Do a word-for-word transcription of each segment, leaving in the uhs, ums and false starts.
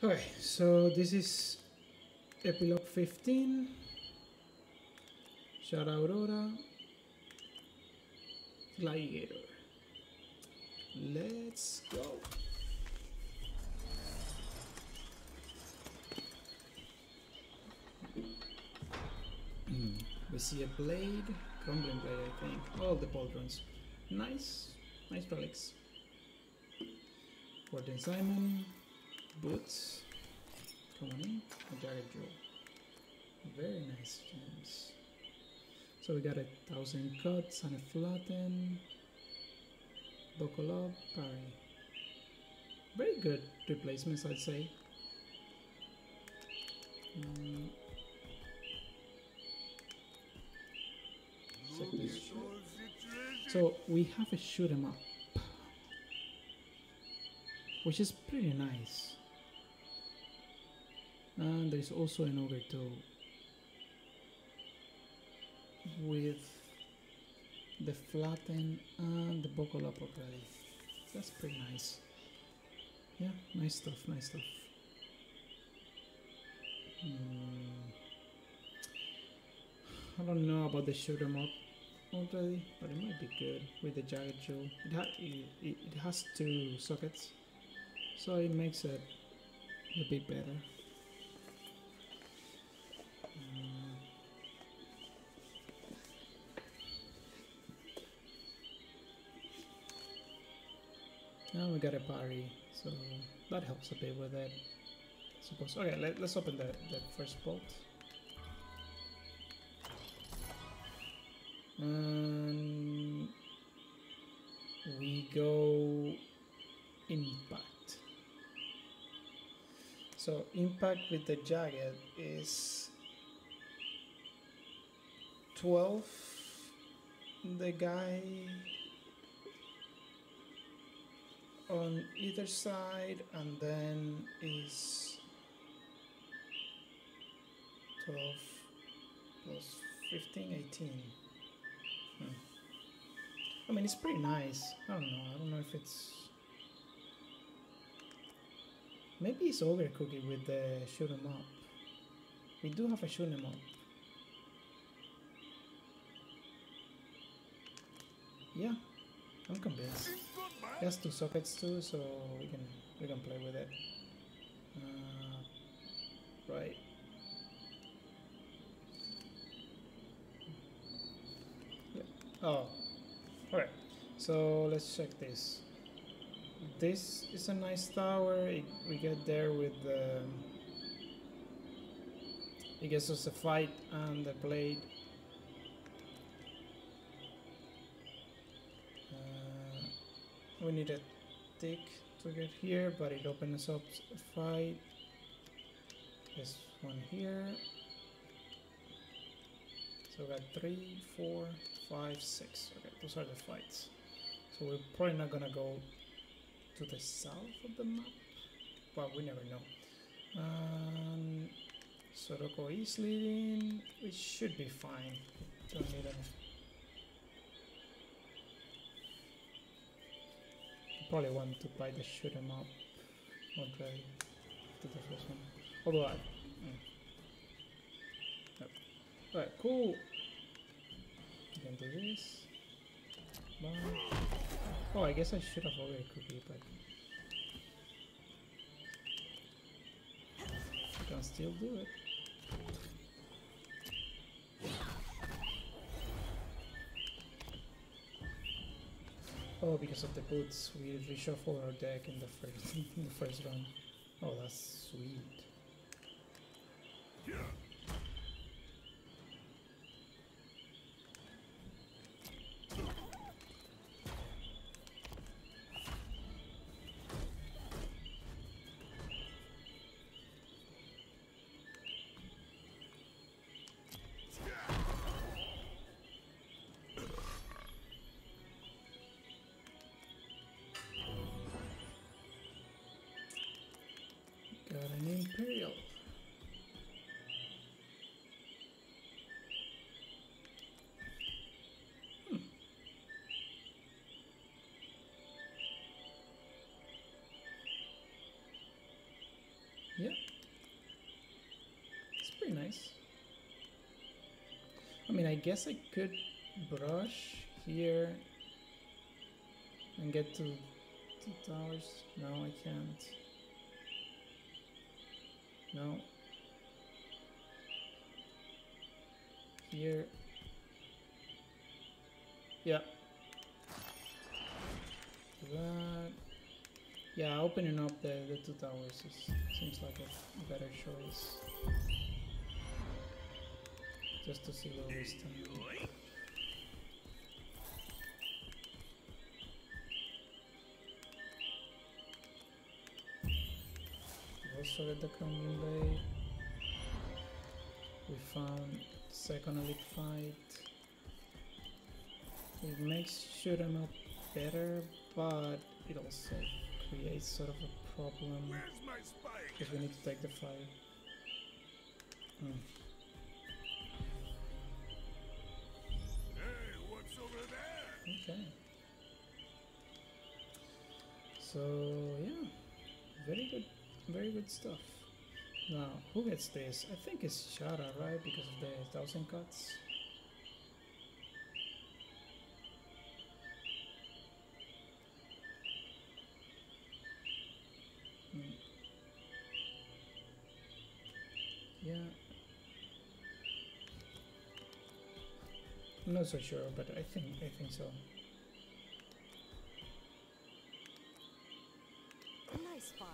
Okay, so this is Epilogue fifteen. Shara Aurora. Gladiator. Let's go. We see a blade, crumbling blade, I think. All the pauldrons. Nice, nice relics. Warden Simon, boots. Come on in, a jagged jewel. Very nice gems. So we got a thousand cuts and a flatten. Buckle up, parry. Very good replacements, I'd say. Mm. Check this. So we have a shoot 'em up, which is pretty nice. And there's also an ogre too, with the flatten and the buckle up already. That's pretty nice. Yeah, nice stuff, nice stuff. Hmm. I don't know about the shoot 'em up already, but it might be good with the jagged jewel. It, ha it, it has two sockets, so it makes it a bit better. Mm. Now we got a parry, so that helps a bit with it, I suppose. Okay, let, let's open the, the first bolt. And we go impact. So impact with the jagged is twelve. The guy on either side, and then is twelve plus fifteen, eighteen. Hmm. I mean, it's pretty nice. I don't know. I don't know if it's... Maybe it's overcooked with the shoot 'em up. We do have a shoot 'em up. Yeah, I'm convinced. It has two sockets too, so we can we can play with it. Uh, right. Oh, alright, so let's check this. This is a nice tower. It, we get there with the... It gives us a fight and the blade. Uh, we need a tick to get here, but it opens up a fight. This one here. So we got three, four, five, six. Okay, those are the fights. So we're probably not gonna go to the south of the map. Well, we never know. Um, Soroko is leading. It should be fine. Don't need any. Probably want to buy the shoot 'em up already to the first one. Although I. Mm. Yep. Alright, cool. You can do this. Bye. Oh, I guess I should have already cookie, but you can still do it. Oh, because of the boots, we reshuffle our deck in the first in the first round. Oh, that's sweet. Yeah. Got an Imperial. Yeah, it's pretty nice. I mean, I guess I could brush here and get to two towers. No, I can't. No. Here. Yeah. That. Yeah, opening up the, the two towers is, seems like a better choice. Just to see where we stand. We also get the Kremlin Blade. We found second elite fight. It makes shoot 'em up better, but it also creates sort of a problem because we need to take the fight. Hmm. Okay. So yeah, very good, very good stuff. Now, who gets this? I think it's Shara, right? Because of the thousand cuts. Mm. Yeah. I'm not so sure, but I think I think so. Nice find.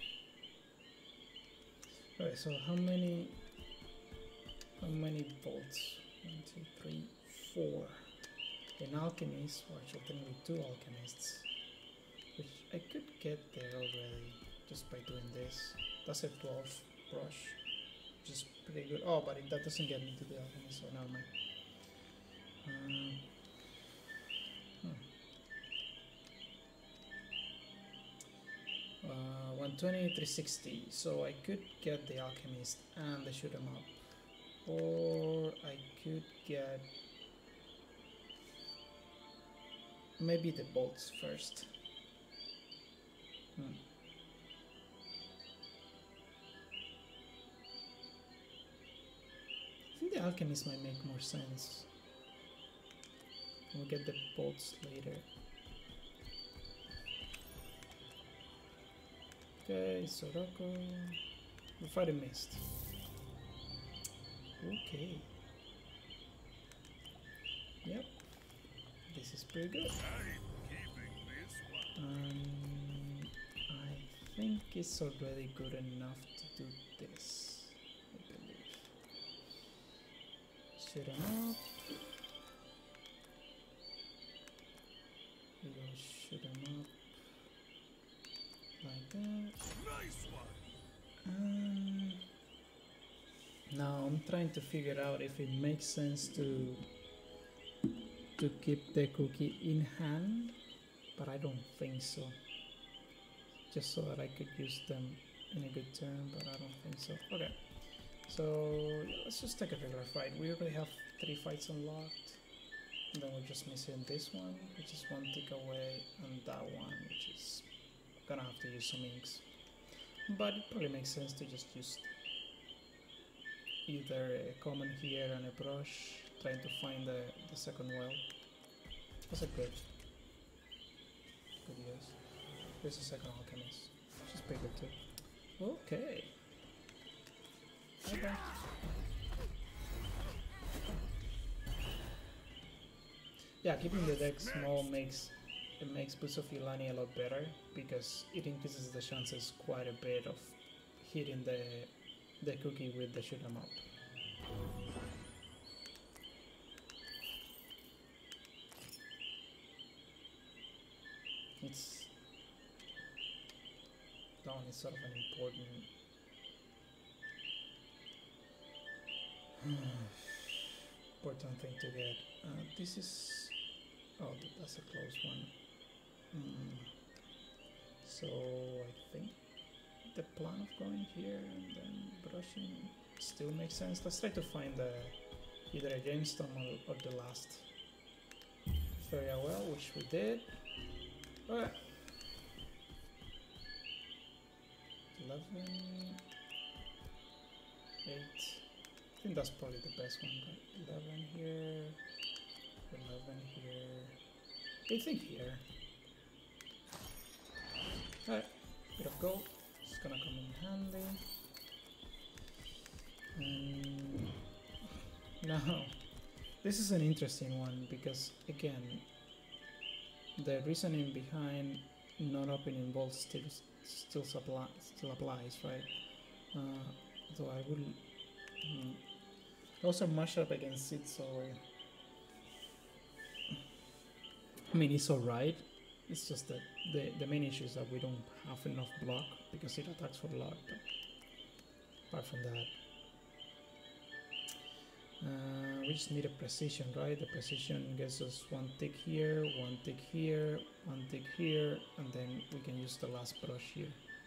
Alright, so how many how many bolts? One, two, three, four. An alchemist, or actually technically two alchemists. Which I could get there already just by doing this. That's a twelve brush. Which is pretty good. Oh, but it, that doesn't get me to the alchemist, so never mind. Um, hmm. uh, one twenty, three sixty. So I could get the alchemist and the shoot 'em up. Or I could get maybe the bolts first. Hmm. I think the alchemist might make more sense. We'll get the bolts later. Okay, Soroko. We'll fight a mist. Okay. Yep. This is pretty good. Um, I think it's already good enough to do this, I believe. Shoot 'em up. We go shoot 'em up. Like that. Nice one. Um, now I'm trying to figure out if it makes sense to to keep the cookie in hand, but I don't think so. Just so that I could use them in a good turn, but I don't think so. Okay, so yeah, let's just take a regular fight. We already have three fights unlocked. And then we're just missing this one, which is one tick away, and that one, which is gonna have to use some inks. But it probably makes sense to just use either a common here and a brush, trying to find the, the second well. That's a good, good use. Here's the second alchemist. She's pretty good too. Okay. Bye bye. Yeah, keeping the deck small makes it makes Boots of Ilani a lot better because it increases the chances quite a bit of hitting the the cookie with the shoot 'em up. It's down is sort of an important important thing to get. Uh, this is oh, that's a close one. Mm. So I think the plan of going here and then brushing still makes sense. Let's try to find the either a gemstone or, or the last very well, which we did. Okay. eleven. eight. I think that's probably the best one, right? eleven here, eleven here, I think here. Alright, bit of gold. It's gonna come in handy. And now, this is an interesting one because, again, the reasoning behind not opening bolts still still, supply, still applies, right? Uh, so I will mm, also mash up against it, so I mean it's alright. It's just that the, the main issue is that we don't have enough block because it attacks for a lot, but apart from that, uh, we just need a precision, right? The precision gets us one tick here, one tick here, one tick here, and then we can use the last brush here.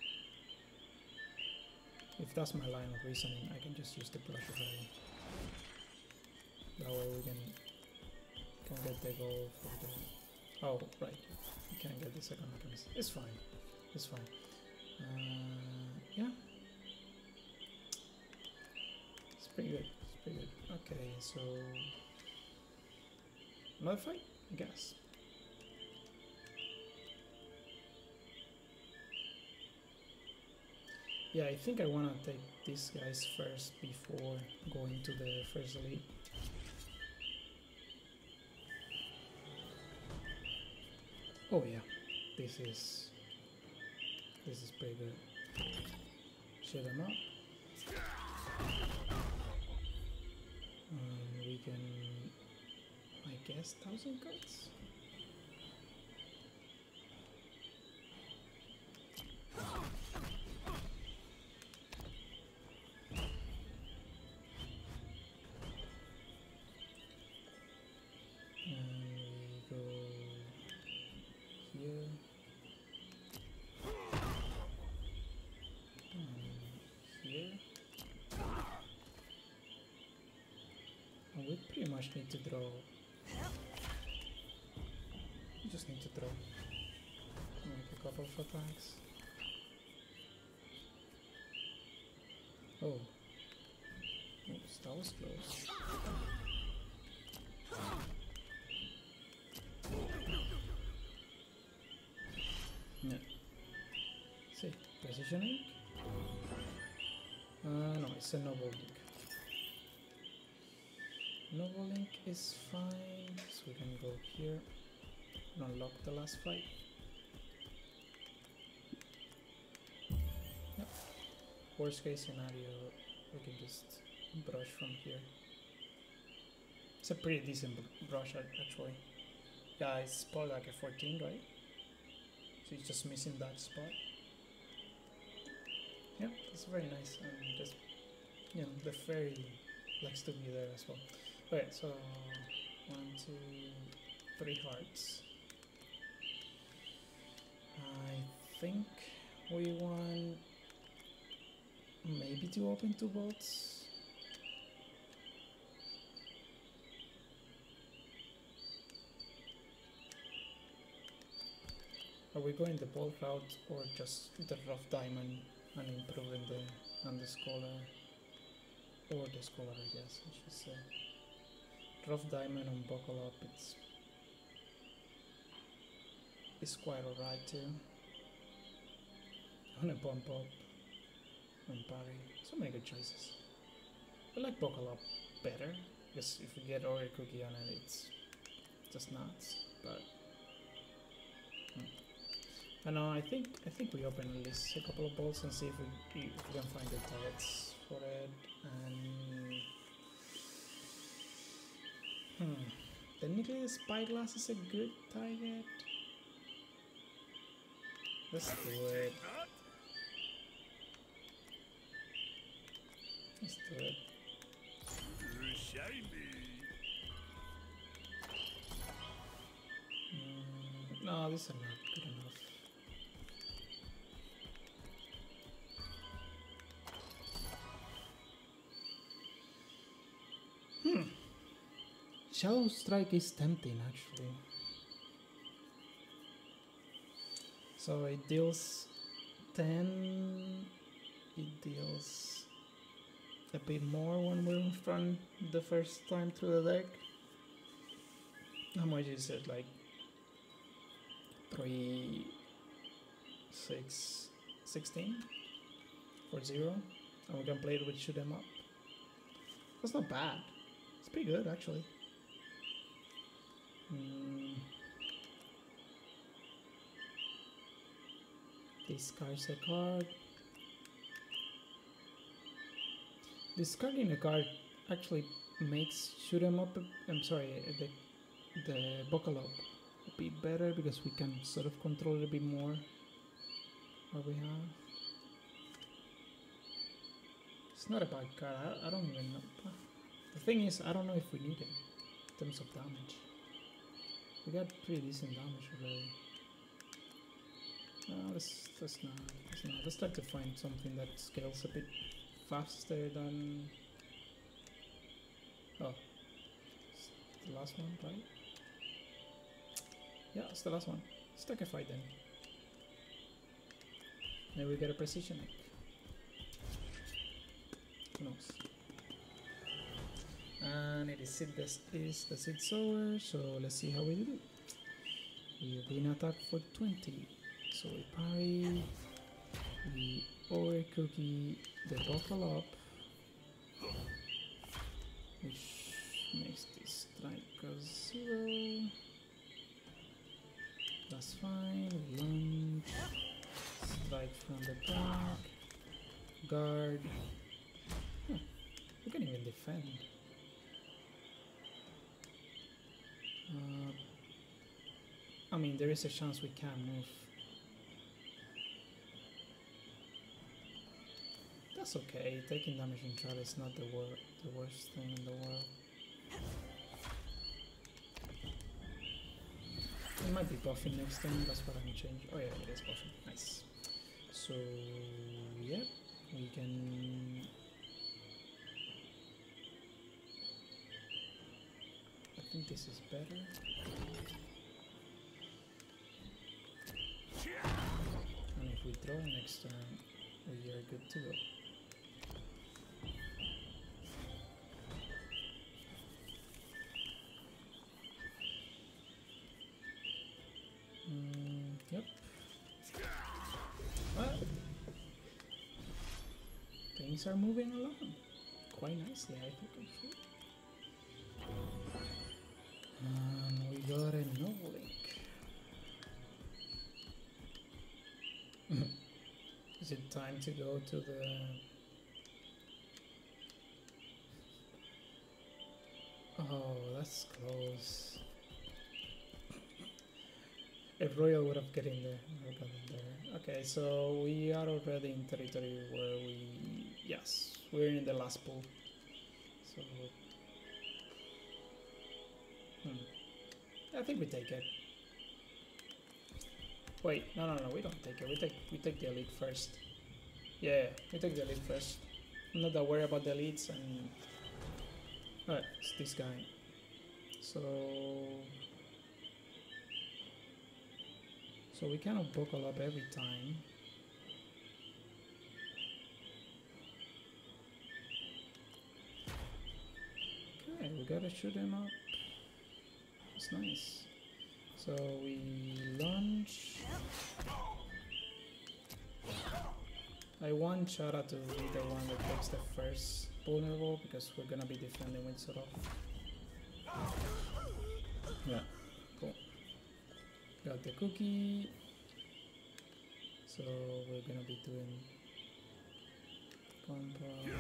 If that's my line of reasoning, I can just use the brush already. That way we can, can get the goal for the... Oh, right. You can't get the second alchemist. It's fine. It's fine. Uh, yeah. It's pretty good. It's pretty good. Okay, so... Another fight, I guess. Yeah, I think I want to take these guys first before going to the first elite. Oh yeah, this is this is pretty good. Shut them up. Um, we can, I guess, thousand cards. We pretty much need to draw. We just need to draw. Make a couple of attacks. Oh. Oops, that was close. Yeah. See, precision ink? Uh, no, it's a noble link. Noble link is fine, so we can go here and unlock the last fight. Yep. Worst case scenario, we can just brush from here. It's a pretty decent brush actually. Yeah, it's probably like a fourteen, right? So it's just missing that spot. Yeah, it's very nice, and just, you know, the fairy likes to be there as well. Okay, so one, two, three hearts. I think we want maybe to open two bolts. Are we going the bolt route or just the rough diamond and improving the and the scholar, or the scholar, I guess I should say. Rough diamond and buckle up, it's it's quite alright too. On a bump up and parry, so many good choices. I like buckle up better because if we get Oreo cookie on it, it's just nuts. But hmm. I know. I think I think we open at least a couple of bolts and see if we, if we can find good targets for it. And hmm, technically the spyglass is a good target. Let's do it. Let's do it. Mm, no, these are not good enough. Hmm. Shadow Strike is tempting actually. So it deals ten, it deals a bit more when we're in front the first time through the deck. How much is it? Like three, six, sixteen for zero, and we can play it with shoot 'em up. That's not bad. It's pretty good actually. Mm. Discards a card. Discarding a card actually makes shoot 'em up. I'm sorry, the the buckle up a bit better because we can sort of control it a bit more. What we have. It's not a bad card. I, I don't even know. The thing is, I don't know if we need it in terms of damage. We got pretty decent damage already. No, let's, let's not. Let's not. Let's try to find something that scales a bit faster than. Oh, it's the last one, right? Yeah, it's the last one. Let's take a fight then. Maybe we get a precision egg. Who knows? And it is Sid this is the Sid Sower, so let's see how we do. We've been attacked for twenty. So we parry, we overcookie the buckle up, which makes this strike a zero. That's fine. We lunge, strike from the back, guard. Huh, we can even defend. Uh, I mean, there is a chance we can move. That's okay. Taking damage in trial is not the, wor the worst thing in the world. It might be buffing next time. That's what I'm gonna change. Oh yeah, it is buffing. Nice. So yeah, we can. I think this is better. And if we draw next turn, we are good to go. Mm, yep. Well, things are moving along quite nicely, I think. Actually. And we got a Noble Link. Is it time to go to the... Oh, that's close. If Royal would have gotten there, would have gotten there. Okay, so we are already in territory where we... Yes, we're in the last pool. So... Hmm. I think we take it. Wait, no, no, no, we don't take it. We take we take the elite first. Yeah, we take the elite first. I'm not that worried about the elites and... Alright, it's this guy. So... So we cannot buckle up every time. Okay, we gotta shoot him up. It's nice. So we launch. I want Chara to be the one that takes the first vulnerable because we're gonna be defending with sort of. Yeah, cool. Got the cookie. So we're gonna be doing combo.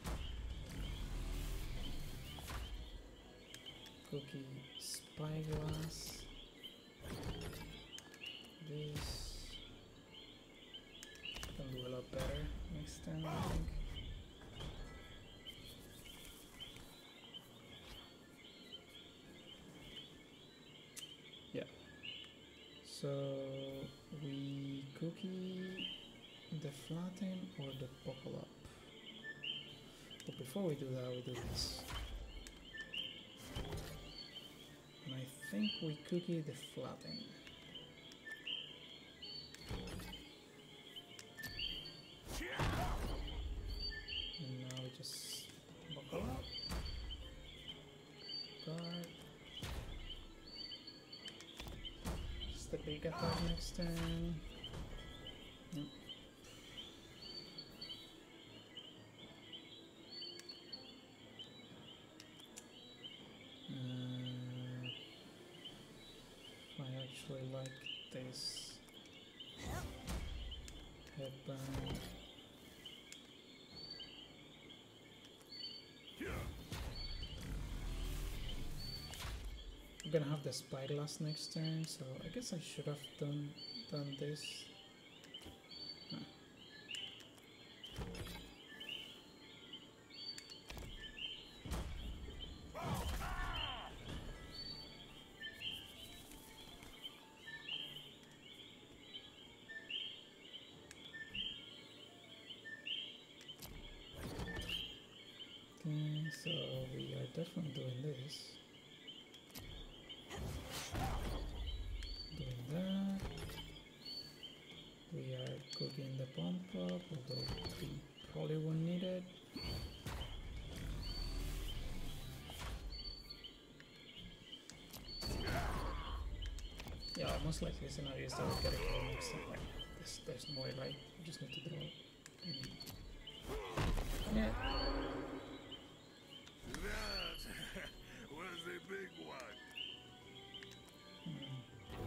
Cookie spyglass. This can do a lot better next time, I think. Yeah. So we cookie the flatten or the buckle up. But before we do that, we do this. And I think we cookie the flatten. And now we just the big attack next turn. Yep. Uh, I actually like this headband. I'm gonna have the spyglass next turn, so I guess I should have done done this. Ah. Okay, so we are definitely doing this. Doing that. We are cooking the bump up, although we probably won't need it. Yeah, most likely scenario is that we get a kill next time. Like, there's, there's no way, right? We just need to draw it. Yeah. That was a big one. Hmm.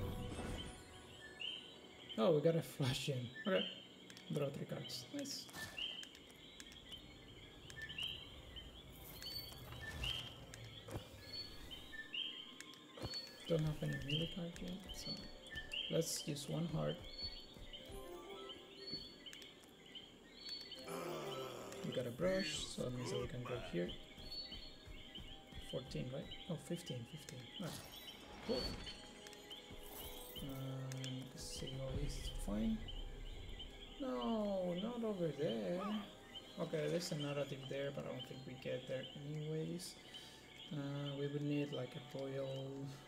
Oh, we got a flash gem. Okay. Draw three cards. Nice. Don't have any melee card yet, so let's use one heart. We got a brush, so that means that we can go here. fourteen, right? Oh, fifteen, fifteen. Nice. Cool. Um, see all this fine. No, not over there. Okay, there's a narrative there, but I don't think we get there anyways. Uh, we would need like a royal.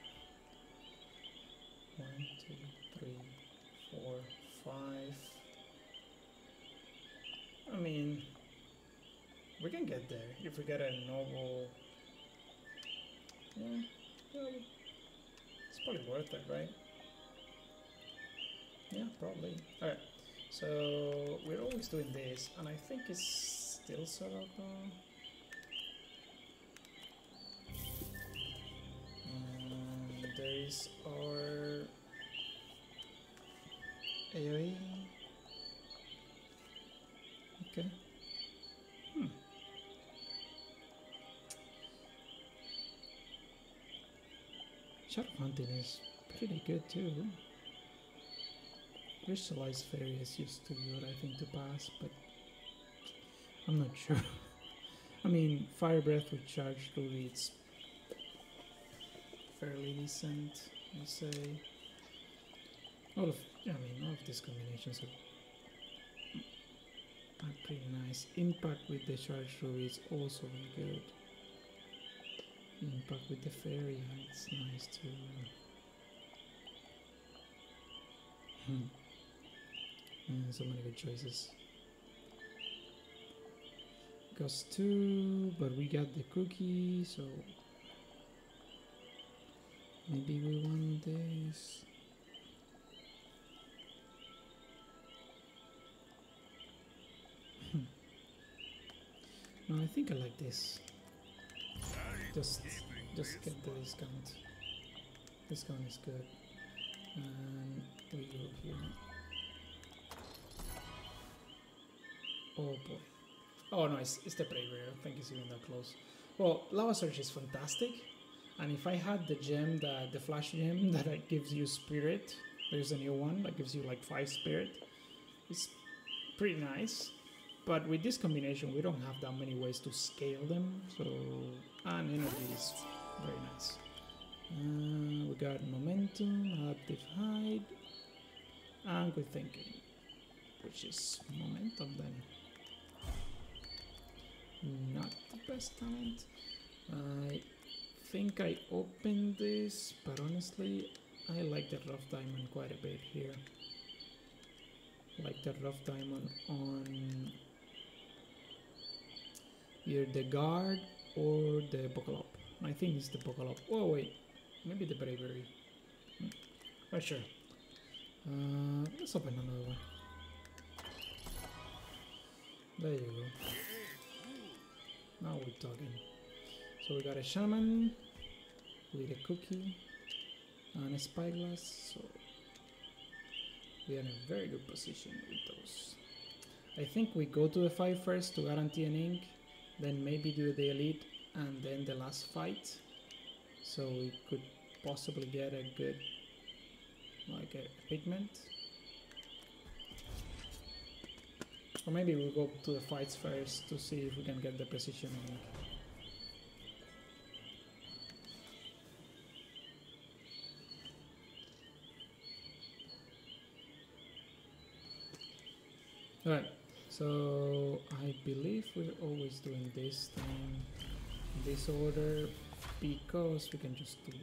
One, two, three, four, five. I mean, we can get there if we get a noble. Yeah, yeah, it's probably worth it, right? Yeah, probably. Alright, so we're always doing this, and I think it's still Soraka. Um, there is our A O E. Okay. Hmm. Shadow Hunting is pretty good too. Crystallized Fairy is used to good, I think, to pass, but I'm not sure. I mean, Fire Breath with Charged Ruby, it's fairly decent, I say. All of, I mean, all of these combinations are, are pretty nice. Impact with the Charged Ruby is also very good. Impact with the Fairy, it's nice too. Hmm. Mm, so many good choices. Cost two, but we got the cookie, so maybe we want this. No, I think I like this. Just, just get the discount. Discount is good, and we go here. Oh boy. Oh no, it's, it's the Prey Rare. I think it's even that close. Well, Lava Surge is fantastic. And if I had the gem, the, the flash gem that gives you spirit, there's a new one that gives you like five spirit. It's pretty nice. But with this combination, we don't have that many ways to scale them. So, and energy is very nice. Uh, we got momentum, adaptive hide, and good thinking, which is momentum then. Not the best talent. I think I opened this, but honestly, I like the rough diamond quite a bit here. Like the rough diamond on either the guard or the buckle up. I think it's the buckle up. Oh wait, maybe the bravery. Hmm. Not sure. Uh, let's open another one. There you go. Now we're talking. So we got a shaman with a cookie and a spyglass. So we are in a very good position with those. I think we go to the fight first to guarantee an ink, then maybe do the elite and then the last fight. So we could possibly get a good, like a pigment. Or maybe we'll go to the fights first to see if we can get the precision ink. Alright, so I believe we're always doing this thing in this order because we can just do.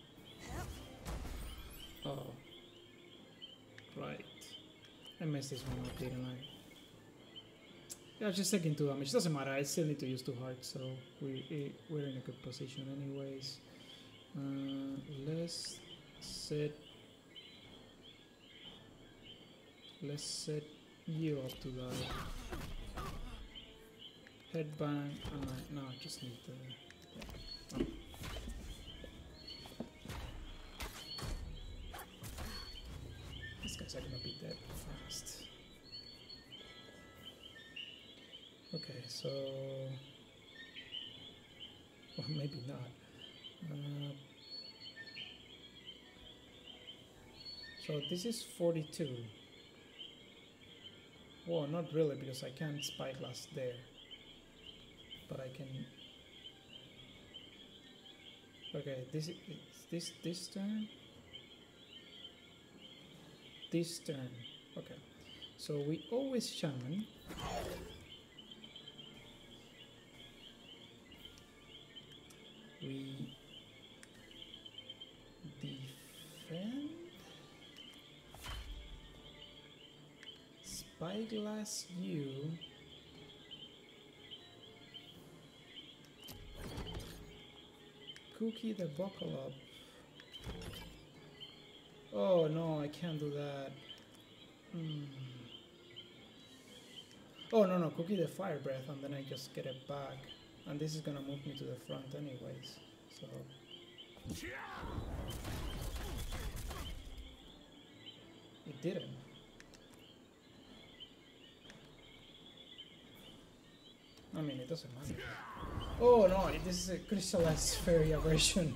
Oh, right. I messed this one up, didn't I? Yeah, just taking two damage. Doesn't matter. I still need to use two hearts, so we we're in a good position, anyways. Uh, let's set. Let's set you up to that headbang. And I, no, I just need the. Yeah. Oh. These guys are gonna be dead fast. Okay, so well, maybe not. Uh, so this is forty-two. Well, not really, because I can't spyglass there, but I can. Okay, this is this this turn. This turn. Okay, so we always shaman. We defend. Spyglass you. Cookie the buckle up. Oh no, I can't do that. Hmm. Oh no no, cookie the fire breath and then I just get it back. And this is gonna move me to the front anyways, so. It didn't. I mean, it doesn't matter. Oh no, this is a crystallized fairy version.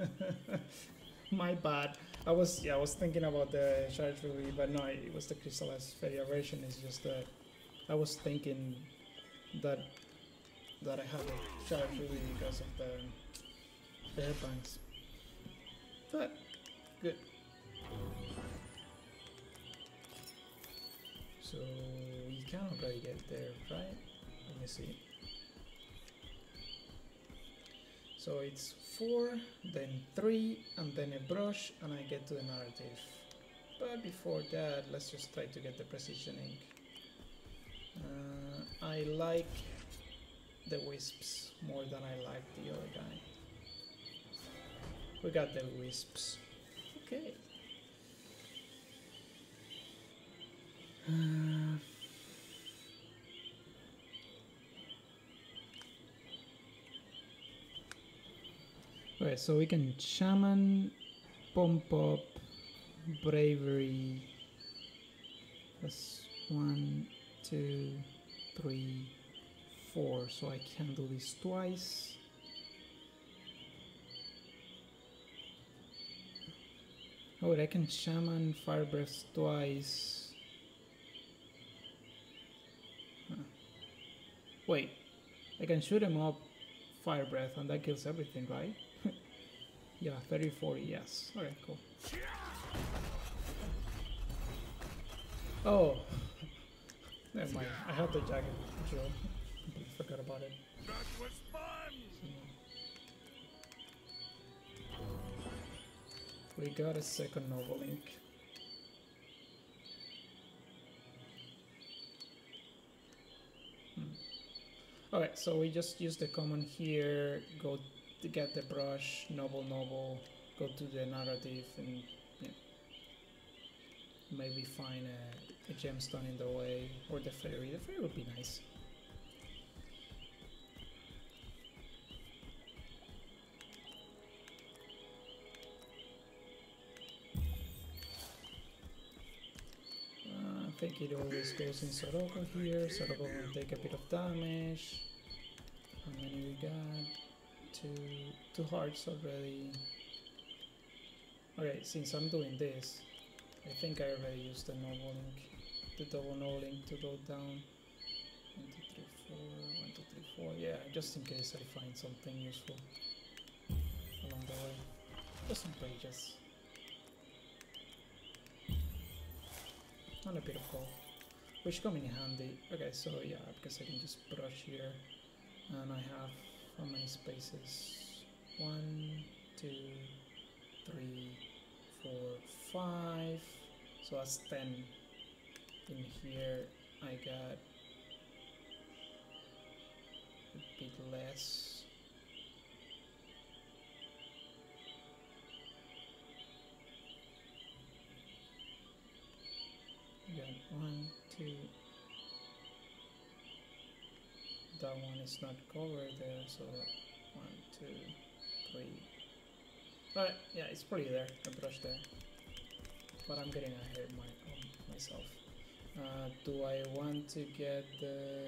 My bad. I was yeah, I was thinking about the charcuterie, but no, it was the crystallized fairy version. It's just that I was thinking that that I have a charcuterie because of the the headbands. But good. So you can already get there, right? Let me see. So it's four, then three, and then a brush, and I get to the narrative. But before that, let's just try to get the precisioning. Uh, I like the wisps more than I like the other guy. We got the wisps. Okay. Uh, Okay, so we can shaman, pump up, bravery. That's one, two, three, four. So I can do this twice. Oh, wait, I can shaman, fire breath twice. Huh. Wait, I can shoot him up, fire breath, and that kills everything, right? Yeah, thirty, forty, yes. Alright, cool. Oh! Never mind, I had the jacket drill. Completely forgot about it. That was fun! So, we got a second novel ink. Hmm. Alright, so we just use the common here, go to get the brush, novel, novel, go to the narrative, and yeah. Maybe find a, a gemstone in the way, or the fairy. The fairy would be nice. Uh, I think it always goes in Soroko here. Soroko will take a bit of damage. How many we got? Two, two hearts already. Okay, since I'm doing this, I think I already used the noble link, the double no link to go down. One, two, three, four, one, two, three, four. Yeah, just in case I find something useful along the way. Just some pages. And a bit of gold, which come in handy. Okay, so yeah, because I can just brush here, and I have how many spaces? One, two, three, four, five. So that's ten. In here, I got a bit less. I got one, two. That one is not covered there, so one, two, three. Alright, yeah, it's pretty there, the brush there. But I'm getting ahead my, um, myself. Uh, do I want to get the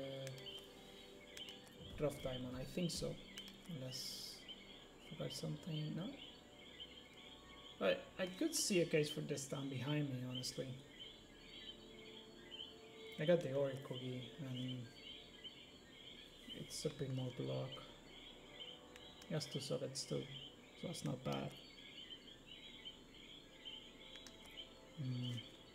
rough diamond? I think so. Unless I forgot something. No? But I could see a case for this down behind me, honestly. I got the Ori Kogi and it's a bit more block. It has two sockets too, so that's not bad. Mm.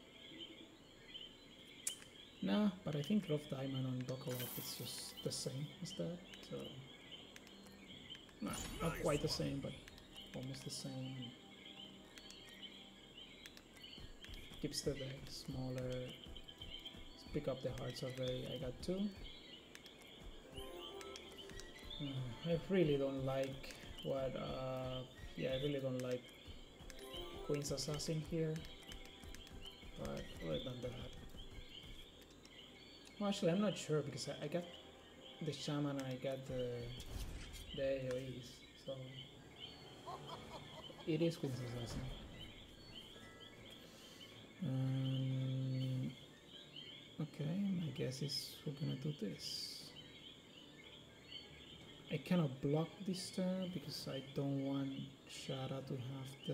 Nah, but I think rough diamond on buckle up is just the same as that, so nah, not quite the same, but almost the same. Keeps the deck smaller. Let's pick up the hearts already. I got two. Uh, I really don't like what. Uh, yeah, I really don't like Queen's Assassin here. But other than that. Well, actually, I'm not sure because I, I got the shaman and I got the the A O Es, so it is Queen's Assassin. Um, okay, my guess is we're gonna do this. I cannot block this turn because I don't want Shara to have the.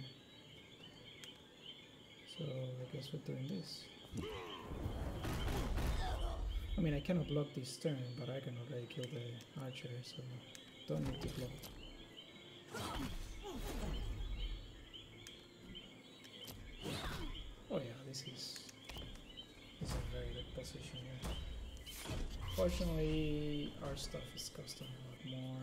So I guess we're doing this. I mean, I cannot block this turn, but I can already kill the archer, so don't need to block. Oh yeah, this is, this is a very good position here. Fortunately, our stuff is costing a lot more.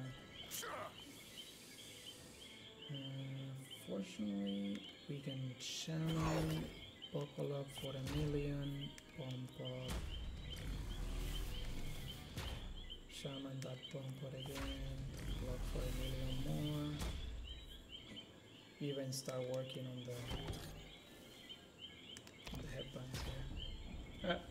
Uh, fortunately, we can channel, buckle up for a million, pump up. Shaman that pump up again, block for a million more. Even start working on the, on the headbands here. Ah.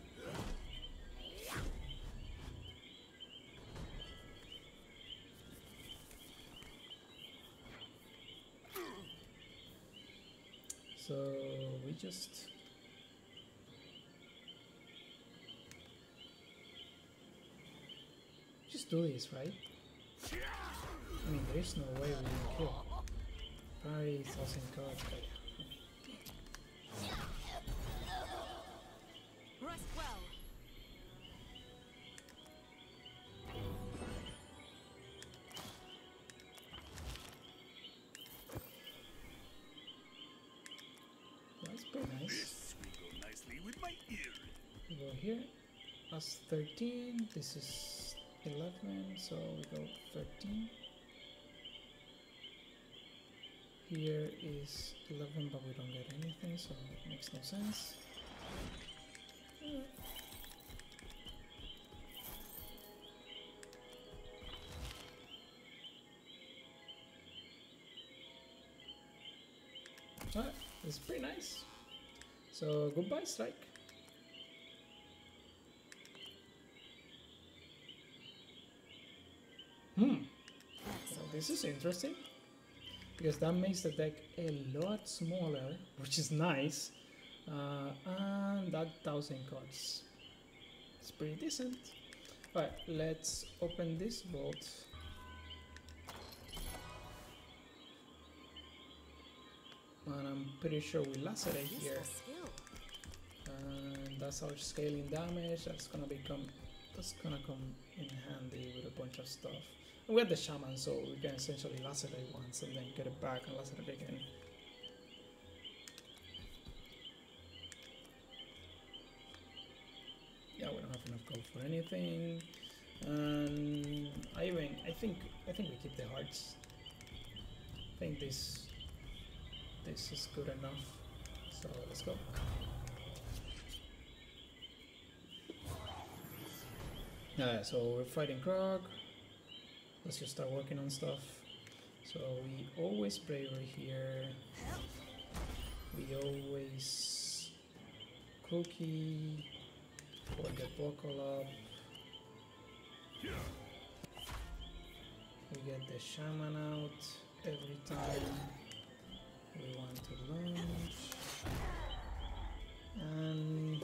So we just just do this, right? I mean, there's no way we will kill. Probably thousand cards, but Rest well. that's pretty nice. This will go nicely with my ear. We go here. That's thirteen. This is eleven, so we go thirteen. Here is eleven, but we don't get anything, so it makes no sense. Mm. Alright, it's pretty nice. So goodbye, strike. Hmm. Well, this is interesting because that makes the deck a lot smaller, which is nice. Uh, and that thousand cards. It's pretty decent. Alright, let's open this vault. And I'm pretty sure we lacerate here. And that's our scaling damage. That's gonna become that's gonna come in handy with a bunch of stuff. And we have the shaman, so we can essentially lacerate once and then get it back and lacerate again. Yeah, we don't have enough gold for anything. And I even I think I think we keep the hearts. I think this this is good enough. So let's go. Yeah, so we're fighting Krog. Let's just start working on stuff. So we always bravery here. We always cookie for the buckle up. We get the shaman out every time we want to launch. And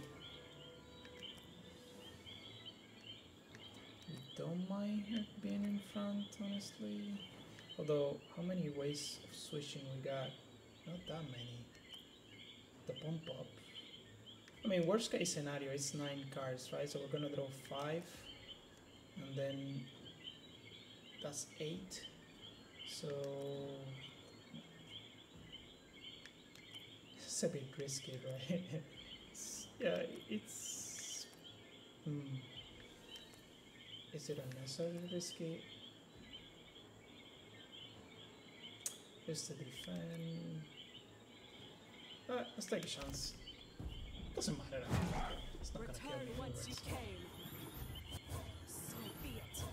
we don't mind it being in front, honestly. Although, how many ways of switching we got? Not that many. The pump up. I mean, worst case scenario, it's nine cards, right? So we're gonna draw five, and then that's eight. So it's a bit risky, right? It's, yeah, it's. Hmm. Is it unnecessarily risky? Just to defend. Alright, let's take a chance. Doesn't matter. It's not gonna kill me Once you anyways. came. So be it.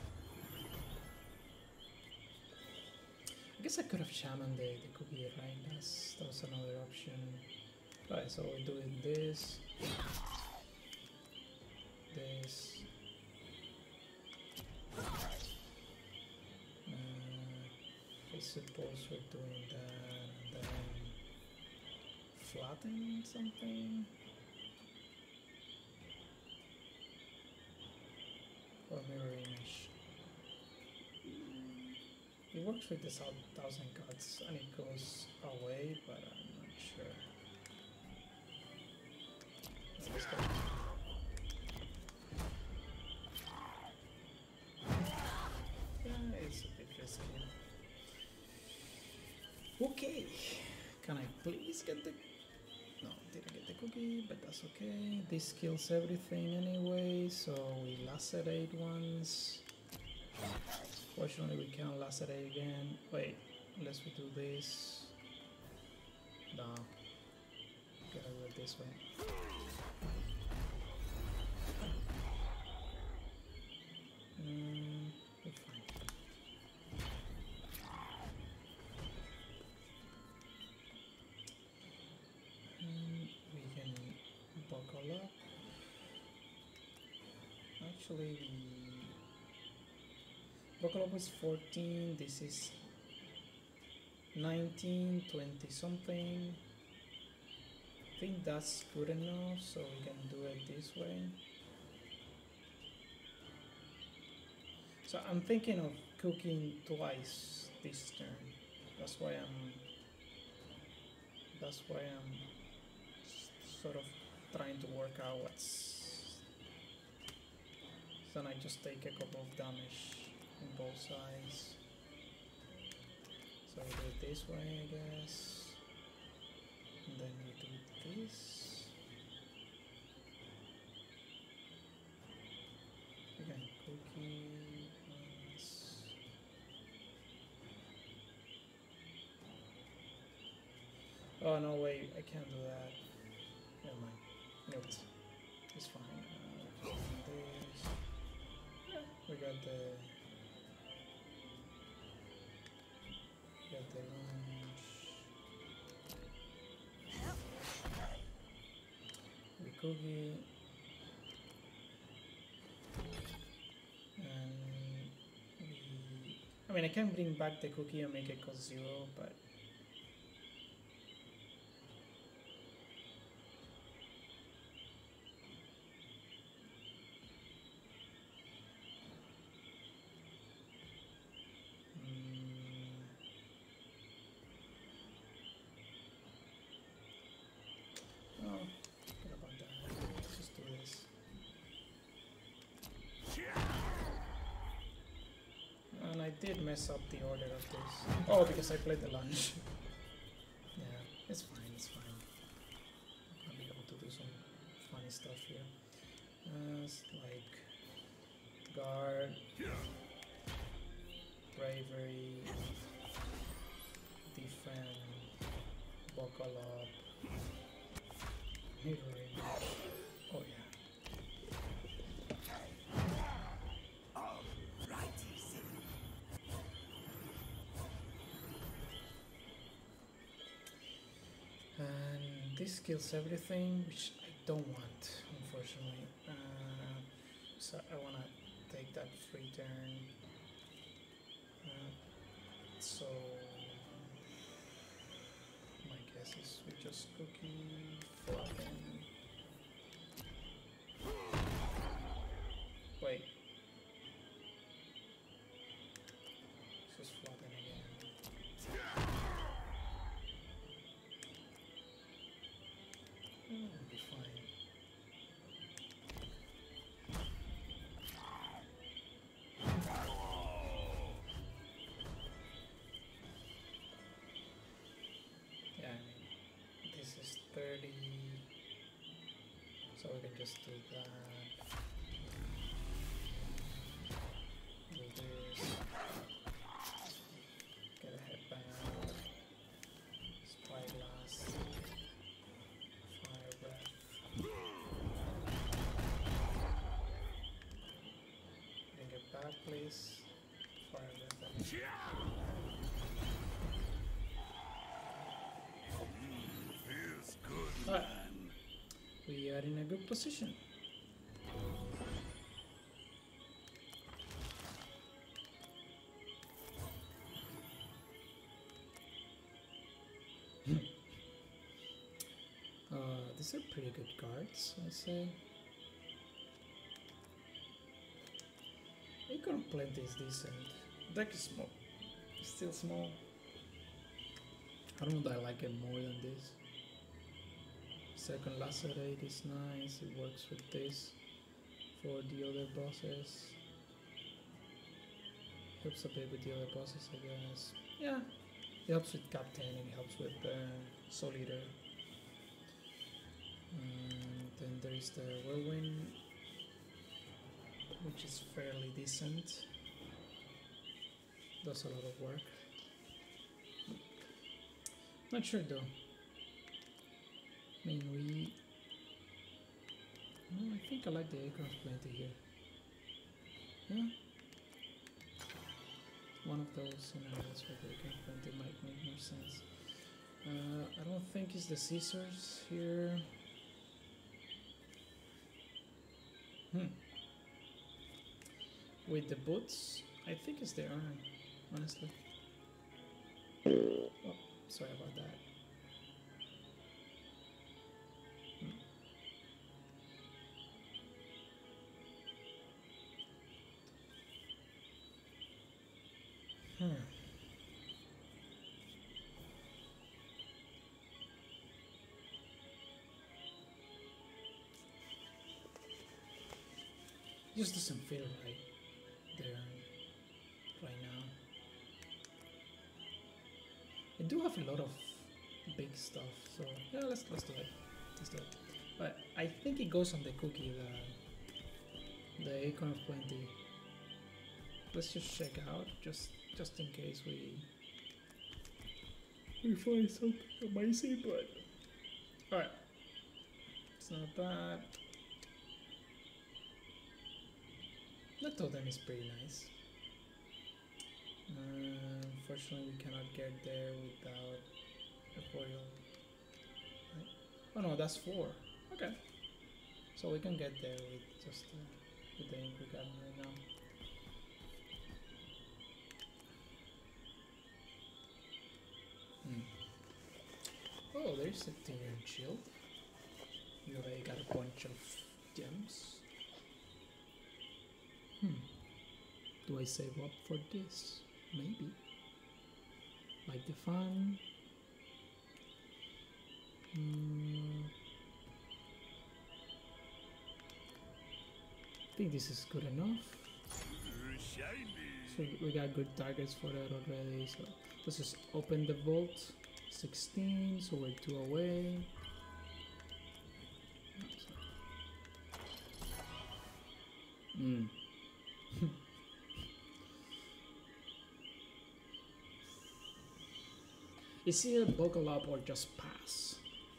I guess I could have shaman the, the cookie, right? That's, that was another option. Right, so we're doing this. This. Uh, I suppose we're doing that and then flatten something. Or mirror image. It works with this thousand cards and it goes away, but I'm not sure. Let's go. Yeah, it's a bit risky. Okay, can I please get the... No, didn't get the cookie, but that's okay. This kills everything anyway, so we lacerate once. Fortunately, we can't lacerate again. Wait, unless we do this. No. Gotta do it this way. Mm, we're fine. Mm, we can buckle up. Actually, we buckle up was fourteen. This is nineteen, twenty something. I think that's good enough, so we can do it this way. So I'm thinking of cooking twice this turn. That's why I'm. That's why I'm sort of trying to work out what's. Then I just take a couple of damage on both sides. So we do it this way, I guess. And then we do this. Again, cookie. Once. Oh no, wait, I can't do that. Never mind. Anyways, it's fine. Uh, this. Yeah, we got the. Got the launch. cookie. And we, I mean, I can bring back the cookie and make it cost zero, but oh, forget about that. Let's just do this. And I did mess up the order of this. Oh, because I played the lunch. Yeah, it's fine, it's fine. I'll be able to do some funny stuff here. Uh, it's like guard, bravery, defend, buckle up, mirror image. Oh yeah. And this kills everything, which I don't want, unfortunately. Uh, so I want to take that free turn. Uh, so my guess is we just cookie flatten. Wait. Let's just flatten again. Oh, it'll be fine. Yeah, I mean, this is thirty, so we can just do that. Do this. Get a headband. Spyglass. Fire breath. Bring it back, please. Fire breath. Feels good, Alright. man. We are in a good position. uh, these are pretty good cards, I say. Acorn Plenty is decent. Deck is small. Still small. I don't know that I like it more than this. Second Lacerate is nice, it works with this for the other bosses. Helps a bit with the other bosses, I guess. Yeah, it helps with Captain and it helps with uh, Soul Eater. And then there is the Whirlwind, which is fairly decent. Does a lot of work. Not sure though. I mean, we... Oh, I think I like the Acorn Plenty here. Yeah. One of those scenarios where the Acorn Plenty might make more sense. Uh, I don't think it's the Scissors here. Hmm. With the boots, I think it's the Urn, honestly. Oh, sorry about that. Hmm. Just doesn't feel right there right now. I do have a lot of big stuff, so yeah, let's let's do it. Let's do it. But I think it goes on the cookie, the the Acorn of Plenty. Let's just check out, just just in case we we find something amazing. But all right, it's not bad. The totem is pretty nice. Uh, unfortunately, we cannot get there without a foil. Right? Oh no, that's four. Okay. So we can get there with just uh, with the ink we got right now. Hmm. Oh, there's a Tyrian shield. You already got a bunch of gems. Hmm. Do I save up for this? Maybe. Like the fun. Hmm. I think this is good enough. Shiny. So we got good targets for that already. So let's just open the vault. sixteen, so we're two away. Hmm. Is it a buckle up or just pass?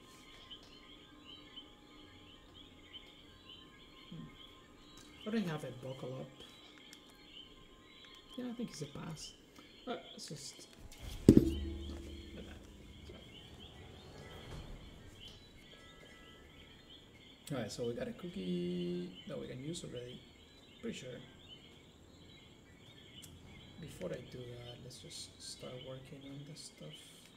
Hmm. I don't have a buckle up. Yeah, I think it's a pass. Alright, let's just. Alright, so we got a cookie that we can use already. Pretty sure. Before I do that, let's just start working on this stuff.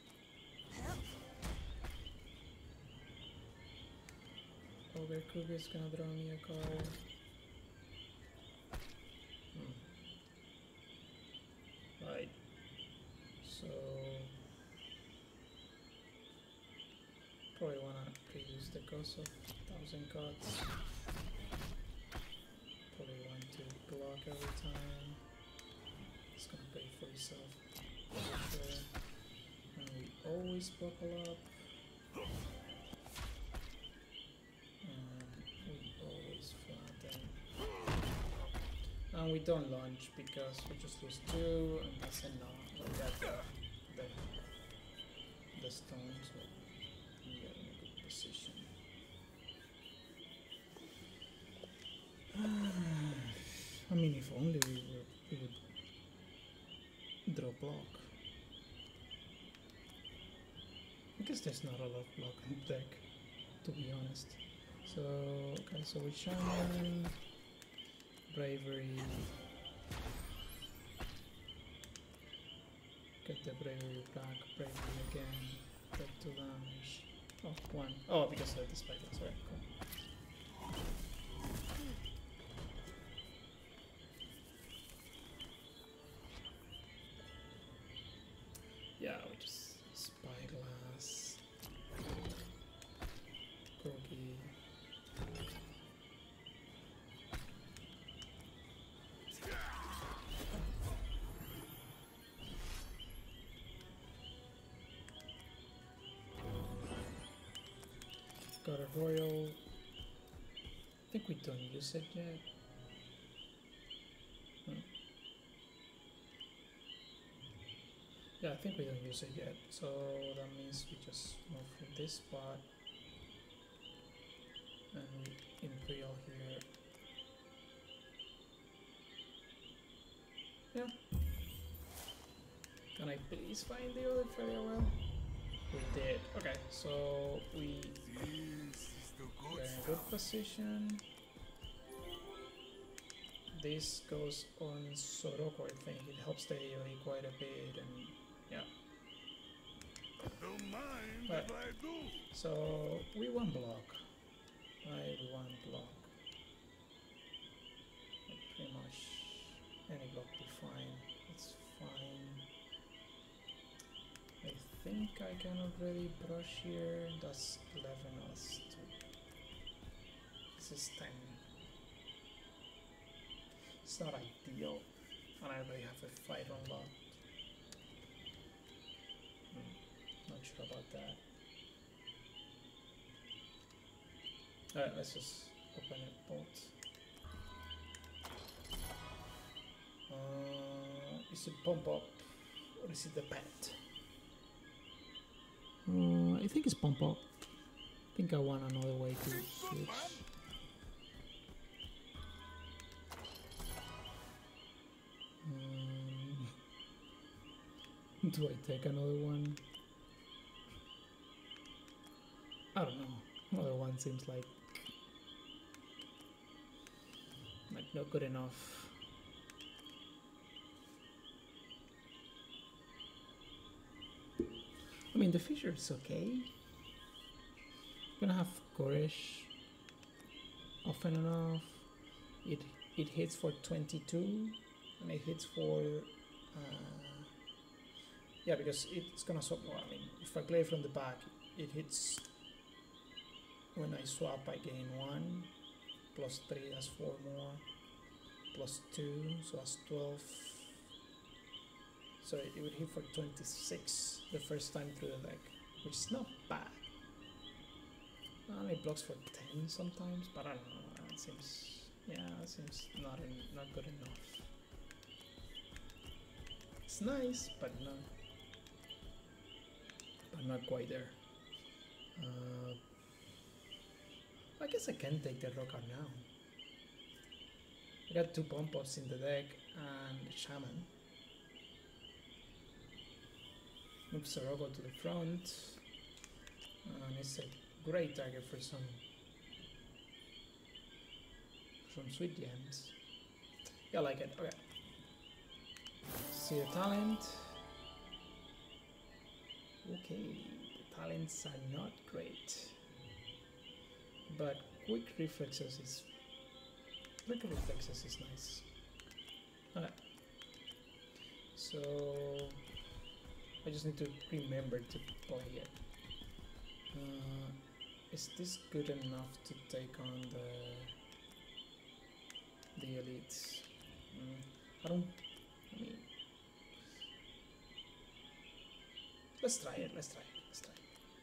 Ogre Cookie is gonna draw me a card. Hmm. Right. So probably wanna reduce the cost of thousand cards. Probably want to block every time. It's gonna pay for itself. For sure. And we always buckle up. And we don't launch because we just lose two, and that's enough. We got the, the, the stone, so we are in a good position. I mean, if only we, were, we would draw block. I guess there's not a lot of block in the deck, to be honest. So, okay, so we shine. Bravery. Get the bravery back, bravery again. Get two damage. Oh, one. Oh, because of the spike. That's right. Cool. Yeah, we just spyglass. Cookie. Got a royal. I think we don't use it yet. Hmm. Yeah, I think we don't use it yet. So that means we just move from this spot and we imperial here. Yeah. Can I please find the other farewell? We did. Okay, so we are in a good position. This goes on Soroko, I think. It helps the A O E quite a bit, and yeah. Don't mind Right. if I do. So we want block. I want block. Like pretty much any block be fine. It's fine. I think I can already brush here. That's eleven us. This is ten. It's not ideal, and I already have a fight unlocked. Hmm, not sure about that. Alright, let's just open it both. Uh, is it pump up or is it the pet? Uh, I think it's pump up. I think I want another way to switch. Um, do I take another one? I don't know. Another one seems like not good enough. I mean, the fissure is okay. Gonna have Koresh often enough. It it hits for twenty-two, and it hits for uh, yeah, because it's gonna swap. Well, I mean, if I play from the back, it hits. When I swap, I gain one plus three. That's four more. Plus two, so that's twelve. So it would hit for twenty-six the first time through the deck, which is not bad. Only blocks for ten sometimes, but I don't know. It seems, yeah, it seems not in, not good enough. It's nice, but not, but not quite there. Uh, I guess I can take the rock out now. I got two pump ups in the deck and a shaman. Move Sorogo to the front, and it's a great target for some some sweet gems. Yeah, I like it. Okay. See the talent. Okay, the talents are not great, but quick reflexes is quick reflexes is nice. Okay. So I just need to remember to play it. Uh, is this good enough to take on the the elites? Mm, I don't. I mean, let's try it. Let's try it. Let's try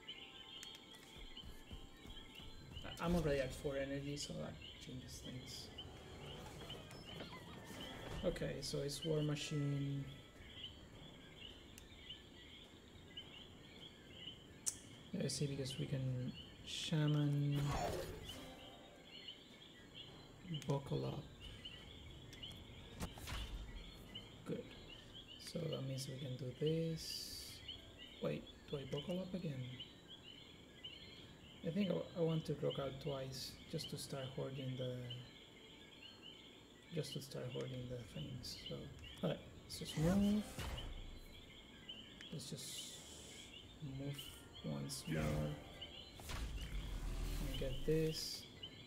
it. I- I'm already at four energy, so that changes things. Okay, so it's War Machine. Yeah, I see, because we can Shaman, buckle up. Good. So that means we can do this. Wait, do I buckle up again? I think I, I want to rock out twice just to start hoarding the just to start hoarding the things. So alright, let's just move. Let's just move once more. And get this.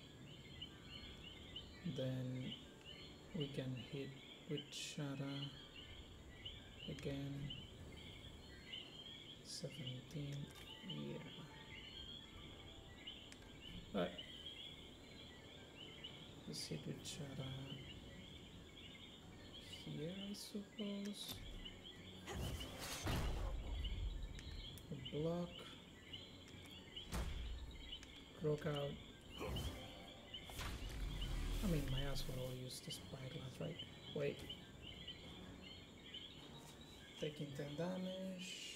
Then we can hit with Shara again. seventeen, yeah. Alright. Let's hit with Shara here, I suppose. A block. Rock out. I mean, my ass will use the spyglass, right? Wait. Taking ten damage.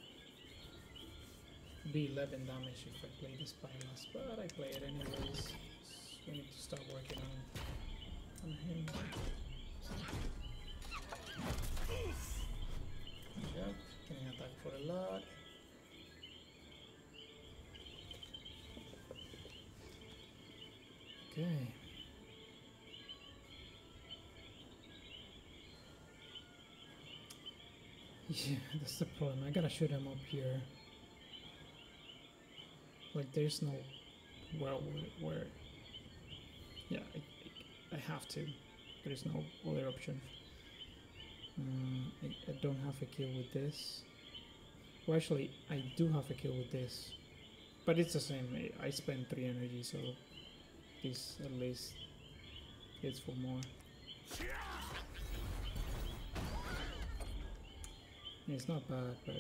Be eleven damage if I play the spyglass, but I play it anyways. We need to start working on, on him. Yep, can attack for a lot. Okay. Yeah, that's the problem. I gotta shoot him up here. Like, there's no well where, where yeah, I, I have to. There's no other option. Um, I, I don't have a kill with this. Well, actually, I do have a kill with this, but it's the same. I, I spent three energy, so this at least hits for more. It's not bad, but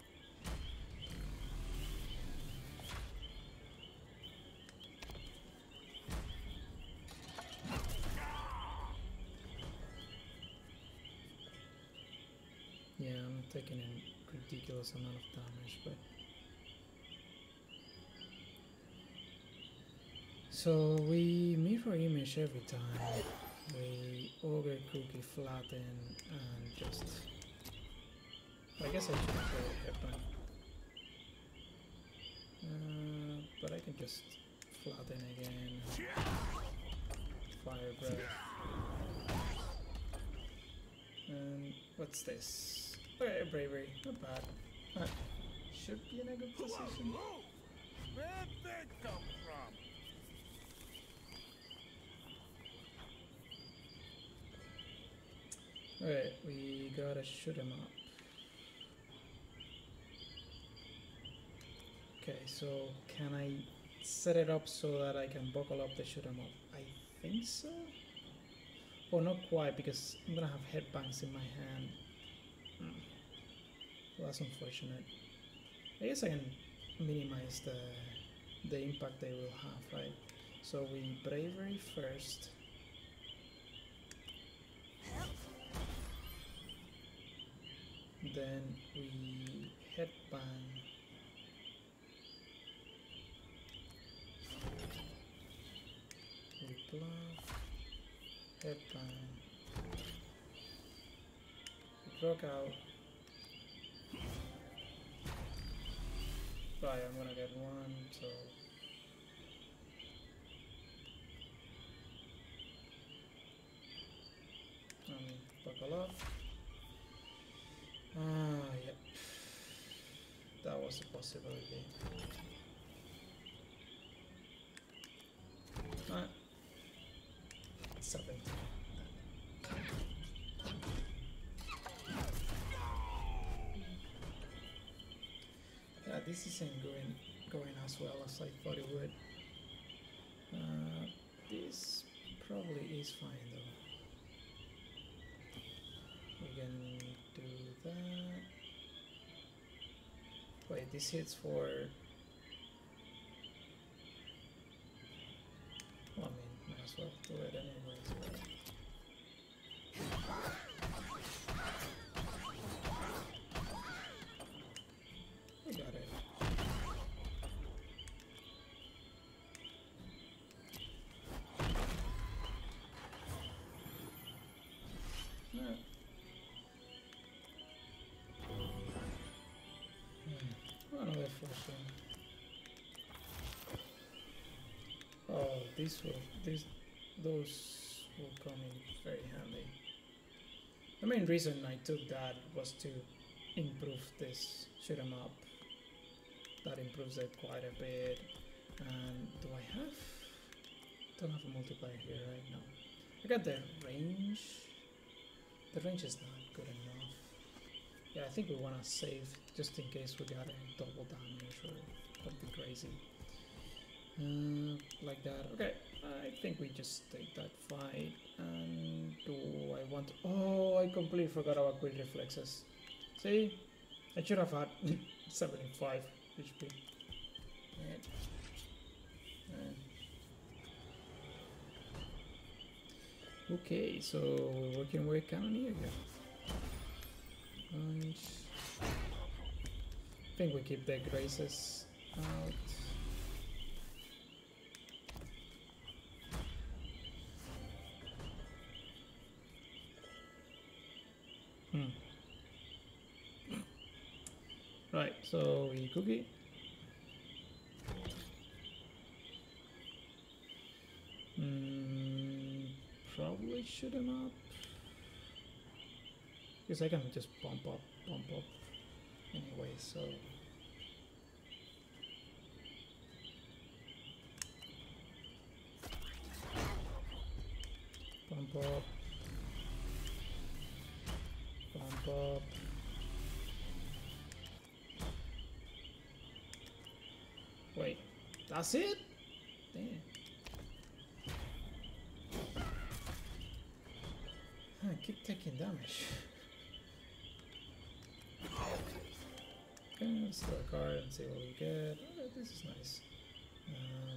yeah, I'm taking a ridiculous amount of damage, but so we mirror image every time. We ogre cookie flatten and just. I guess I should play Headband. Uh, but I can just flatten again. Fire breath. And what's this? Okay, bravery, not bad. Uh, should be in a good position. Where'd that come from? Alright, we gotta shoot him up. Okay, so can I set it up so that I can buckle up the shoot 'em up? I think so. Oh, not quite, because I'm gonna have headbangs in my hand. Hmm. Well, that's unfortunate. I guess I can minimize the the impact they will have, right? So we bravery first. Then we headbang. We bluff. Headbang. We broke out. Right, I'm gonna get one, so um, buckle up. Ah, yep. That was a possibility. Ah. Seven. Yeah, this isn't going going as well as I thought it would. Uh, this probably is fine though. We can do that. Wait, this hits for. Well, I mean, might as well do it anyways. Right? We got it. Alright. Hmm. Another flushing. Oh, this will, this, those will come in very handy. The main reason I took that was to improve this shoot 'em up. That improves it quite a bit. And do I have? Don't have a multiplier here right now. I got the range. The range is not good enough. Yeah, I think we want to save just in case we got a double damage or something crazy. Uh, like that. Okay, I think we just take that fight. And do I want to... Oh, I completely forgot about quick reflexes. See? I should have had seventy-five H P. Right. And okay, so we're working with Cannoneer again. Punch. I think we keep the graces out. Hmm. Right, so we cookie. Mm, probably shoot him up. Because I can just bump up, bump up anyway, so. Bump up. Bump up. Wait, that's it? Damn. I keep taking damage. Okay, let's throw a card and see what we get. Oh, this is nice. Uh,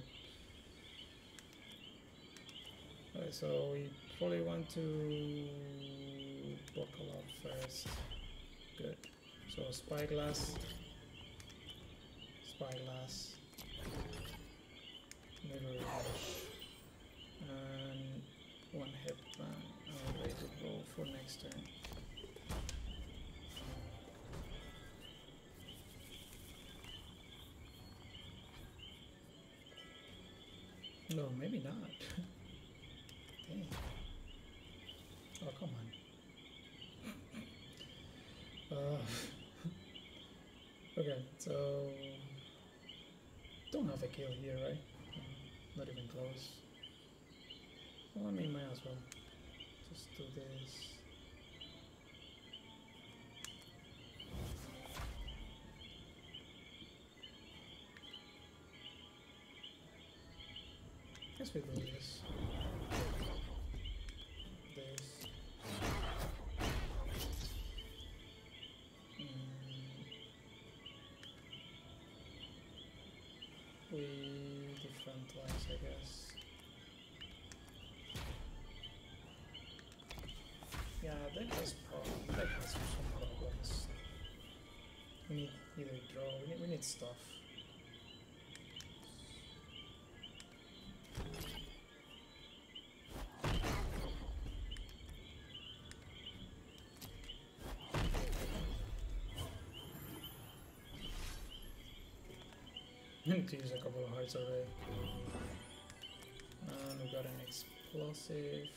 Alright, so we probably want to buckle up first. Good. So spyglass, spyglass, mirror rush, and one headband. I'm ready to go for next turn. No, maybe not. Dang. Oh, come on. So don't have a kill here, right? Not even close. Well, I mean, might as well just do this. Guess we do this. This. Mm. We different ones, I guess. Yeah, that has problem. That has some problems. We need either draw. We need, we need stuff. I need to use a couple of hearts already. And we got an explosive.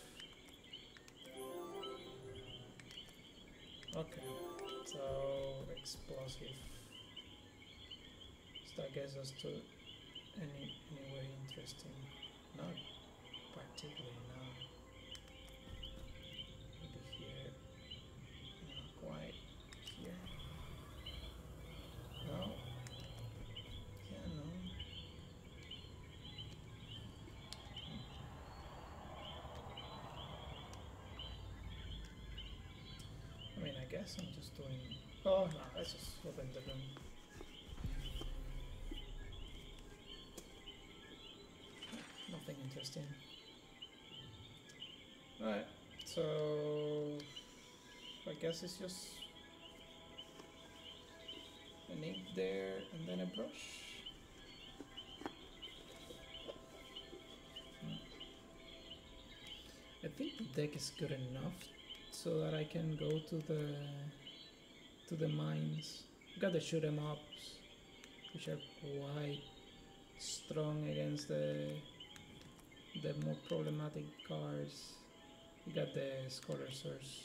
Okay, so explosive. So that gets us to any anywhere interesting. Not particularly now. Maybe here. Not quite here. No. Yeah, no. I mean, I guess I'm just doing. Oh no, let's just open the room. Nothing interesting. Alright, so I guess it's just an ink there and then a brush. Hmm. I think the deck is good enough so that I can go to the to the mines. Got the shoot 'em ups, which are quite strong against the the more problematic cards. We got the Scholar Source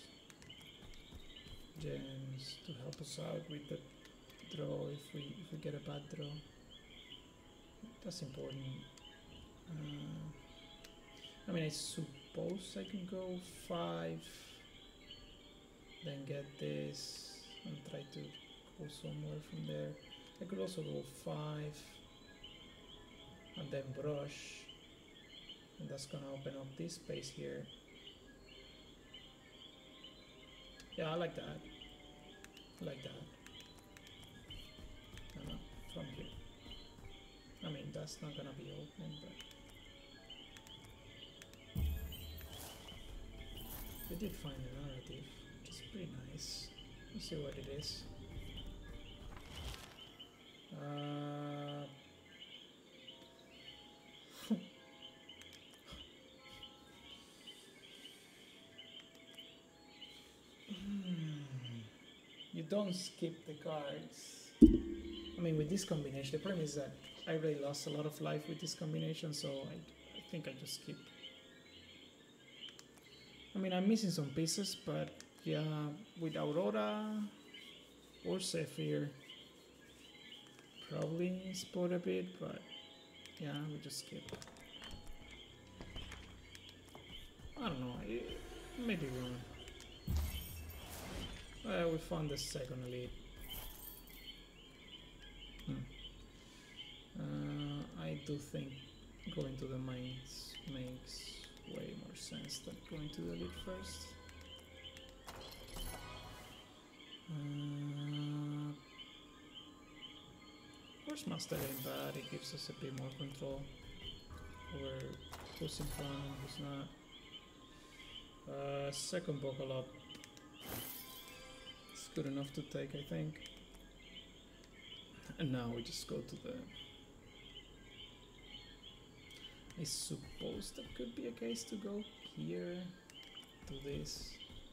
gems to help us out with the draw if we if we get a bad draw. That's important. Uh, I mean, I suppose I can go five, then get this, and try to go somewhere from there. I could also go five, and then brush, and that's gonna open up this space here. Yeah, I like that. I like that. No, no, from here. I mean, that's not gonna be open, but we did find a narrative, which is pretty nice. Let's see what it is. Uh, you don't skip the cards. I mean, with this combination, the problem is that I really lost a lot of life with this combination, so I, I think I just skip. I mean, I'm missing some pieces, but yeah, with Aurora or Zephyr, probably spot a bit, but yeah, we just skip. I don't know, I, maybe wrong. Well, we found the second elite. Hmm. Uh, I do think going to the mines makes way more sense than going to the elite first. Uh, Force Master ain't bad, it gives us a bit more control over who's in front and who's not. Uh, second Buckle Up. It's good enough to take, I think. And now we just go to the... I suppose that could be a case to go here, to this.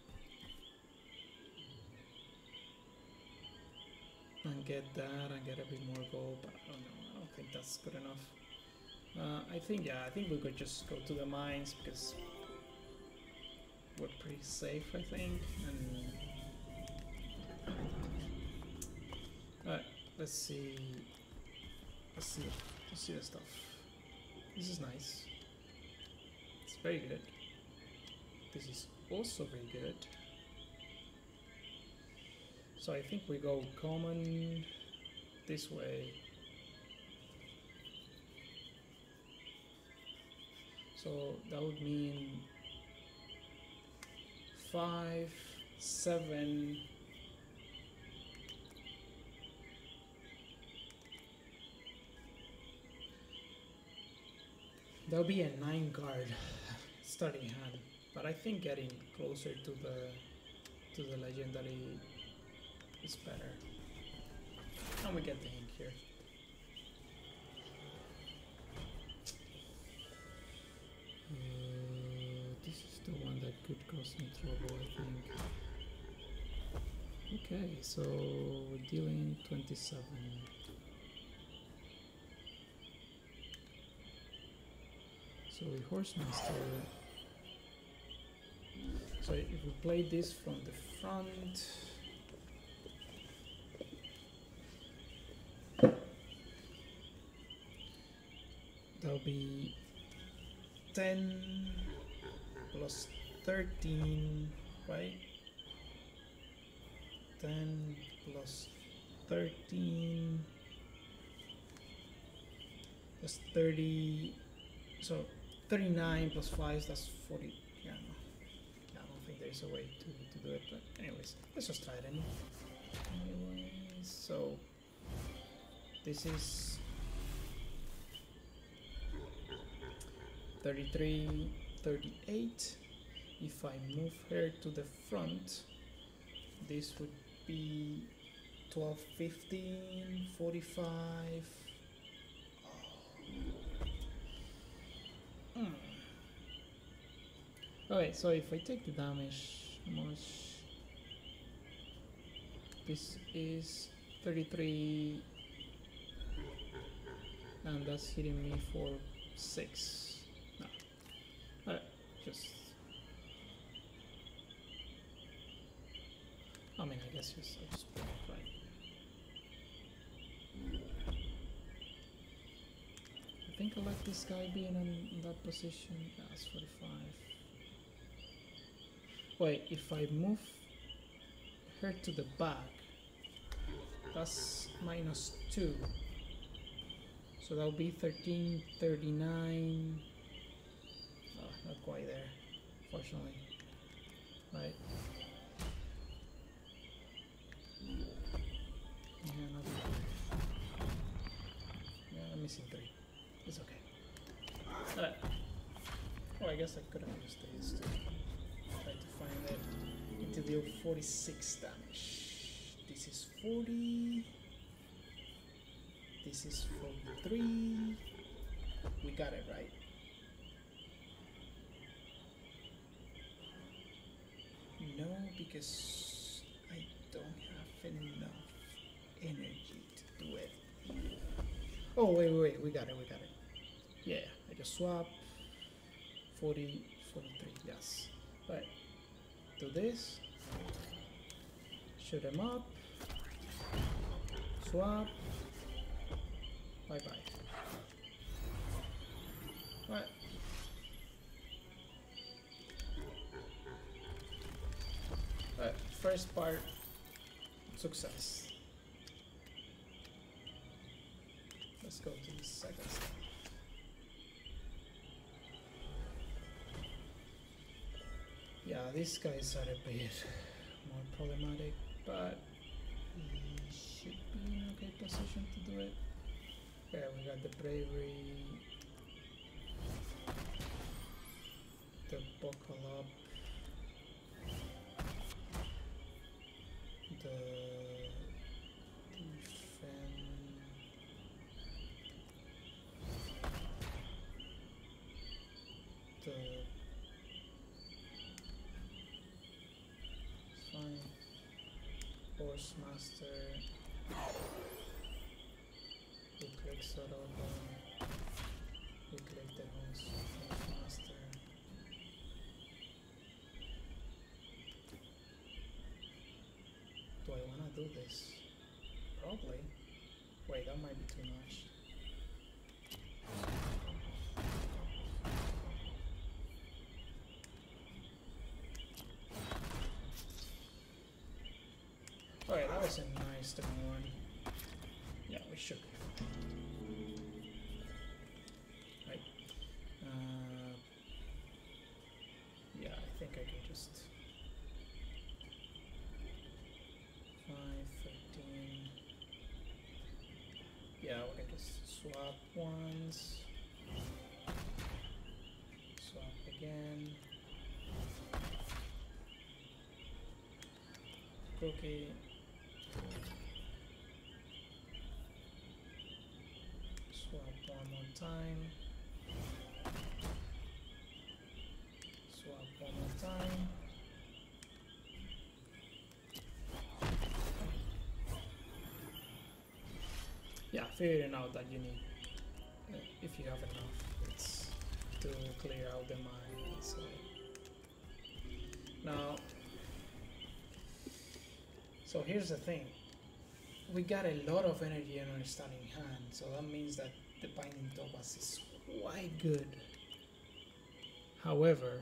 And get that and get a bit more gold, but I don't know, I don't think that's good enough. Uh, I think, yeah, I think we could just go to the mines because we're pretty safe, I think. And Alright, let's see. Let's see. Let's see the stuff. This is nice. It's very good. This is also very good. So I think we go common this way. So that would mean five, seven, there'll be a nine card starting hand, but I think getting closer to the to the legendary is better. And we get the ink here. Uh, this is the one that could cause me trouble, I think. Okay, so we're dealing twenty-seven. So we Horsemaster. So if we play this from the front, that'll be ten plus thirteen, right? ten plus thirteen plus thirty, so thirty-nine plus five, that's forty. Yeah, no. Yeah, I don't think there's a way to, to do it, but anyways, let's just try it anyway. Anyways, so this is thirty-three, thirty-eight. If I move her to the front, this would be twelve, fifteen, forty-five. Oh. Mm. Okay, so if I take the damage, how much? This is thirty-three, and that's hitting me for six. No. Alright, just. I mean, I guess just, I just put it right. I think I like this guy being in, in that position. Yeah, it's forty-five. Wait, if I move her to the back, that's minus two. So that'll be thirteen, thirty-nine. Oh, not quite there, fortunately. Right. Yeah, not yeah, I'm missing three. It's okay. Alright. Oh, I guess I could have used this to try to find it. To deal forty-six damage. This is forty. This is forty-three. We got it right. No, because I don't have enough energy to do it. Oh, wait, wait, wait, we got it, we got it. Yeah, I just swap. forty, forty-three, yes. Right. Do this. Shoot him up. Swap. Bye bye. Right. Right. First part, success. Let's go to the second step. Yeah, these guys are a bit more problematic, but we should be in a good position to do it. Yeah, we got the bravery, the buckle up, the defend, the fine, Horsemaster. We click Soroba, we click the Horsemaster. Do I wanna do this? Probably. Wait, that might be too much. Okay, that was a nice stone one. Yeah, we should be fine. Right. Uh, yeah, I think I can just... five, thirteen... Yeah, we can just swap once. Swap again. Cookie. Swap one more time. Swap one more time. Yeah, figuring out that you need, uh, if you have enough, it's to clear out the mine. So now, so here's the thing. We got a lot of energy in our starting hand, so that means that the binding topaz is quite good. However,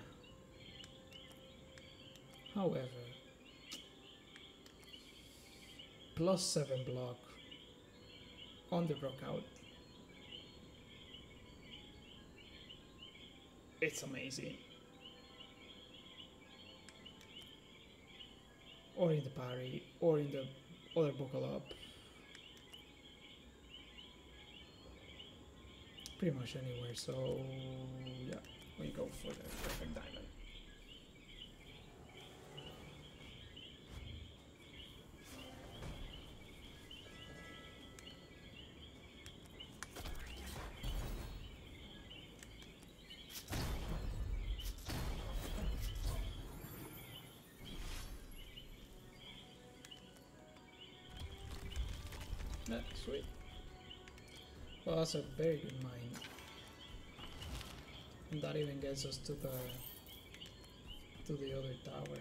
however, plus seven block on the Rockout. It's amazing. Or in the parry, or in the other buckle up. Pretty much anywhere, so yeah, we go for the perfect diamond. Yeah, sweet. Well, that's a very good mine. And that even gets us to the to the other tower.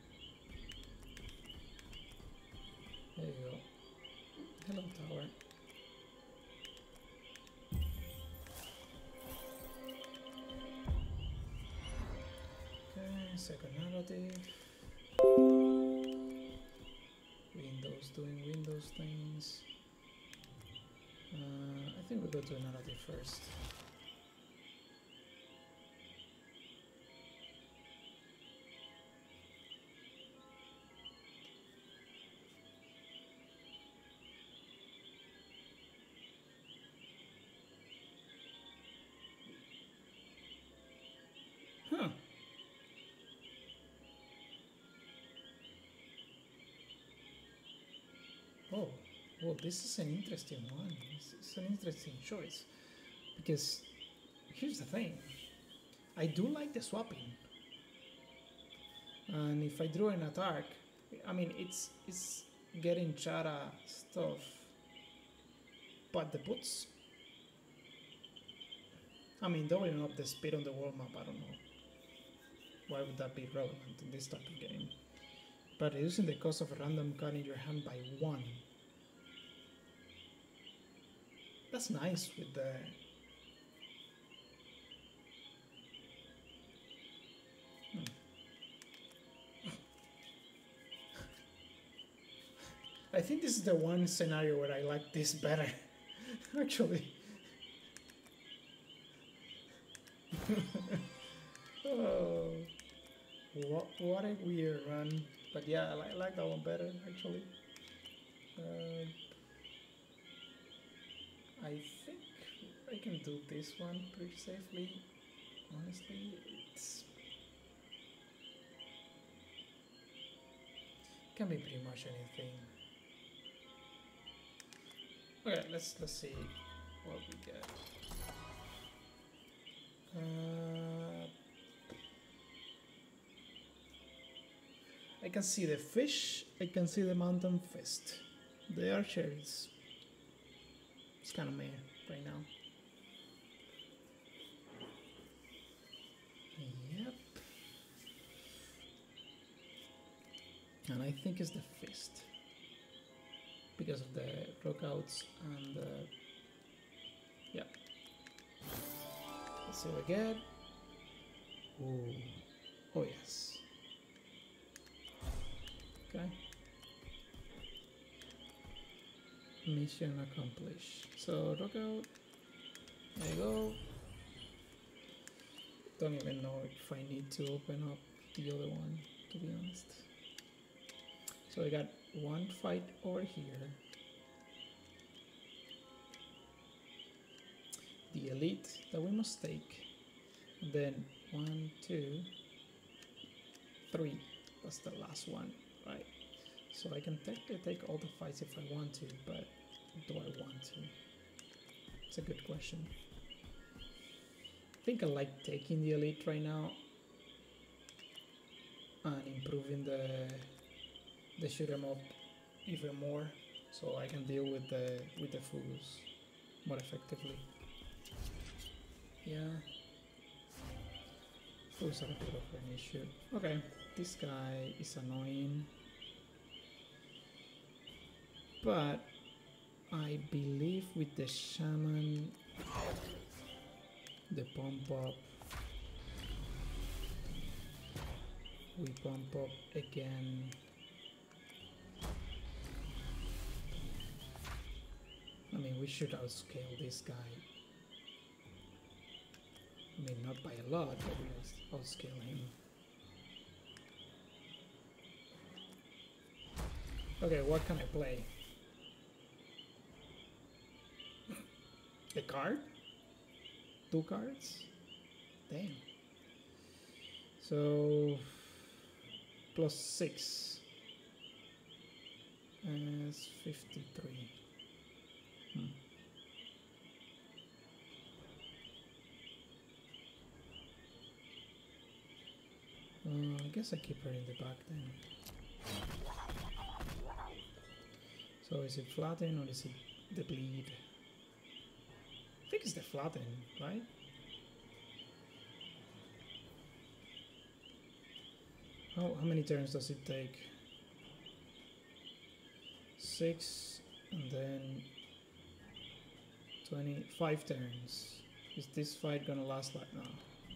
There you go. Hello, tower. Okay, second narrative. Windows doing Windows things. Uh, I think we'll go to a narrative first. Huh. Oh, well, this is an interesting one. This is an interesting choice. Because here's the thing. I do like the swapping. And if I drew an attack, I mean, it's it's getting Chara stuff. But the boots, I mean, doubling up the speed on the world map, I don't know. Why would that be relevant in this type of game? But reducing the cost of a random card in your hand by one. That's nice with the... Hmm. I think this is the one scenario where I like this better, actually. Oh, what, what a weird run. But yeah, I like, I like that one better, actually. Uh, I think I can do this one pretty safely. Honestly, it's... can be pretty much anything. Okay, let's let's see what we get. Uh, I can see the fish. I can see the mountain fist. The archer is it's kind of meh right now. Yep. And I think it's the fist. because of the rockouts and uh, yeah. Let's see what we get. Ooh. Oh yes. Okay. Mission accomplished. So rockout. There you go. Don't even know if I need to open up the other one, to be honest. So I got one fight over here. The elite that we must take. And then one, two, three. That's the last one, right? So I can technically take all the fights if I want to, but do I want to? It's a good question. I think I like taking the elite right now and improving the the shoot 'em up even more, so I can deal with the with the fools more effectively. Yeah, fools are a bit of an issue. Okay, this guy is annoying, but I believe with the shaman, the pump up, we pump up again. I mean, we should outscale this guy. I mean, not by a lot, but we'll outscale him. Okay, what can I play? A card? Two cards? Damn. So plus six is fifty-three. Hmm. Uh, I guess I keep her in the back then. So is it flatten or is it the bleed? I think it's the flatten, right? How, how many turns does it take? Six and then twenty-five turns. Is this fight gonna last like now?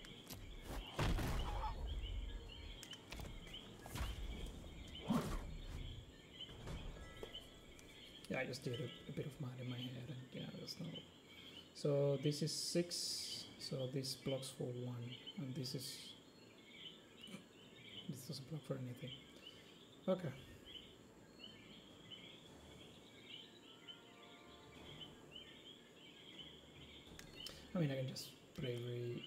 Yeah, I just did a, a bit of math in my head and yeah, there's no... So this is six, so this blocks for one, and this is... This doesn't block for anything. Okay. I mean, I can just bravery,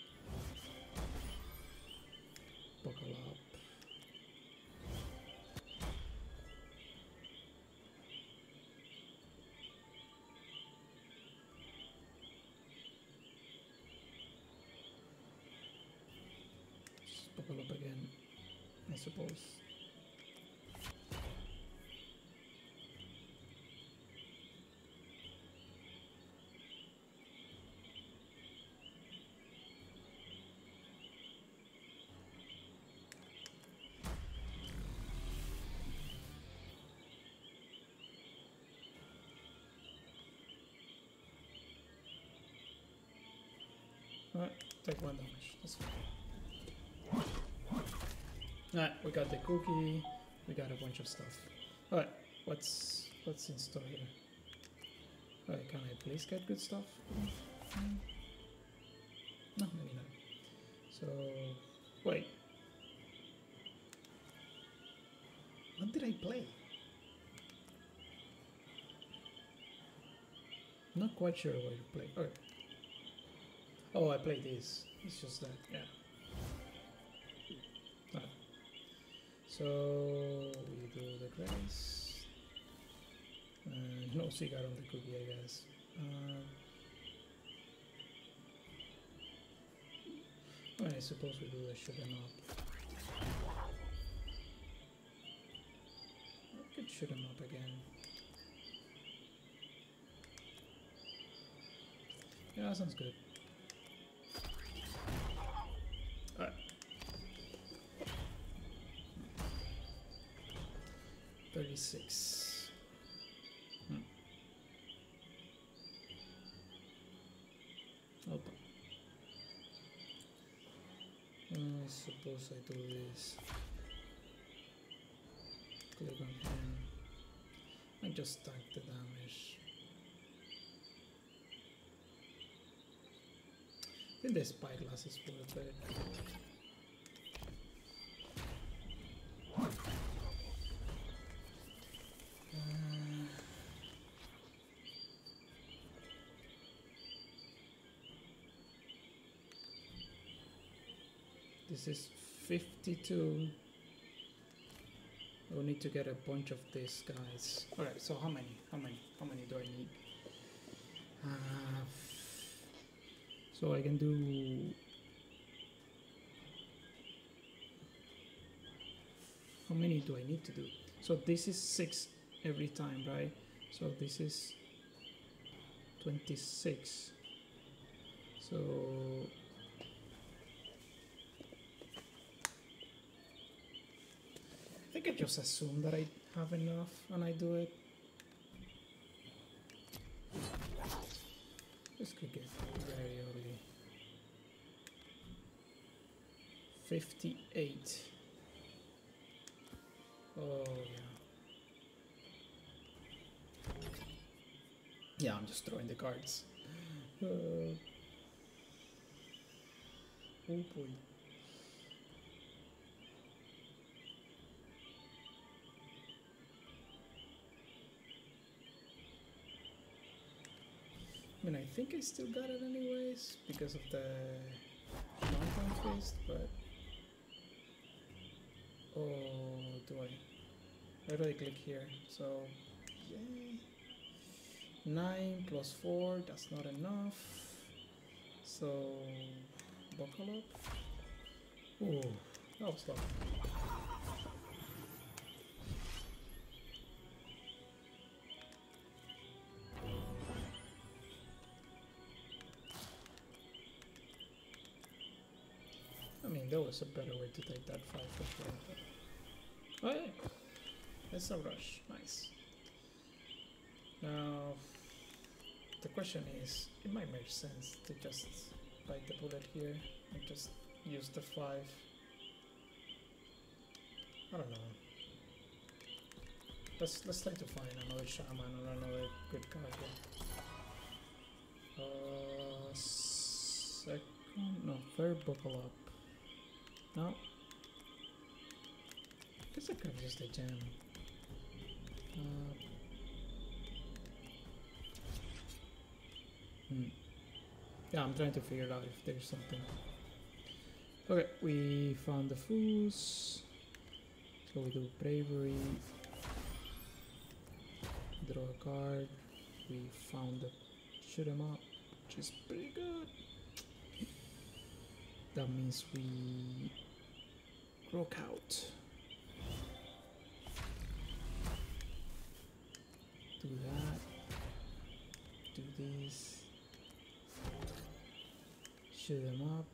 buckle up. Just buckle up again, I suppose. Alright, take one damage. That's fine. Alright, we got the cookie, we got a bunch of stuff. Alright, what's what's in store here? Alright, can I please get good stuff? Mm. No, maybe not. So wait. What did I play? Not quite sure what to play. Okay. Oh, I played this. It's just that, yeah. Right. So we do the grace. Uh, no cigar on the cookie, I guess. Uh, well, I suppose we do the shoot 'em up. I could shoot 'em up again. Yeah, that sounds good. Alright. thirty-six. Hmm. suppose I do this. Click on him and just stack the damage. I think the spyglass is worth it. Uh, this is fifty-two. I will need to get a bunch of these guys. Alright, so how many? How many? How many do I need? Uh, so I can do... How many do I need to do? So this is six every time, right? So this is twenty-six. So... I think I just assume that I have enough and I do it. This could get very early. fifty-eight. Oh yeah. Yeah, I'm just throwing the cards. Uh, oh boy. I mean, I think I still got it anyways because of the Mountain Fist, but... Oh, do I? Where do I click here? So, yay. nine plus four, that's not enough. So, buckle up. Oh, that was tough. I mean, there was a better way to take that five for sure. But... Oh yeah, that's a rush. Nice. Now, the question is, it might make sense to just bite the bullet here and just use the five. I don't know. Let's let's try to find another shaman or another good card here. Uh, second, no, third buckle up. No. I guess I could have used a gem. Uh, hmm. Yeah, I'm trying to figure out if there's something. Okay, we found the fools. So we do bravery. Draw a card. We found the shoot 'em up, which is pretty good. That means we rock out. Do that. Do this. Shoot them up.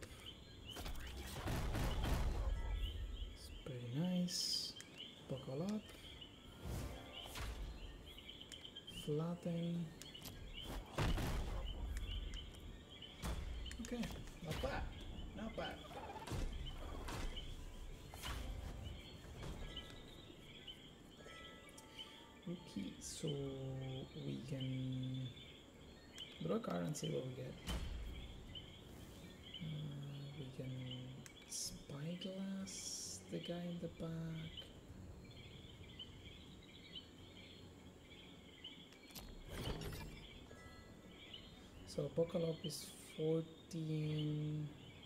It's pretty nice. Buckle up. Flatten. Okay, not bad. Not bad. Okay, so we can draw a card and see what we get. Uh, we can spyglass the guy in the back. So buckle up is fourteen.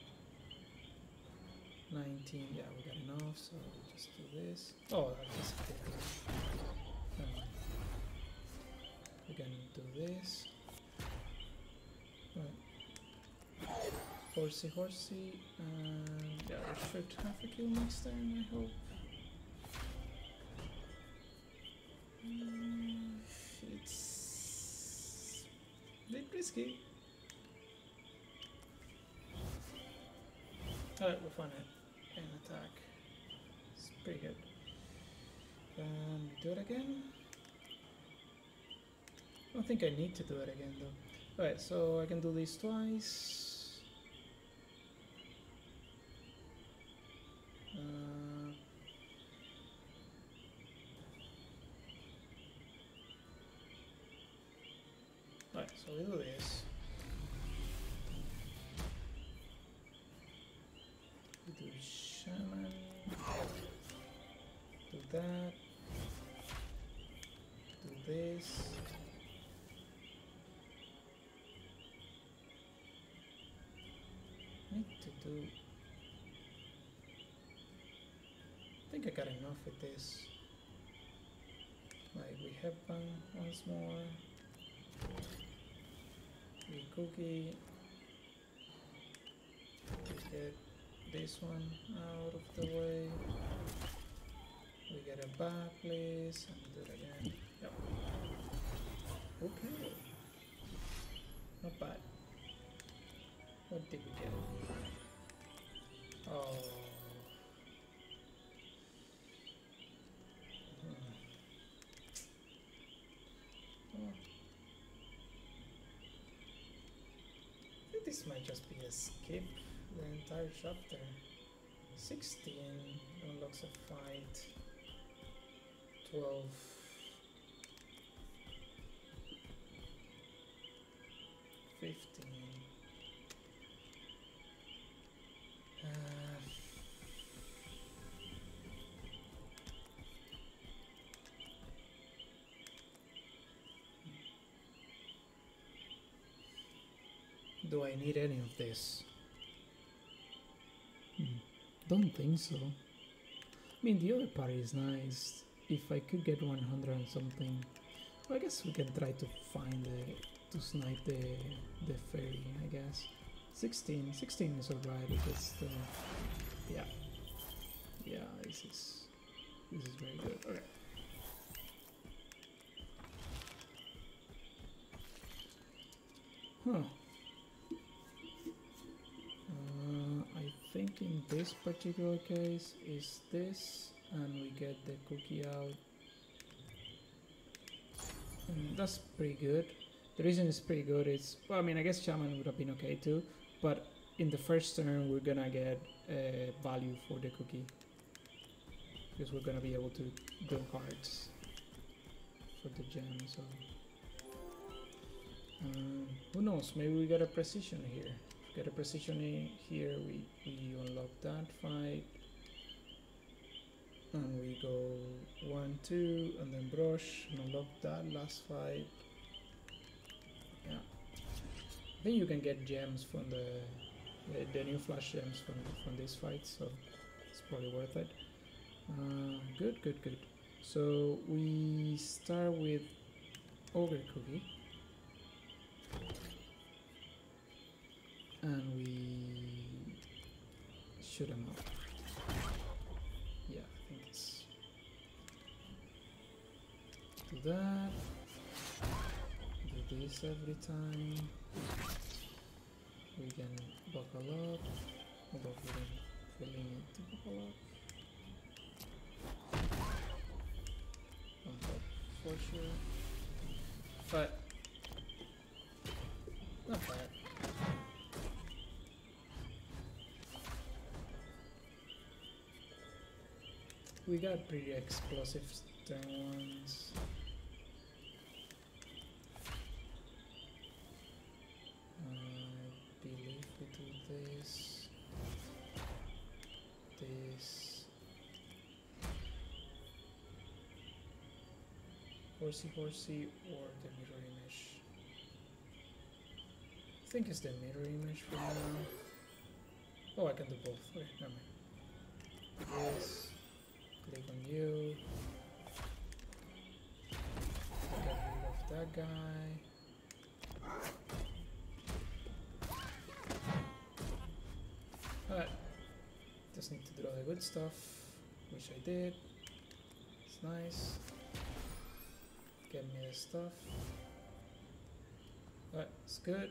nineteen, yeah, we got enough, so we'll just do this. Oh, that is good. Um, we can do this. Right. Horsey, horsey, and yeah, we should have a kill next time, I hope. Mm, it's a bit risky. Alright, we'll find it. And attack. It's pretty good. Um, do it again? I don't think I need to do it again though. Alright, so I can do this twice. we do this. We do shaman. Do that. Do this. Need to do. I think I got enough with this. Like we have one once more. We cookie. We get this one out of the way. We get a back, please, and do it again. Yep. Okay. Not bad. What did we get? Oh. Hmm. Oh. I think this might just be a skip the entire chapter. sixteen unlocks a fight. twelve. fifteen. Uh, do I need any of this? Hmm. Don't think so. I mean, the other part is nice. If I could get one hundred and something, well, I guess we can try to find the, to snipe the the fairy, I guess. sixteen, sixteen is alright, it's the, yeah, yeah, this is, this is very good, okay. Huh. Uh, I think in this particular case is this, and we get the cookie out. And that's pretty good. The reason it's pretty good is, well, I mean, I guess Shaman would have been okay too, but in the first turn we're gonna get uh, value for the cookie. Because we're gonna be able to draw cards for the gem, so... Um, who knows, maybe we get a precision here. If we get a precision in here, we, we unlock that fight. And we go one, two, and then brush, and unlock that last fight. Yeah. I think you can get gems from the, the, the new flash gems from, from this fight, so it's probably worth it. Uh, good, good, good. So we start with Ogre Cookie. And we shoot him up. Yeah, I think it's... Do that. Do this every time. We can buckle up. Although we don't really need to buckle up. On top for sure. But not bad. We got pretty explosive turn ones. I believe we do this, this, horsey horsey, or the mirror image. I think it's the mirror image for now. Oh, I can do both. Okay, never mind. This. Click on you. Get rid of that guy. Alright. Just need to draw the good stuff, which I did. It's nice. Get me the stuff. Alright, it's good.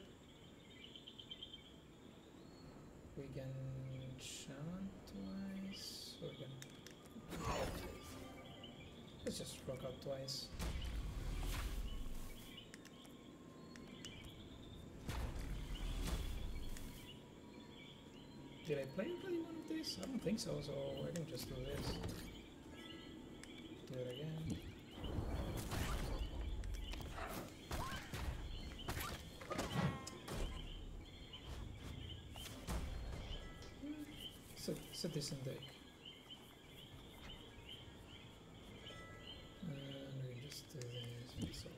We can shaman twice. We're gonna Let's just rock out twice. Did I play already one of these? I don't think so, so I can just do this. Do it again. It's a, it's a decent deck. And we can just do this. So.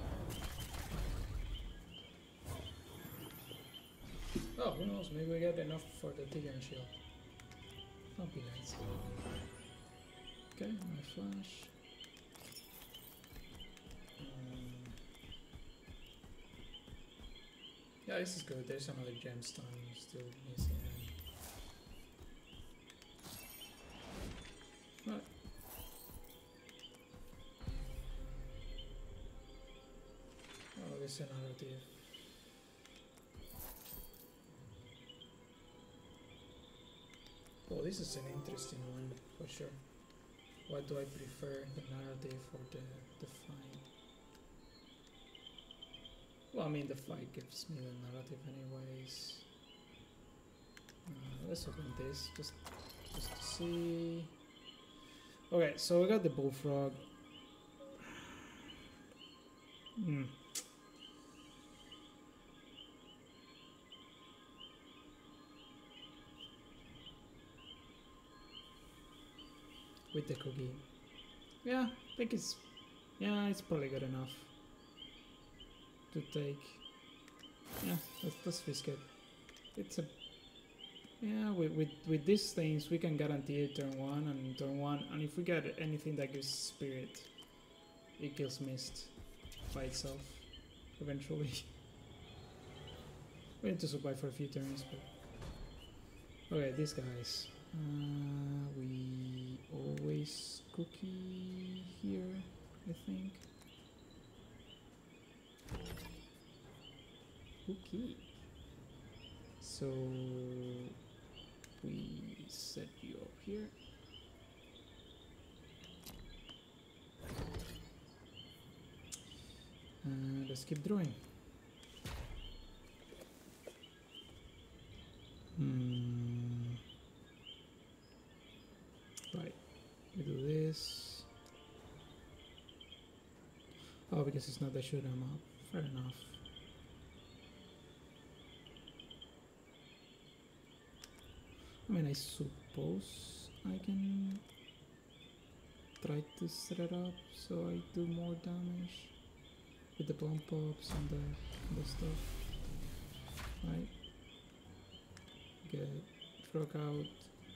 Oh, who knows? Maybe we get enough for the Tigran shield. That'll be nice. Okay, my flash. Um, yeah, this is good. There's another gemstone still missing. Right. Oh, this is a narrative. Oh, this is an interesting one for sure. What do I prefer, the narrative or the, the fight? Well, I mean, the fight gives me the narrative anyways. Uh, let's open this just, just to see. Okay, so we got the bullfrog. Hmm. With the cookie. Yeah, I think it's, yeah, it's probably good enough to take. Yeah, let's, let's risk it. It's a, yeah, with, with, with these things we can guarantee it turn one and turn one, and if we get anything that gives spirit, it kills Mist by itself, eventually. We need to survive for a few turns, but... Okay, these guys. Uh, we always cookie here, I think. Cookie. So we set you up here. And let's keep drawing. Hmm. Right, we do this. Oh, because it's not the shoot 'em up. Fair enough. I mean, I suppose I can try to set it up so I do more damage with the plum pops and the, and the stuff. Right. Get frog out.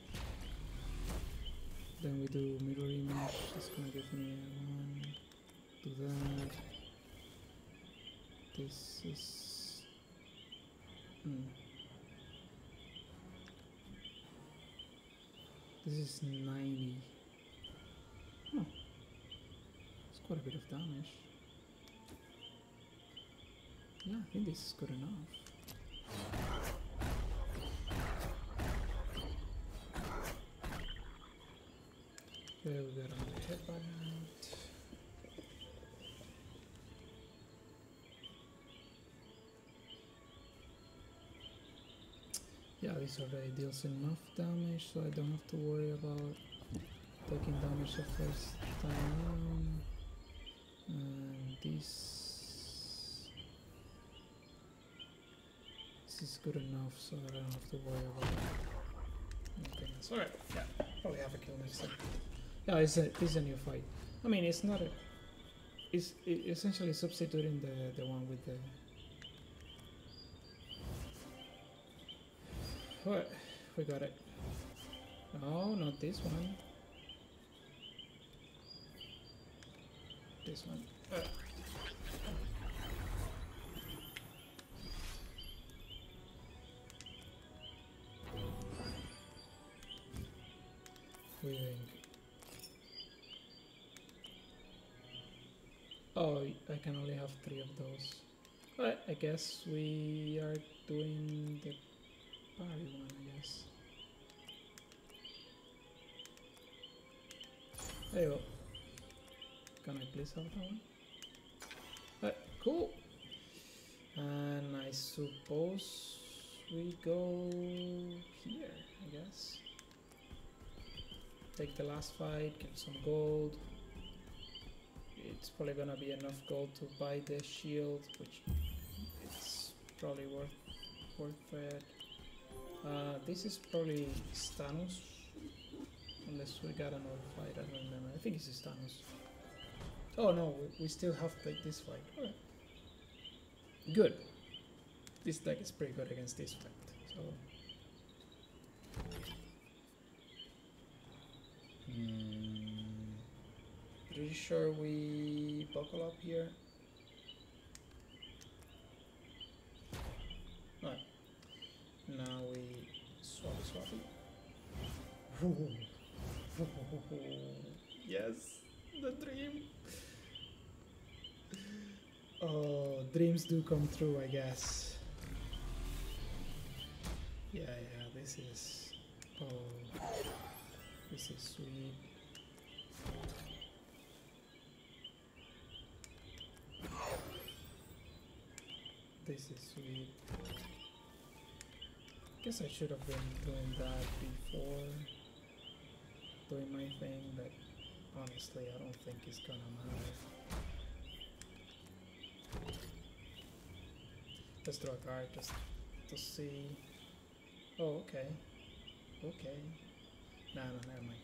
Then we do mirror image. It's gonna give me a one. Do that. This is. Hmm. This is ninety. Oh, it's quite a bit of damage. Yeah, I think this is good enough. There we got another headband. Yeah, this already deals enough damage, so I don't have to worry about taking damage the first time around. And this, this is good enough, so I don't have to worry about anything else. Alright, yeah, probably have a kill next time. Yeah, it's a, it's a new fight. I mean, it's not a... It's it essentially substituting the, the one with the... What? We got it. No, not this one. This one. Uh. We think. Oh, I can only have three of those. But I guess we are doing the parry one, I guess. There you go. Can I please have that one? Right, cool. And I suppose we go here, I guess. Take the last fight, get some gold. It's probably gonna be enough gold to buy the shield, which it's probably worth worth it. Uh, this is probably Stanus. Unless we got another fight, I don't remember. I think it's Stanus. Oh no, we, we still have to take this fight. Alright. Good. This deck is pretty good against this fight. So. Hmm. Pretty sure we buckle up here. Alright. Now we swap swap it. Yes, the dream. Oh, dreams do come true, I guess. Yeah, yeah, this is. Oh, this is sweet. This is sweet. Guess I should have been doing that before doing my thing, but honestly, I don't think it's gonna matter. Let's draw a card just to see. Oh, okay. Okay. Nah, no, never mind.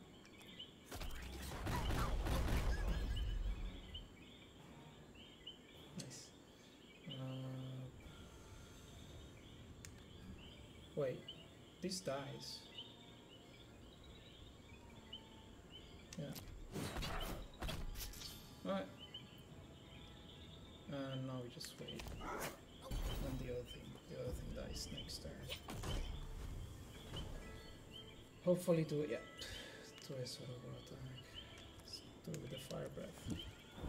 Nice. Uh, wait, this dies. Yeah. Alright. And now we just wait. And the other thing, the other thing dies next turn. Hopefully do it, yeah. Do a sort of attack. Let's do it with the fire breath.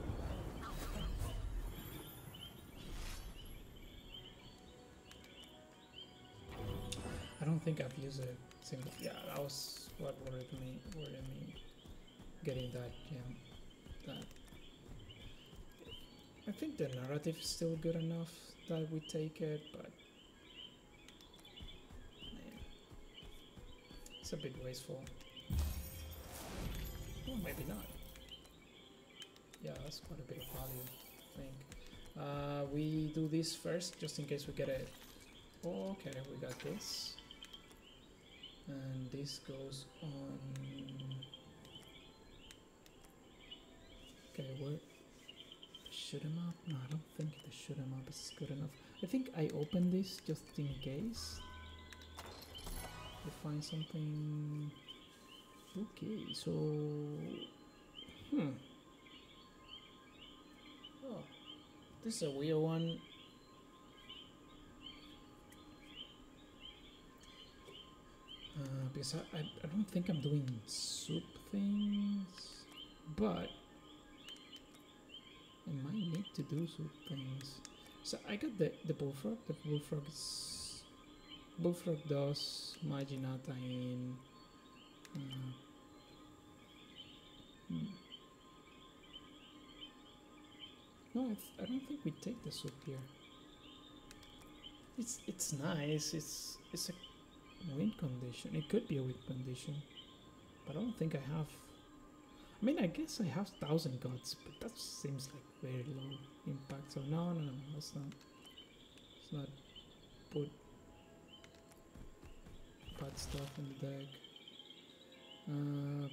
I don't think I've used a single, yeah, that was what worried me, worried me. Getting that gem, that I think the narrative is still good enough that we take it, but man, it's a bit wasteful. Well, maybe not. Yeah, that's quite a bit of value, I think. Uh, we do this first, just in case we get it. Oh, okay, we got this, and this goes on. Okay, what? Shoot 'em up? No, I don't think the shoot 'em up is good enough. I think I open this just in case I find something. Okay, so hmm. Oh, this is a weird one. Uh, because I, I I don't think I'm doing soup things, but I might need to do some things. So I got the, the bullfrog. The bullfrog is bullfrog does Majinata in uh, hmm. No, it's, I don't think we take the soup here. It's it's nice. It's it's a win condition. It could be a win condition, but I don't think I have. I mean, I guess I have thousand gods, but that seems like very low impact. So no, no, no, let's not. Let's not put bad stuff in the deck. Uh,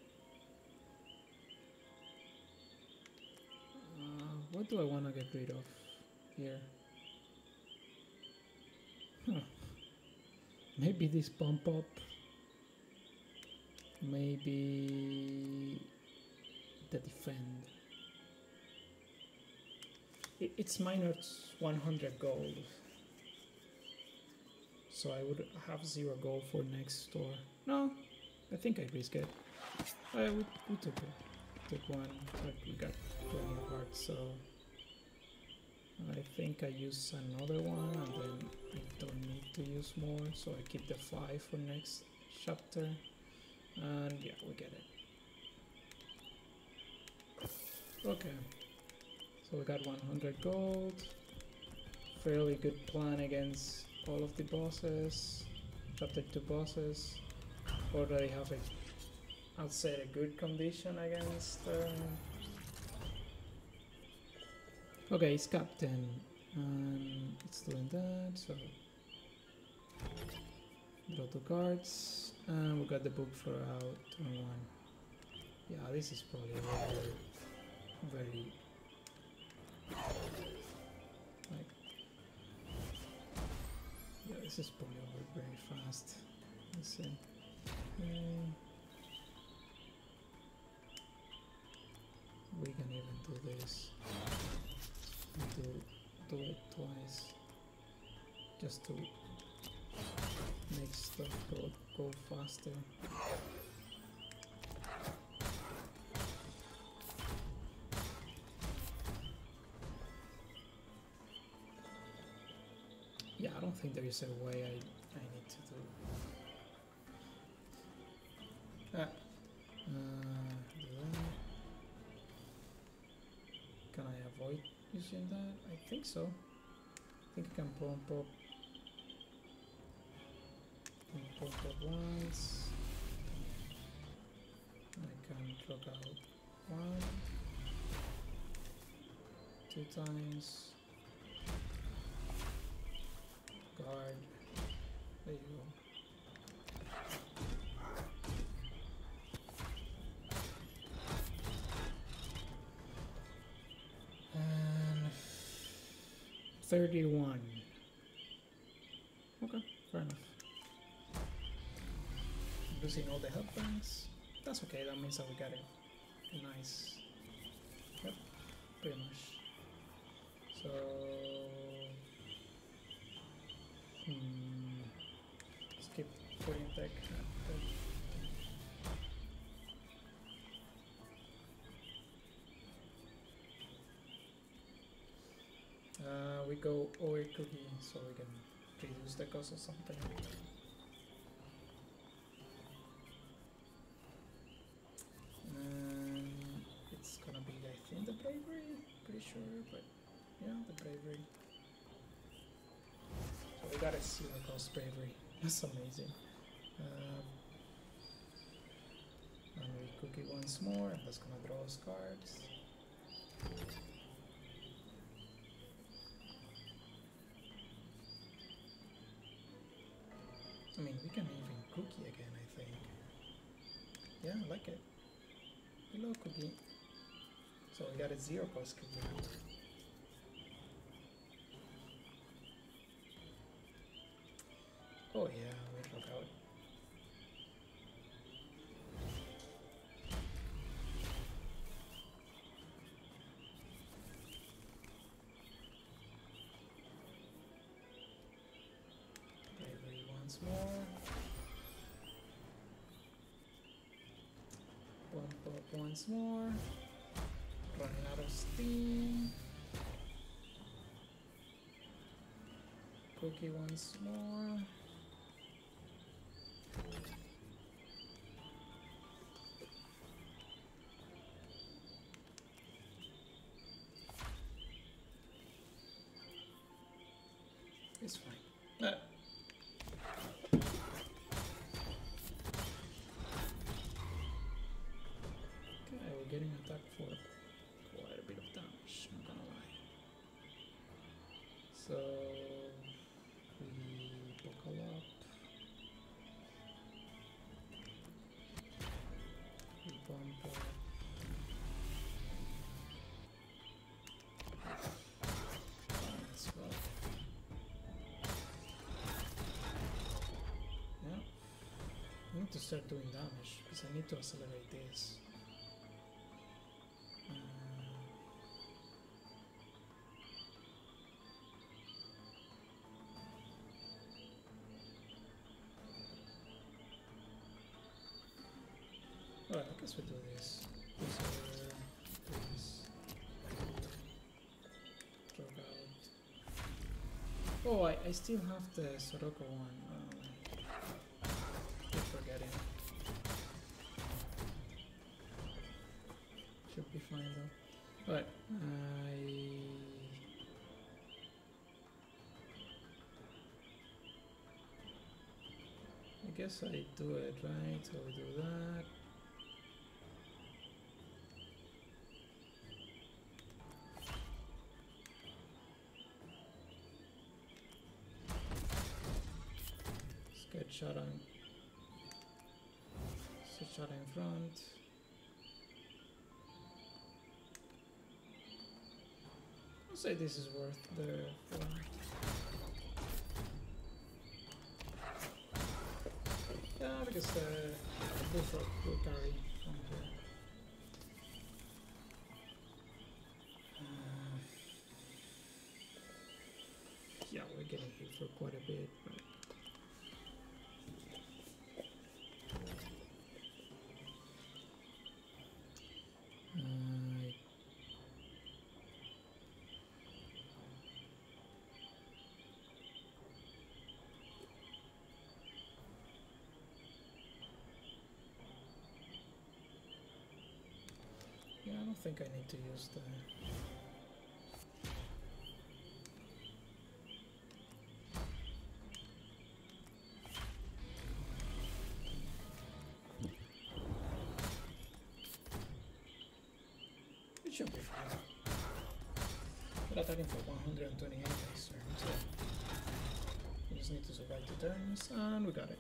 uh, what do I want to get rid of here? Huh. Maybe this pump up. Maybe the defend. It, it's minus one hundred gold, so I would have zero gold for next store. No, I think I risk it. I we, we took it. Took one, but we got plenty of hearts, so I think I use another one, and then I don't need to use more, so I keep the five for next chapter. And yeah, we get it. Okay, so we got one hundred gold. Fairly good plan against all of the bosses. Chapter two bosses. Already have a, I'd say, a good condition against. Um... Okay, it's captain, and it's doing that. So Draw two cards. And we got the book for out turn one. Yeah, this is probably over very like yeah, this is probably over very fast. Let's see. Okay. We can even do this. Do do it twice. Just to make stuff go go faster. Yeah, I don't think there is a way I, I need to do. Ah. Uh, do that. Can I avoid using that? I think so. I think I can pump up. Pump up once. I can drop out one. Two times. Guard. There you go. And thirty-one. Okay, fair enough. Losing all the health banks. That's okay, that means that we got it. Nice. Yep, pretty much. So Hmm. Let's keep putting deck. Uh, we go over cookie so we can reduce the cost or something. And it's gonna be, I think, the bravery. Pretty sure, but yeah, the bravery. So we got a zero cost bravery. That's amazing. Um, and we cook it once more, and that's gonna draw us cards. I mean, we can even cookie again, I think. Yeah, I like it. Hello, cookie. So we got a zero cost cookie now. Oh yeah, we drop out. Bravery once more. Bump up once more. Running out of steam. Cookie once more. It's fine. Uh. Okay, we're getting attacked for quite a bit of damage, not gonna lie. So we buckle up. We bump up. That's well. Yeah. I need to start doing damage because I need to accelerate this. Alright, I guess we do this. This over, this. Drop out. Oh, I, I still have the Soroko one. Oh, keep forgetting. Should be fine though. Alright, I... I guess I do it, right? So we do that. shot on. So shot in front. I'll say this is worth the four. Yeah, because the bullfrog will carry from here. Uh, yeah, we're getting hit for quite a bit, but uh, yeah, I don't think I need to use the. It should be fine. We're attacking for one hundred twenty-eight next turn, so we just need to survive the turns, and we got it.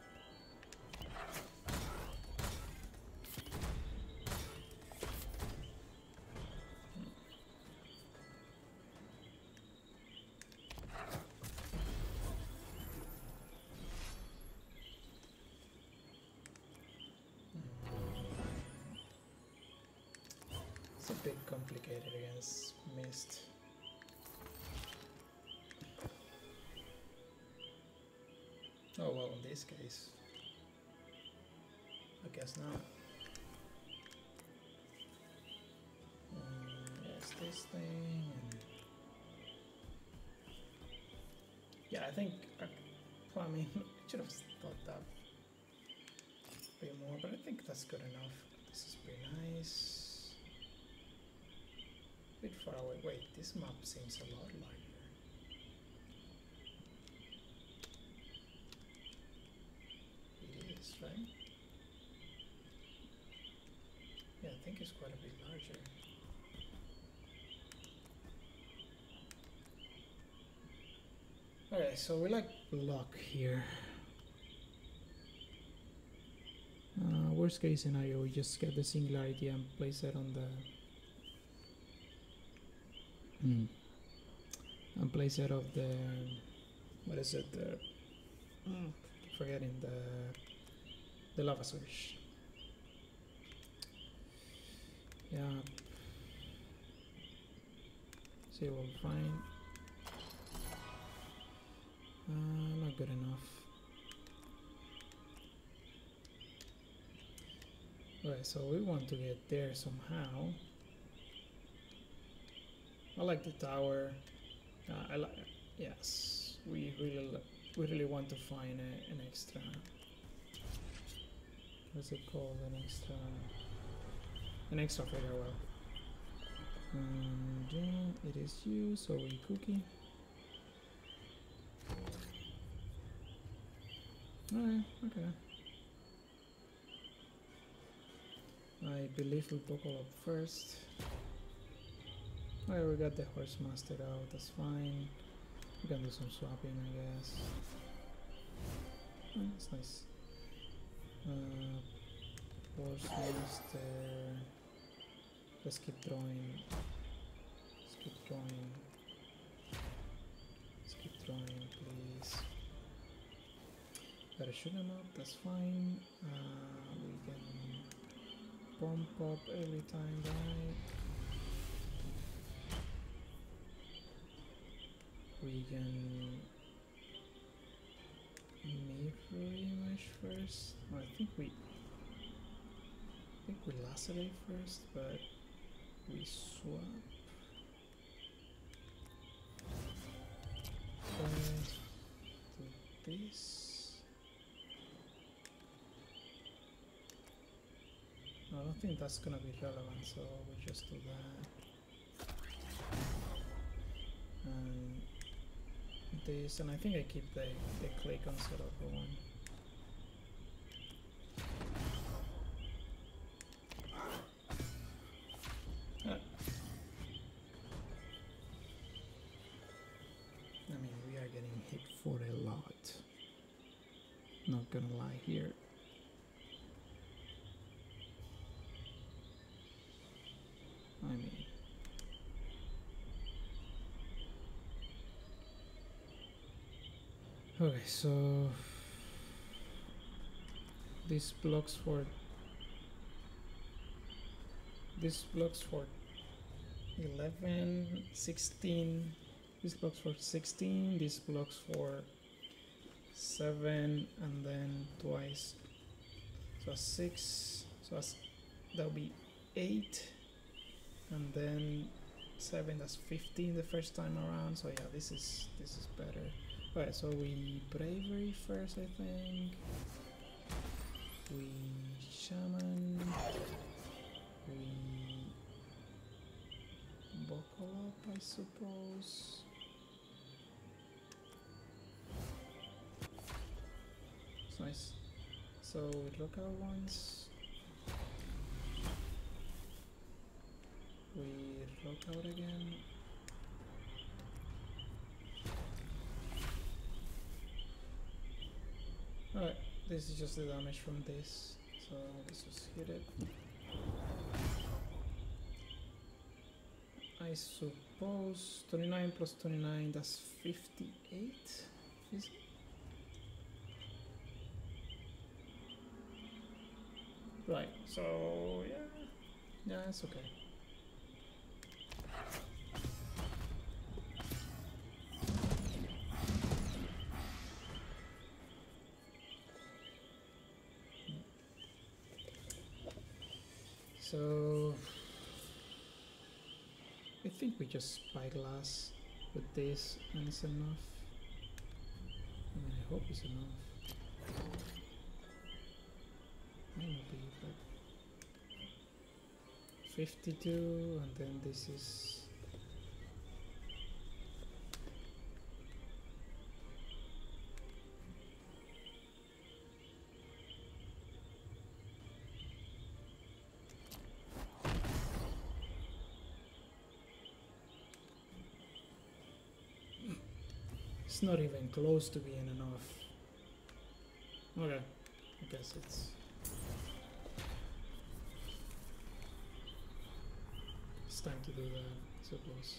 It's a bit complicated against Mist. Oh well, in this case, I guess not. Um, yes, this thing. And yeah, I think. I, well, I mean, I should have thought that a bit more, but I think that's good enough. This is pretty nice. Bit far away. Wait, this map seems a lot larger. It is, right? Yeah, I think it's quite a bit larger. Okay, so we like block here. Uh, worst case scenario, we just get the singularity and place it on the Mm. and place it of the what is it the mm, forgetting the the lava surge. Yeah, see, we'll find uh, not good enough. Okay, so we want to get there somehow. I like the tower. Uh, I like. Yes, we really, we really want to find a, an extra. What's it called? An extra. An extra figure well. And yeah, it is you. So we cookie. Alright. Okay. I believe we buckle up first. Alright, we got the horse mastered out, that's fine. We can do some swapping, I guess. Oh, that's nice. Uh, horse master. Let's keep drawing. Let's keep drawing. Let's keep drawing, please. Gotta shoot them up, that's fine. Uh, we can bump up every time, right? We can mirror image first. Oh, I think we I think we lacerate first, but we swap. Uh, to this. No, I don't think that's gonna be relevant, so we just do that. And this, and I think I keep the, the click on sort of one. Ah. I mean, we are getting hit for a lot. Okay, so this blocks for this blocks for eleven, sixteen. This blocks for sixteen. This blocks for seven, and then twice. So that's six. So that's, that'll be eight, and then seven. That's fifteen the first time around. So yeah, this is this is better. Alright, so we bravery first, I think. We shaman. We buckle up, I suppose. It's nice. So we look out once. We look out again. Alright, this is just the damage from this, so let's just hit it. I suppose twenty-nine plus twenty-nine, that's fifty-eight, is it? Right, so yeah, yeah, it's okay. So I think we just spyglass with this and it's enough. I mean, I hope it's enough. Might not be, but fifty-two, and then this is it's not even close to being enough. Okay, I guess it's it's time to do that, I suppose.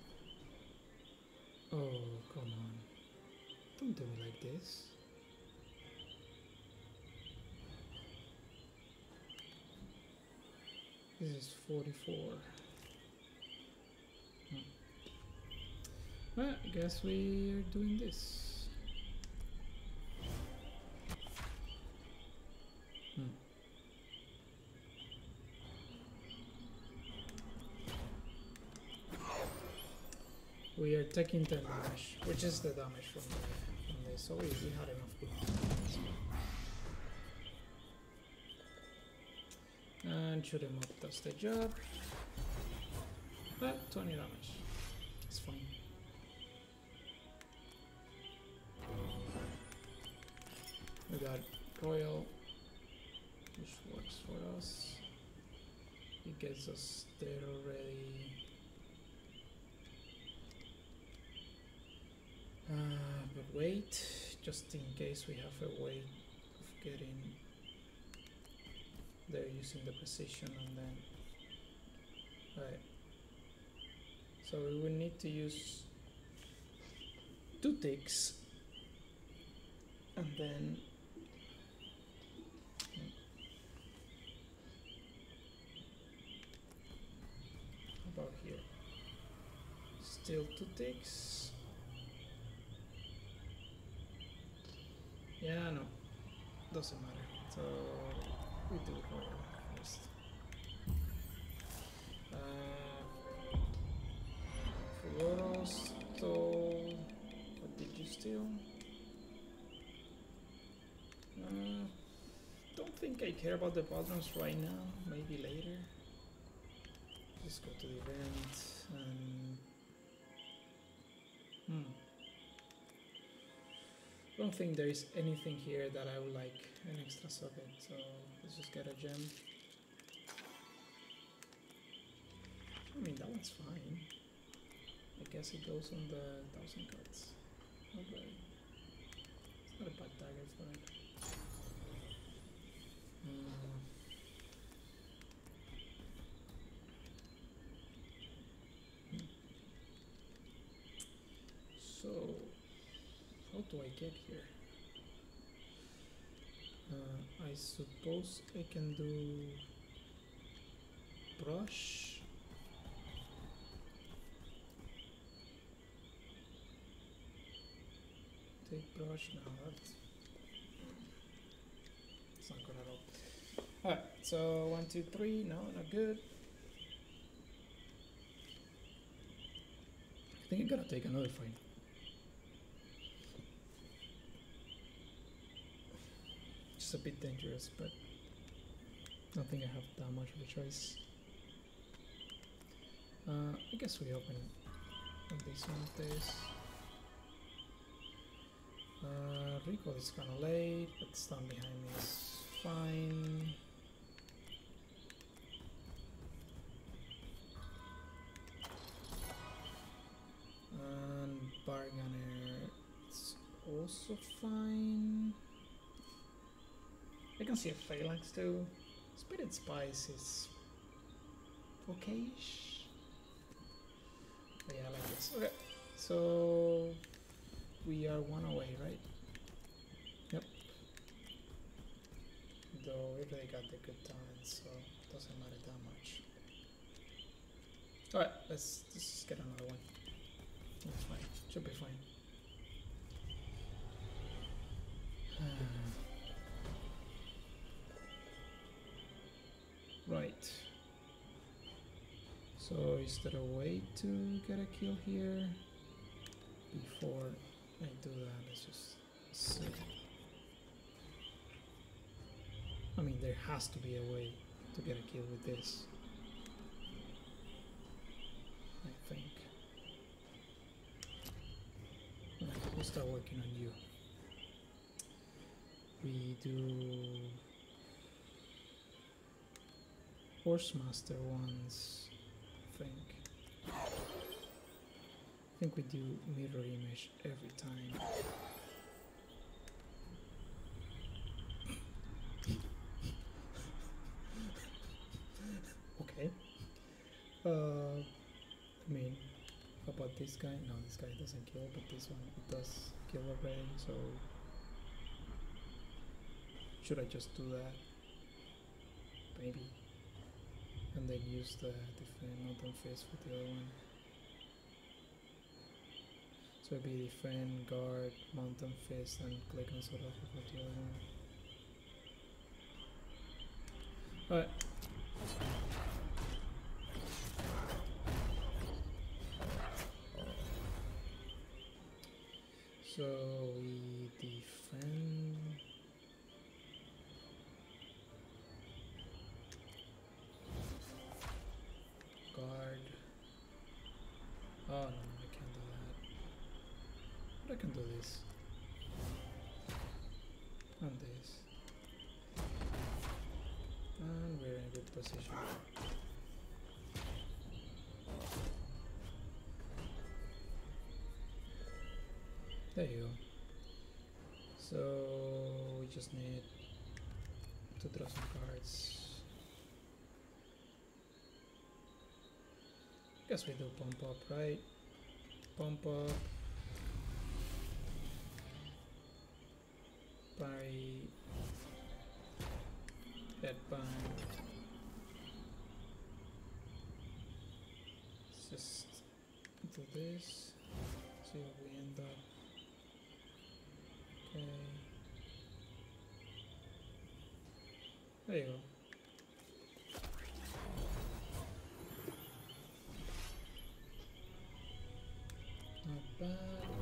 Oh, come on. Don't do me like this. This is forty-four. Hmm. Well, I guess we are doing this. Hmm. We are taking ten damage, which is the damage from, the, from this, so we, we had enough blood. And shoot him up does the job. But twenty damage. It's fine. We got Royal, which works for us. It gets us there already. Uh, but wait, just in case we have a way of getting there using the precision and then. Right. So we will need to use two ticks and then about here. Still two ticks. Yeah, no, doesn't matter. So we do Royal first. Uh, Fulgoro stole. What did you steal? Uh, don't think I care about the buttons right now. Maybe later. Just go to the event and. Hmm. I don't think there is anything here that I would like an extra socket, so let's just get a gem. I mean, that one's fine. I guess it goes on the thousand cuts. Not bad. It's not a bad dagger for it. Uh, hmm. So, how do I get here? Uh, I suppose I can do brush. Take brush. No, that's, that's not good at all. Alright, so one, two, three. No, not good. I think I'm gonna take another fight. It's a bit dangerous, but I don't think I have that much of a choice. Uh, I guess we open this one of this. Uh, recall is kinda late, but stand behind me is fine. And Bargainer, it's also fine. I can see a Phalanx too. Spirit Spice is okay-ish. But yeah, I like this. Okay, so we are one away, right? Yep. Though we really got the good talents, so it doesn't matter that much. Alright, let's just get another one. That's fine. Should be fine. Right. So is there a way to get a kill here? Before I do that, let's just see. I mean, there has to be a way to get a kill with this. I think. Alright, we'll start working on you. We do Horsemaster ones, I think. I think we do mirror image every time. Okay. Uh, I mean, how about this guy? No, this guy doesn't kill, but this one it does kill already, so should I just do that? Maybe. And then use the different Mountain Fist for the other one. So it'd be defend, guard, Mountain Fist, and click on Soda for the other one. Alright. So we defend. Guard. Oh no, I can't do that. But I can do this. And this. And we're in a good position. There you go. So we just need to draw some cards. Guess we do pump up, right? Pump up. Parry. Headbang. Let's just do this. See what we end up. Okay. There you go. Not bad.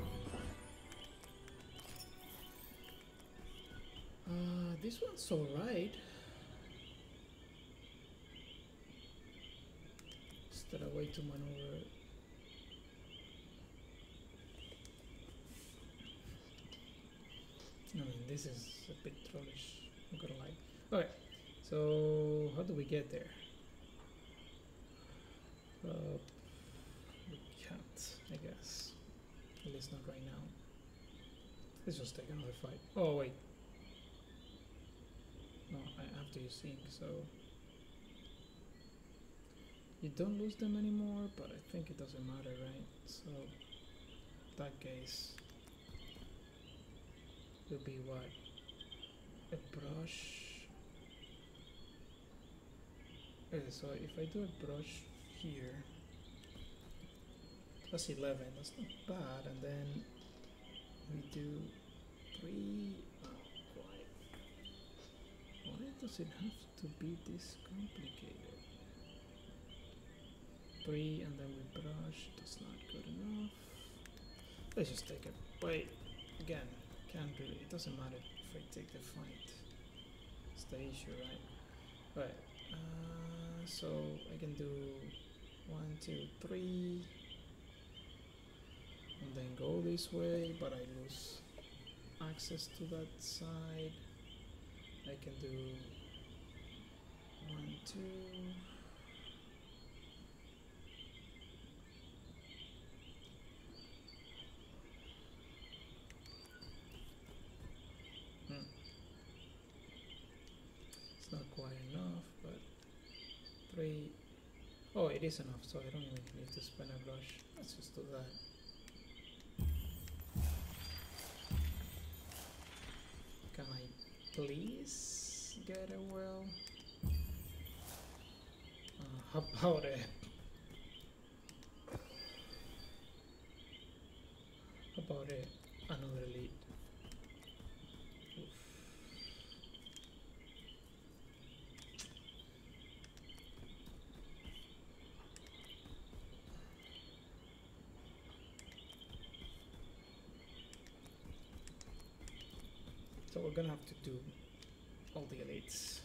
Uh, this one's alright. Is there a way to maneuver? I mean, this is a bit trollish, I'm gonna lie. Okay, so how do we get there? Uh, we can't, I guess. At least not right now. Let's just take another fight. Oh, wait. No, I have to use Ink, so... You don't lose them anymore, but I think it doesn't matter, right? So, in that case... will be what? A brush. Okay, so if I do a brush here, that's eleven, that's not bad, and then we do three, oh, why? Why does it have to be this complicated? Three, and then we brush, that's not good enough. Let's just take it, wait, again, can't really, it doesn't matter if I take the fight, it's the issue, right? Right. Uh, so I can do one, two, three, and then go this way, but I lose access to that side. I can do one, two. Hmm. It's not quite enough, but three. Oh, it is enough, so I don't even need to spin a brush. Let's just do that. Can I please get a well? Uh, how about it? How about it? Another lead. Oof. So we're gonna have to do all the elites.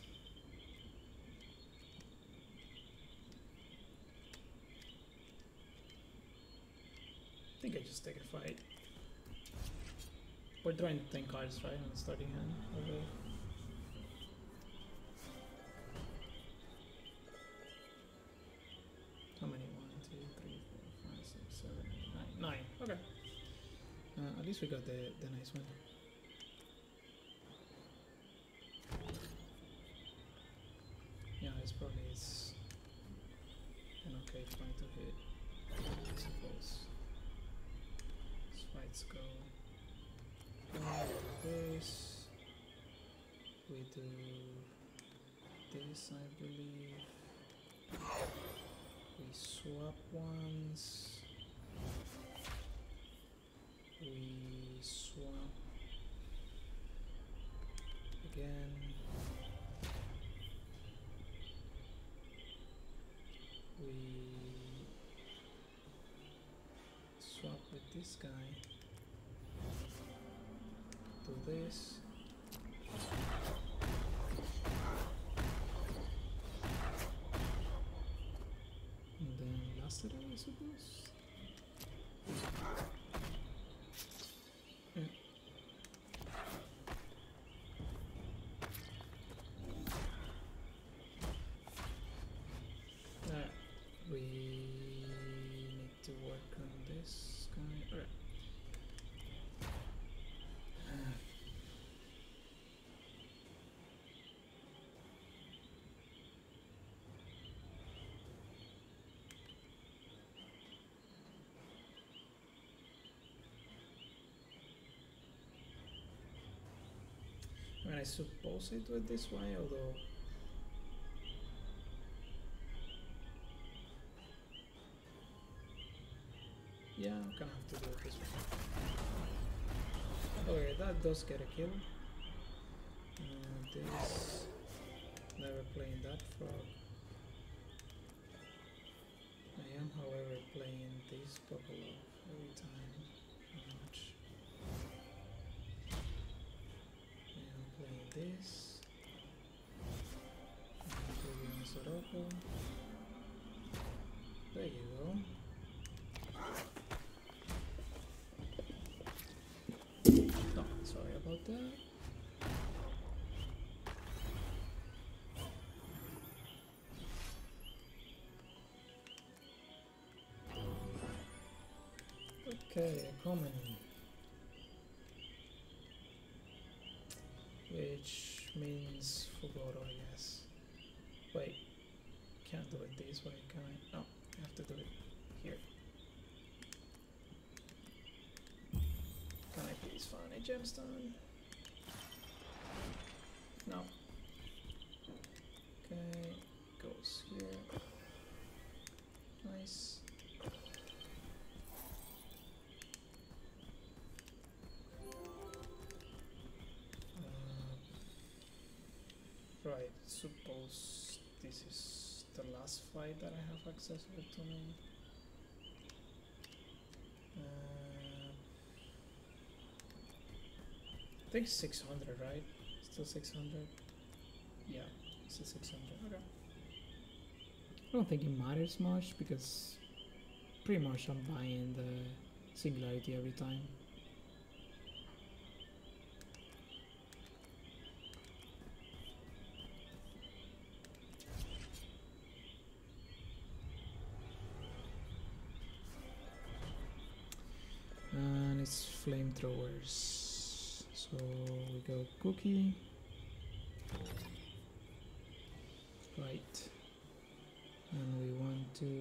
I think I just take a fight. We're drawing ten cards, right, on the starting hand. Okay. How many? One, two, three, four, five, six, seven, eight, nine. Nine. Okay. Uh, at least we got the the nice one. Yeah, it's probably it's an okay fight to hit, I suppose. Let's fights go. We do this. We do this, I believe. We swap ones. We swap again. We swap with this guy. Do this. And then last it, I suppose. Mm. Alright, we need to work on this guy. Alright. I mean, I suppose I do it this way, although yeah, I'm gonna have to do it this way. Okay, that does get a kill. Uh, this, never playing that frog. I am, however, playing this buffalo every time. How much? I am playing this. I'm playing Soropo. There you go. Oh, sorry about that. Okay, a common, which means Fugoro, I guess. Wait, can't do it this way, can I? No, I have to do it here. Can I please find a gemstone? nice. Uh, right, suppose this is the last fight that I have accessible to me. Uh, I think six hundred, right? Still six hundred? Yeah, still six hundred. Okay. I don't think it matters much because pretty much I'm buying the singularity every time. And it's flamethrowers. So we go cookie. Right. And we want to,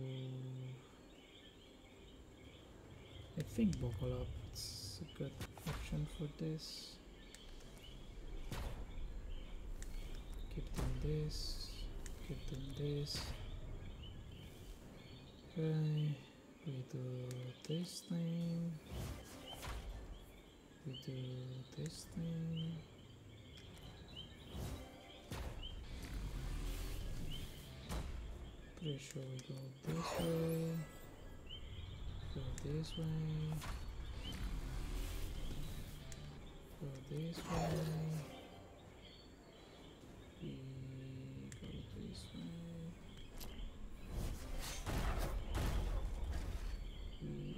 I think buckle up, it's a good option for this. Keep them this, keep them this. Okay, we do this thing, we do this thing. Pretty sure we go this way, go this way, go this way, we go this way, we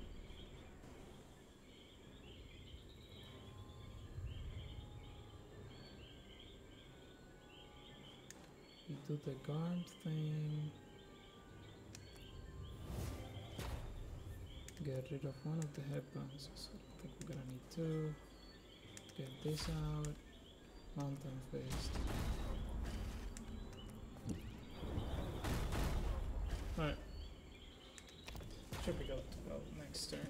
we do the guard thing. Get rid of one of the headbands, so I think we're gonna need two. Get this out. Mountain faced. Alright. Should be good to go next turn.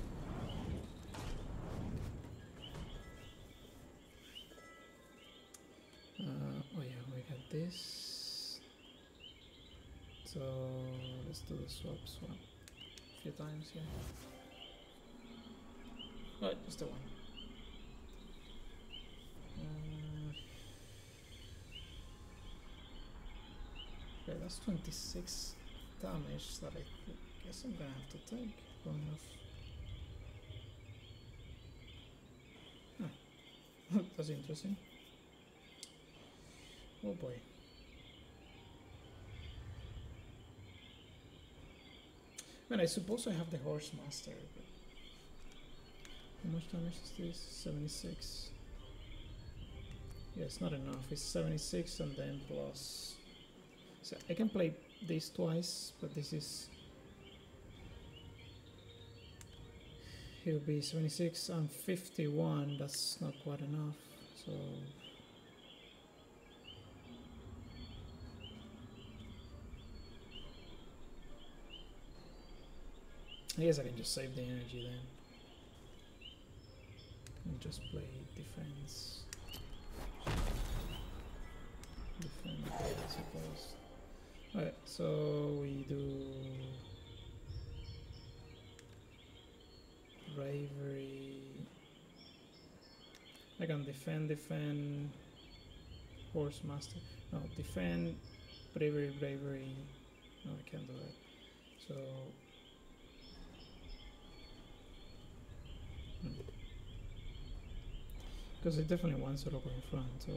Uh, oh yeah, we got this. So let's do the swap swap. Few times, yeah. Right, just the one. Uh, okay, that's twenty-six damage that I guess I'm gonna have to take. Going off. Huh. That's interesting. Oh boy. I mean, I suppose I have the Horse Master, but how much damage is this? seventy-six. Yeah, it's not enough. It's seventy-six and then plus. So I can play this twice, but this is. It'll be seventy-six and fifty-one. That's not quite enough. So. I guess I can just save the energy then. And just play defense. Defend, I suppose. Alright, so we do bravery. I can defend, defend, Horse Master. No, defend, bravery, bravery. No, I can't do that. So. Because it definitely wants to look in front, so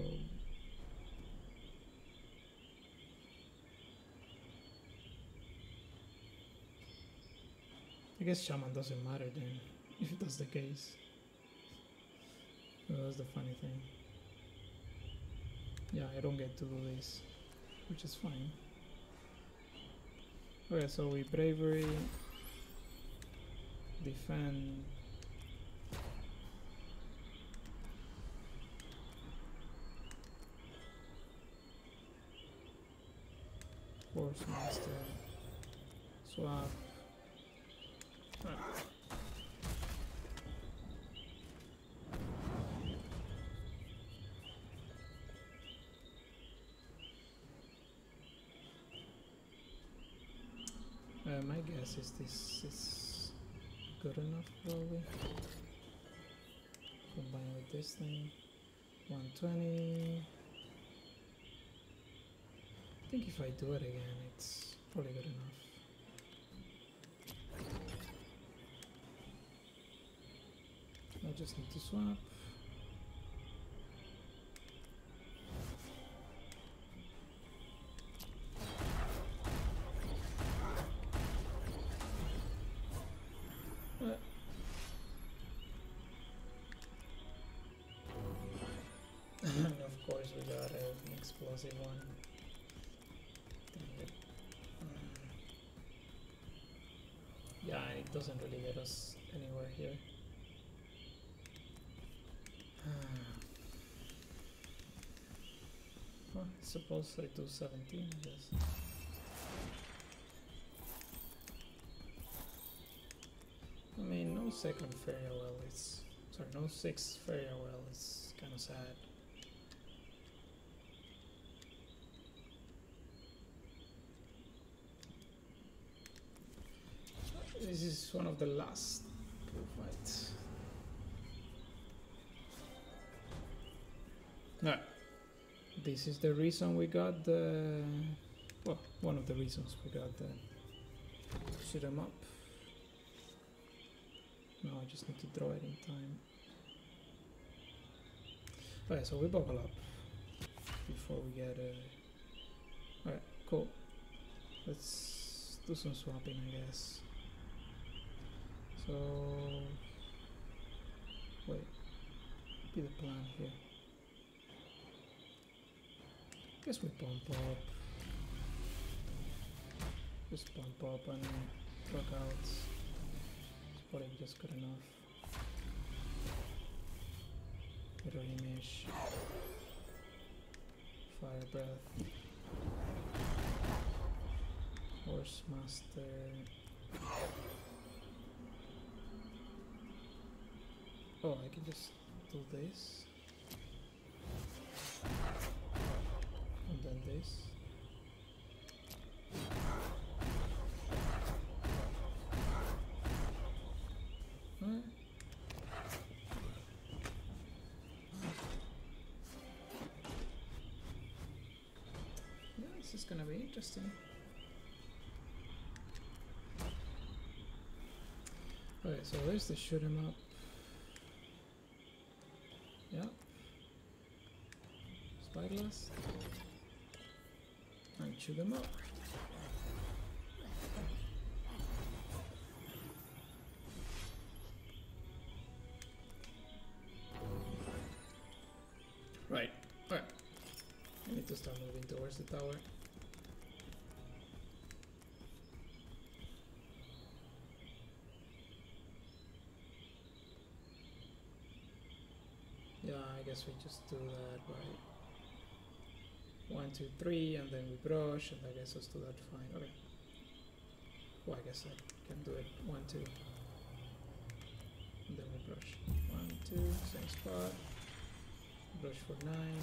I guess Shaman doesn't matter then, if that's the case. So that's the funny thing. Yeah, I don't get to do this, which is fine. Okay, so we bravery, defend. Horse Master, swap. Right. Uh, my guess is this is good enough, probably. Combine with this thing. one twenty. I think if I do it again, it's probably good enough. I just need to swap. Uh. And of course we got an explosive one. Dang it. Um, yeah, it doesn't really get us anywhere here. Well, I suppose I do seventeen, I guess. I mean, no second farewell is... Sorry, no sixth farewell is kind of sad. This is one of the last fights. No. This is the reason we got the... Well, one of the reasons we got the... Shoot 'em up. Now I just need to draw it in time. Okay, so we bubble up before we get a... Alright, cool. Let's do some swapping, I guess. So... Wait. Be the plan here. Guess we bump up. Just bump up and block out. It's probably just good enough. Mirror image. Fire breath. Horse master. Oh, I can just do this. And then this. Alright. Yeah, this is gonna be interesting. Okay, so there's the shoot 'em up. Yeah. Spyglass. And shoot them up. Right. Alright. I need to start moving towards the tower. Yeah, I guess we just do that by one, two, three, and then we brush, and I guess let's do that fine. Okay. Well, I guess I can do it one, two, and then we brush. One, two, same spot. Brush for nine.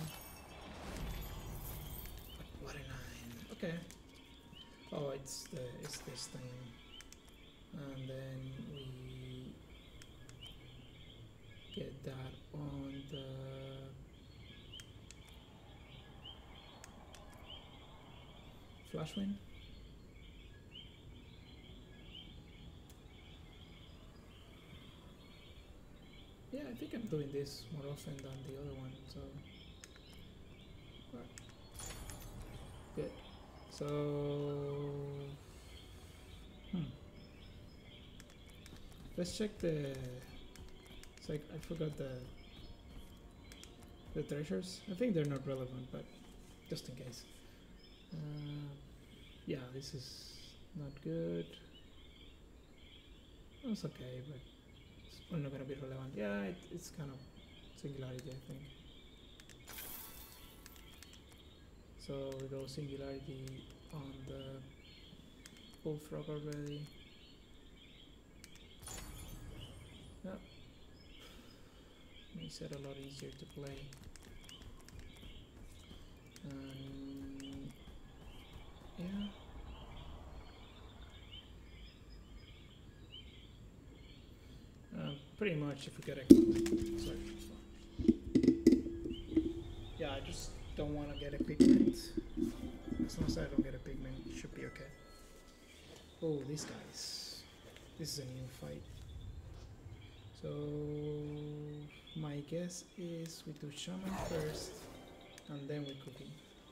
What a nine. Okay. Oh, it's the it's this thing, and then we get that on the Flashwind. Yeah, I think I'm doing this more often than the other one, so right. Good. So hmm. Let's check the it's like I forgot the the treasures. I think they're not relevant, but just in case. Uh, yeah, this is not good. It's okay, but it's probably not gonna be relevant. Yeah, it, it's kind of singularity, I think. So we go singularity on the bullfrog already. Yep. Makes it a lot easier to play. And yeah. pretty much if we get a sorry. Yeah, I just don't want to get a pigment. As long as I don't get a pigment, it should be okay. Oh, these guys. This is a new fight. So my guess is we do shaman first and then we cookie.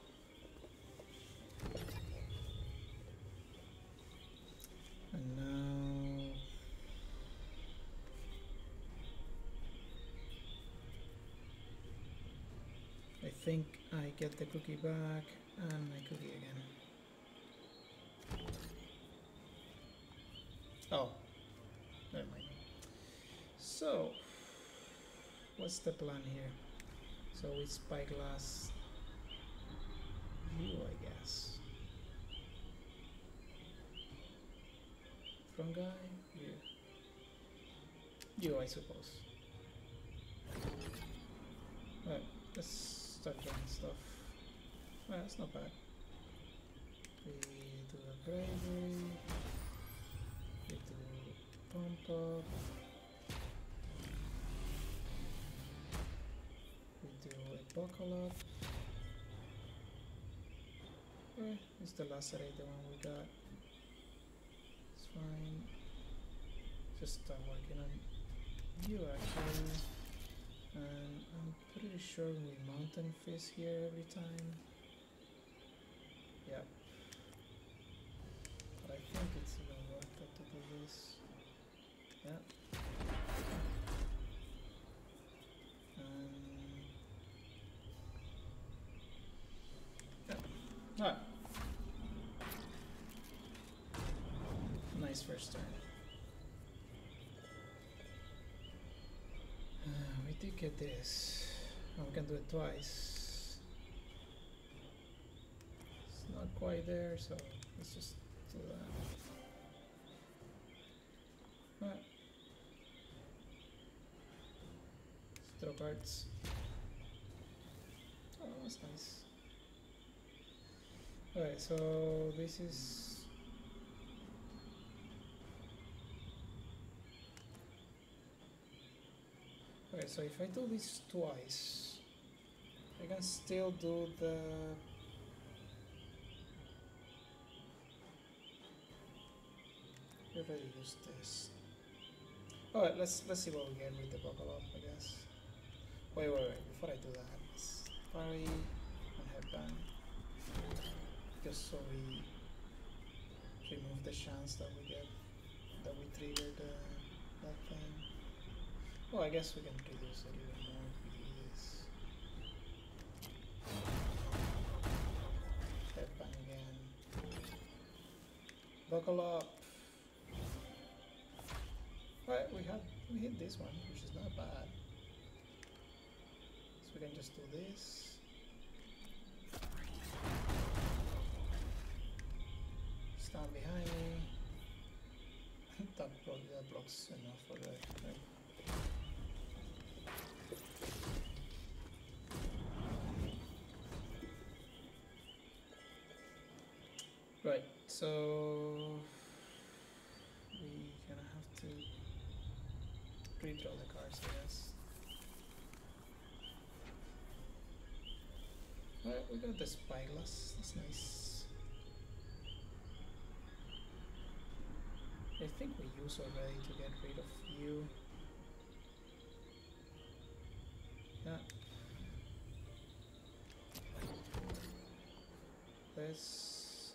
And now I think I get the cookie back and my cookie again. Oh, never mind. So, what's the plan here? So we spyglass you, I guess. Front guy, you. You, I suppose. Right, let's start doing stuff. Well, that's not bad. We do a bravery. We do pump up. We do a buckle up. Okay, it's the lacerate, the one we got. It's fine. Just start working on you actually. And I'm pretty sure we mountain fist here every time. Yep. But I think it's even worth it to do this. Yep. Um, yep. Alright. Nice first turn. Uh, we did get this. Oh, we can do it twice. It's not quite there, so let's just do that. Alright. Let's throw cards. Oh, that's nice. Alright, so this is okay, so if I do this twice, I can still do the we already used this. Alright, let's let's see what we get with the buckle up, I guess. Wait, wait, wait, before I do that, let's parry and headband. Just so we remove the chance that we get that we trigger the that thing. Well, I guess we can reduce it even more if we do this. Headbang again. Buckle up. Right, we had we hit this one, which is not bad. So we can just do this. Stand behind me. that, block, that blocks enough for the right? Right, so we gonna have to redraw the cards, I guess. Right, we got the spyglass, that's nice. I think we use already to get rid of you. Yeah. This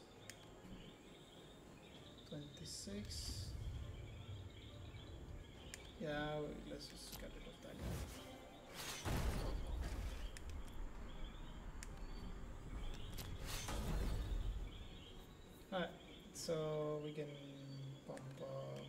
twenty-six. Yeah, let's just get rid of that guy. Alright, so we can pump up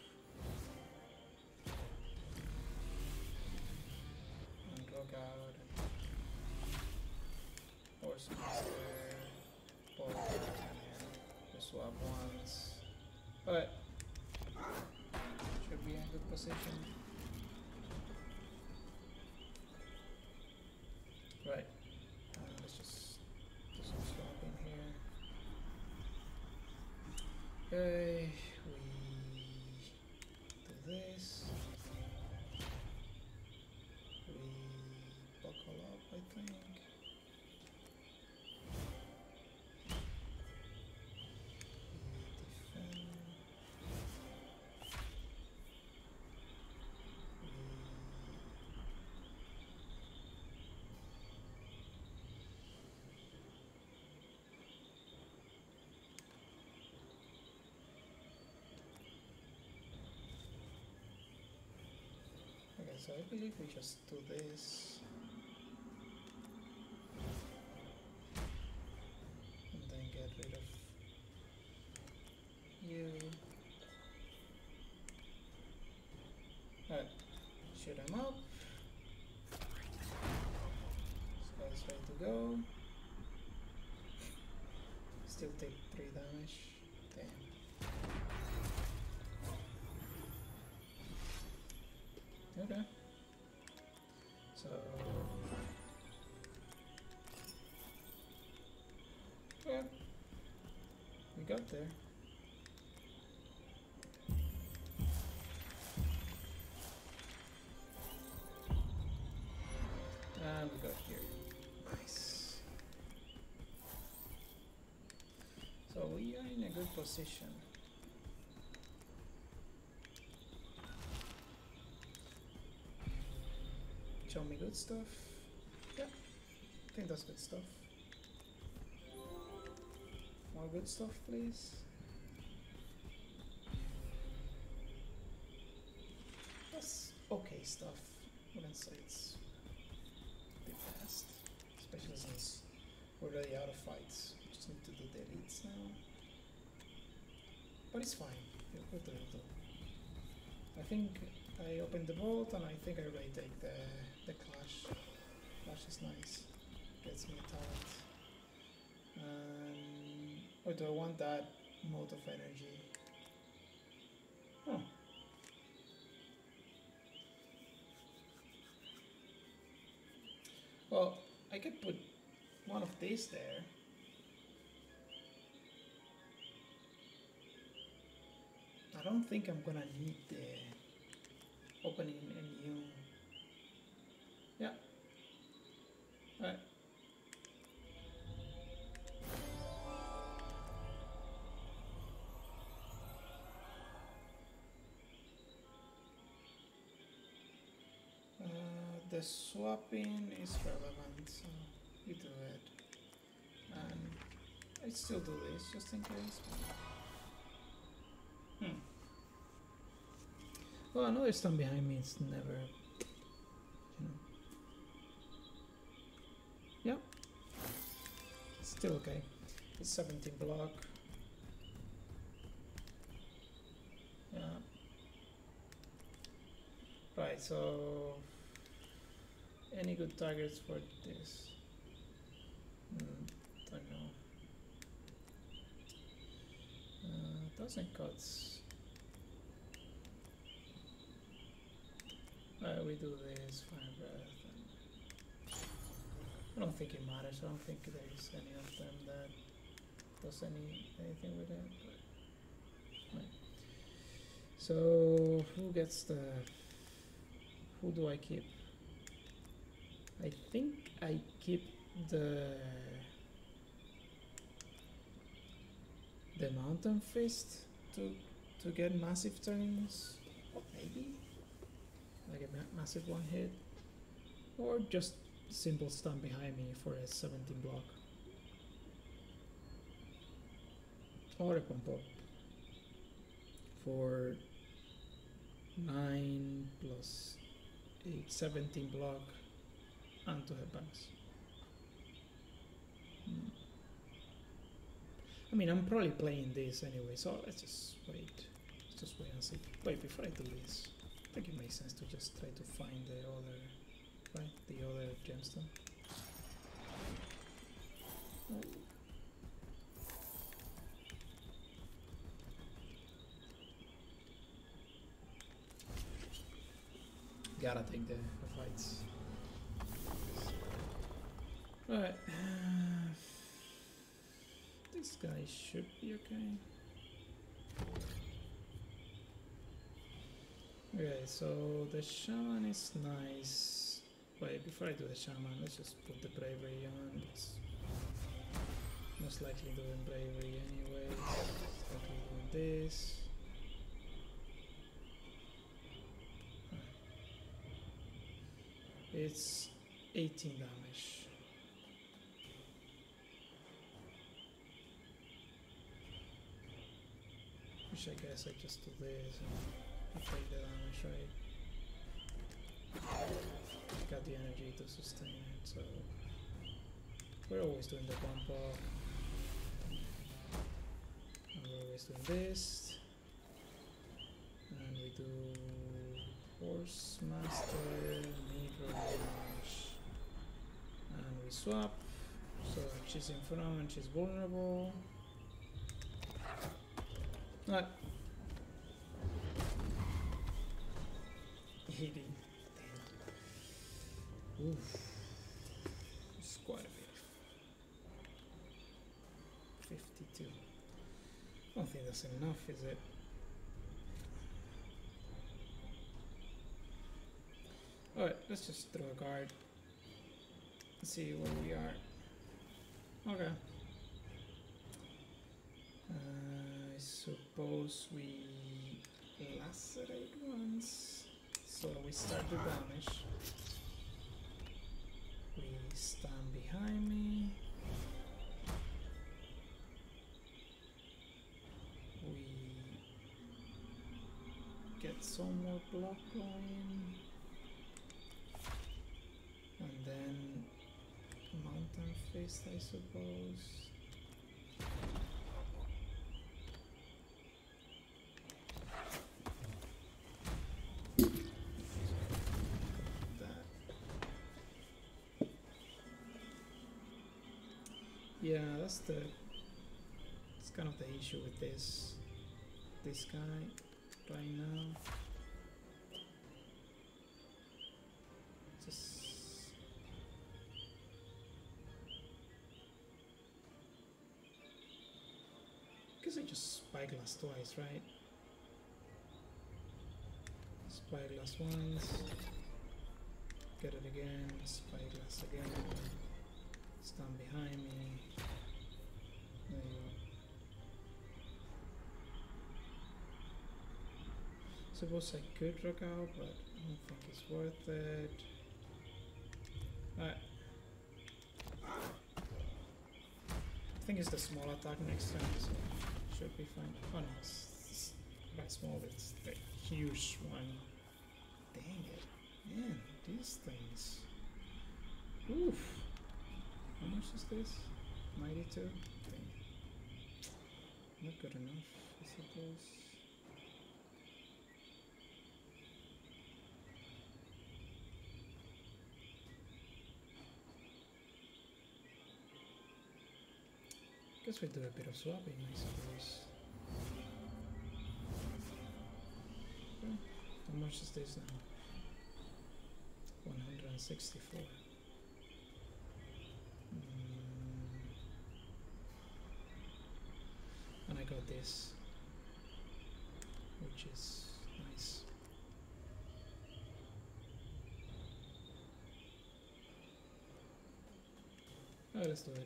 and rock out and horse master, pull down here, just swap once. Alright. Should be in good position. Right. Uh, let's just do some swapping here. Okay, we do this. so I believe we just do this. And then get rid of you. Alright, shoot him up. This guy's ready to go. Still take three damage. Damn. Okay. So yeah, we got there. And we got here. Nice. So we are in a good position. Show me good stuff. Yeah, I think that's good stuff. More good stuff, please. That's okay stuff. Wouldn't say it's the best, especially since we're already out of fights. We just need to do the elites now. But it's fine. We'll do it though. I think I opened the vault and I think I already take the the clash. Clash is nice. Gets me a talent. Um, or do I want that mode of energy? Oh. Well, I could put one of these there. I don't think I'm gonna need the opening a new. Yeah. Alright. Uh, the swapping is relevant, so you do it. And I still do this just in case. Hmm. Well, another stun behind me is never, you know. Yep. Still okay. It's seventeen block. Yeah. Right, so any good targets for this? Hmm, don't know. Uh, thousand cuts. Uh, we do this, fire breath. And I don't think it matters. I don't think there is any of them that does any anything with it. But right. So who gets the? Who do I keep? I think I keep the the mountain fist to to get massive turns, maybe like a ma massive one hit, or just simple stun behind me for a seventeen block, or a pump up for nine plus eight, seventeen block and two headbangs. Hmm. I mean, I'm probably playing this anyway, so let's just wait. Let's just wait and see. Wait, before I do this, I think it makes sense to just try to find the other, right, the other gemstone. Right. Gotta take the, the fights. Alright. Uh, this guy should be okay. Okay, so the shaman is nice. Wait, before I do the shaman, let's just put the bravery on. It's most likely doing bravery anyway. Likely doing this. It's eighteen damage. Which I guess I just do this and I take the damage, right? got the energy to sustain it, so we're always doing the bump up. And we're always doing this. And we do Horse Master, Negro Damage. And we swap. So she's in front and she's vulnerable. Alright. eighty. Damn. Oof. It's quite a bit. fifty-two. I don't think that's enough, is it? Alright, let's just throw a guard. Let's see where we are. Okay. Uh, I suppose we lacerate once. So we start the damage. We stand behind me. We get some more block going. And then Mountain Fist, I suppose. Yeah, that's the it's kind of the issue with this this guy right now. Just guess I just spyglass twice, right? Spyglass once, get it again, spyglass again. Stand behind me. There you go. Suppose I could rock out, but I don't think it's worth it. Alright. I think it's the small attack next turn, so should be fine. Oh no, it's, it's not small, it's the huge one. Dang it. Man, these things. Oof. How much is this? ninety-two? Okay. Not good enough, I suppose. Guess we do a bit of swapping, I suppose. Okay. How much is this now? one hundred sixty-four. And I got this, which is nice. Oh, let's do it.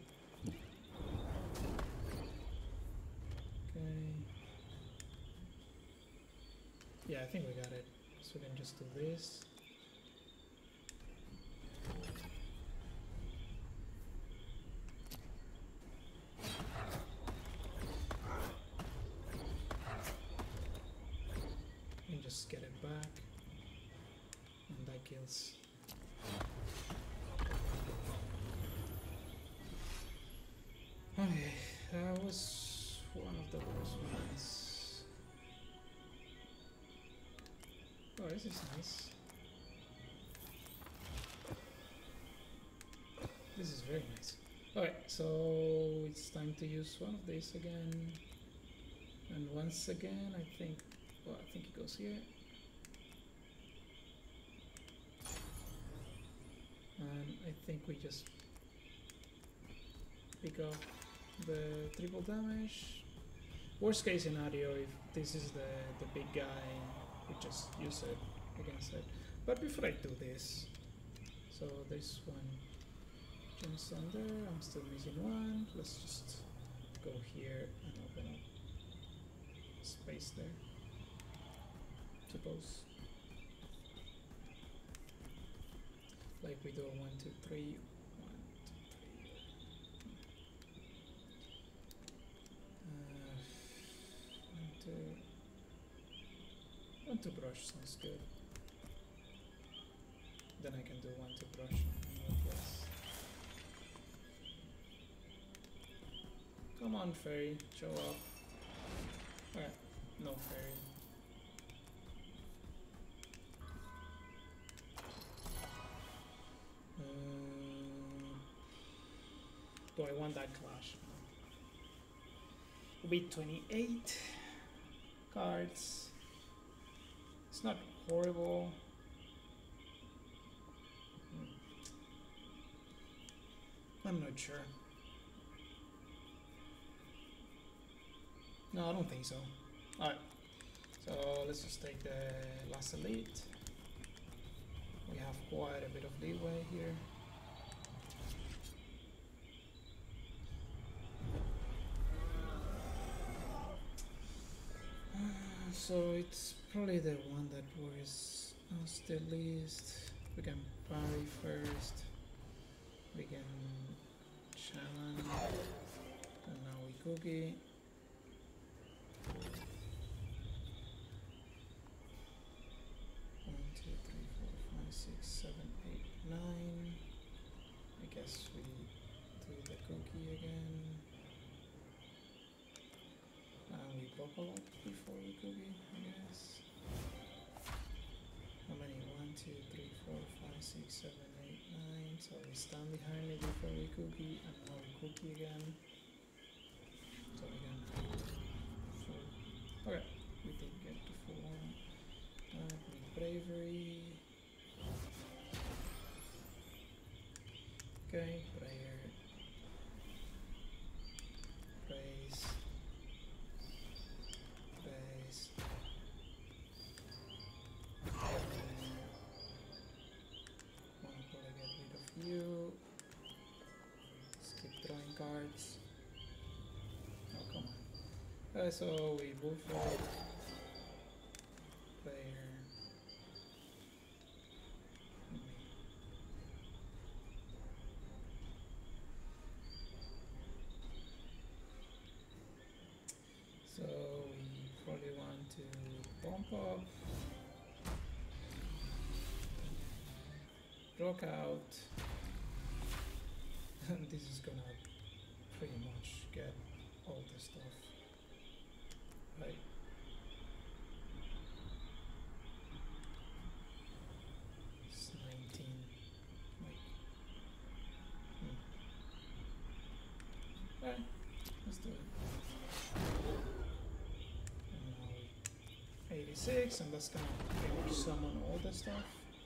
Okay. Yeah, I think we got it. So we can just do this. Just get it back, and that kills. Okay, that was one of the worst ones. Oh, this is nice. This is very nice. Alright, so it's time to use one of these again. And once again, I think Well, I think it goes here. And I think we just pick up the triple damage. Worst case scenario, if this is the, the big guy, we just use it against it. But before I do this, so this one jumps on there, I'm still missing one. Let's just go here and open up space there. Suppose. Like we do a one, two, three, one, two, three. Uh, one, two. One, two brush sounds good. then I can do one to brush on this. Come on, fairy, show up. Alright, no fairy. Uh, do I want that clash? It'll be twenty-eight cards. It's not horrible. Hmm. I'm not sure. No, I don't think so. Alright, so let's just take the last elite. We have quite a bit of leeway here. Uh, so it's probably the one that worries us the least. We can parry first. We can shaman. And now we cookie. One, two, three, four, five, six, seven, eight, nine. I guess we do the cookie again. And we pop a lot before we cookie, I guess. How many? One, two, three, four, five, six, seven, eight, nine. So we stand behind it before we cookie, and now we cookie again. So we can four. Okay, we did get to four. Uh, with bravery. Okay, prayer. Praise. Praise. Wanna probably get rid of you. Let's keep drawing cards. Oh, come on. Uh, so we move forward. Player. So we probably want to bump up, rock out, and this is gonna pretty much get all the stuff, right? It's nineteen, like, hmm. Alright, let's do it. eighty-six, and that's gonna pretty much summon all the stuff.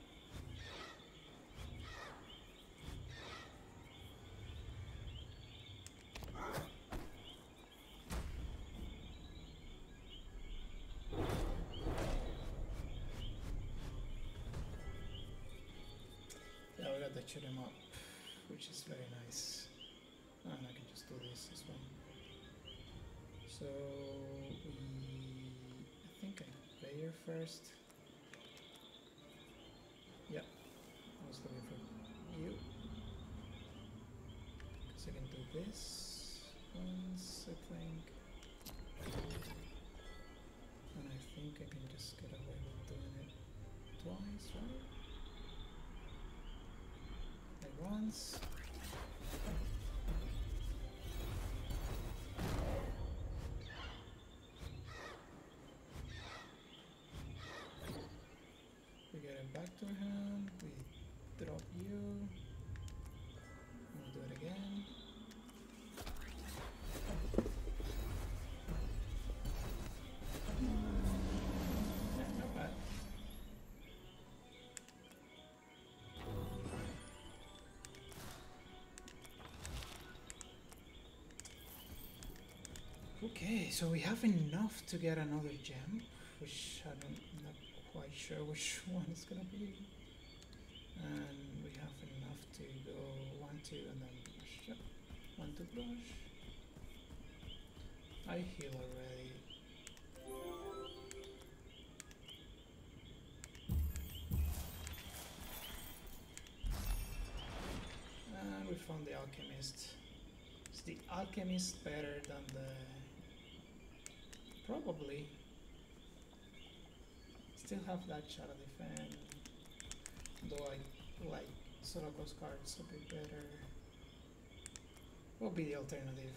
Yeah, we got the shoot 'em up, which is very nice. And I can just do this as well. So we, I think I player first. Yeah, I was looking for you. Because I can do this once, I think. And I think I can just get away with doing it twice, right? Like once. We get it back to our hand, we drop you, we'll do it again. Yeah, not bad. Okay, so we have enough to get another gem, which I don't, I'm not quite sure which one it's gonna be. And we have enough to go one, two, and then brush. Yep. One to brush. I heal already. And we found the alchemist. Is the alchemist better than the... Probably. Still have that shadow defense. Though I like Soroko's cards a bit better. What would be the alternative?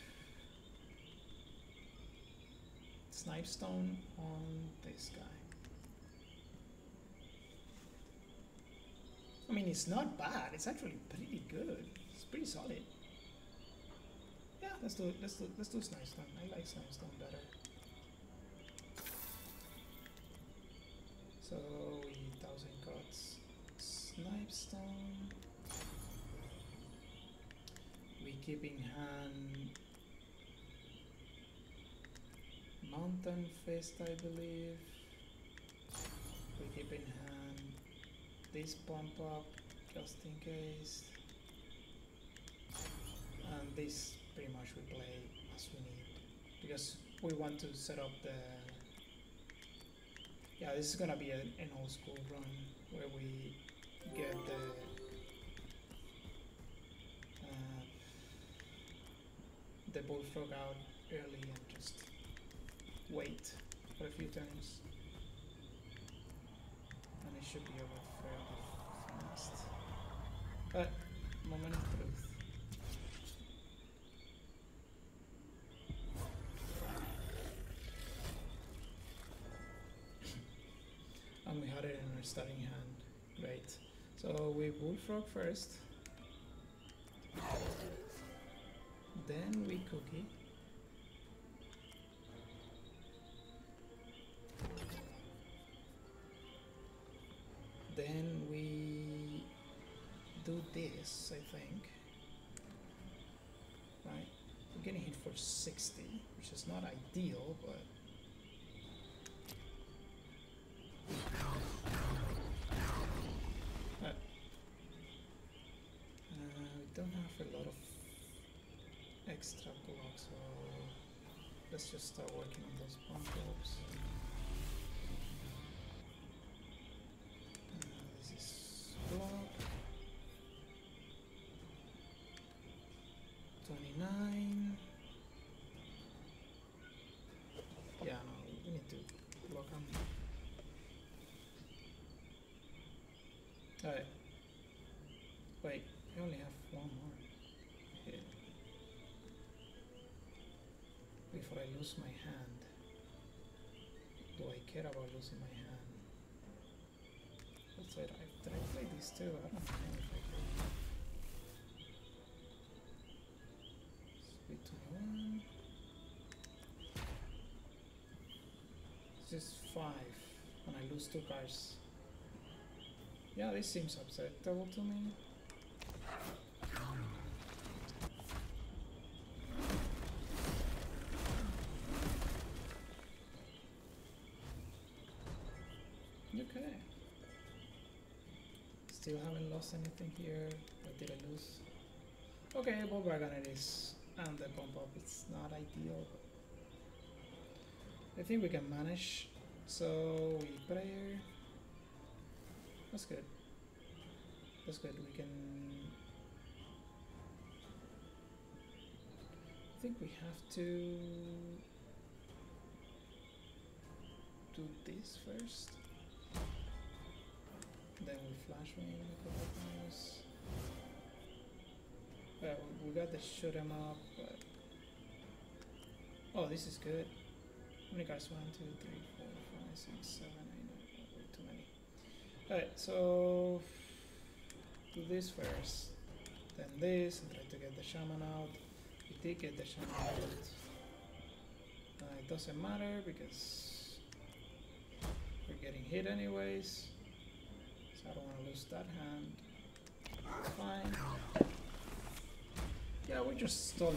Snipestone on this guy. I mean, it's not bad. It's actually pretty good. It's pretty solid. Yeah, let's do it. Let's do let's do Snipestone. I like Snipestone better. So we thousand cuts Snipestone. We keep in hand Mountain Fist, I believe. We keep in hand this pump up just in case. And this pretty much we play as we need. Because we want to set up the... Yeah, this is gonna be a, an old school run where we get the... Uh, the Bullfrog out early and just wait for a few turns. And it should be over fairly fast. But, moment of truth. And we had it in our starting hand. Great. So we Bullfrog first. Then we Cookie. Then we do this, I think. Right? We're getting hit for sixty, which is not ideal, but But, uh, we don't have a lot of extra blocks, so let's just start working on those pump ups. Uh, this is block. twenty-nine. Yeah, no, we need to block them. Alright. Wait, I only have one more hit. Before I lose my hand. Do I care about losing my hand? That's it. I, did I play these two? I don't know if I can. Speed twenty-one. This is five. And I lose two cards. Yeah, this seems acceptable to me. Okay. Still haven't lost anything here. What did I lose? Okay, Ball Dragon it is. And the bump up, it's not ideal. But I think we can manage. So we prayer. That's good. That's good. We can. I think we have to do this first. Then we flash wing a couple of times. Well, we got to shoot him up, but oh, this is good. How many guys? One, two, three, four, five, six, seven, eight, nine. Way too many. Alright, so do this first, then this, and try to get the shaman out. We did get the shaman out. Uh, it doesn't matter because we're getting hit anyways, so I don't want to lose that hand. It's fine. Yeah, we're just stalling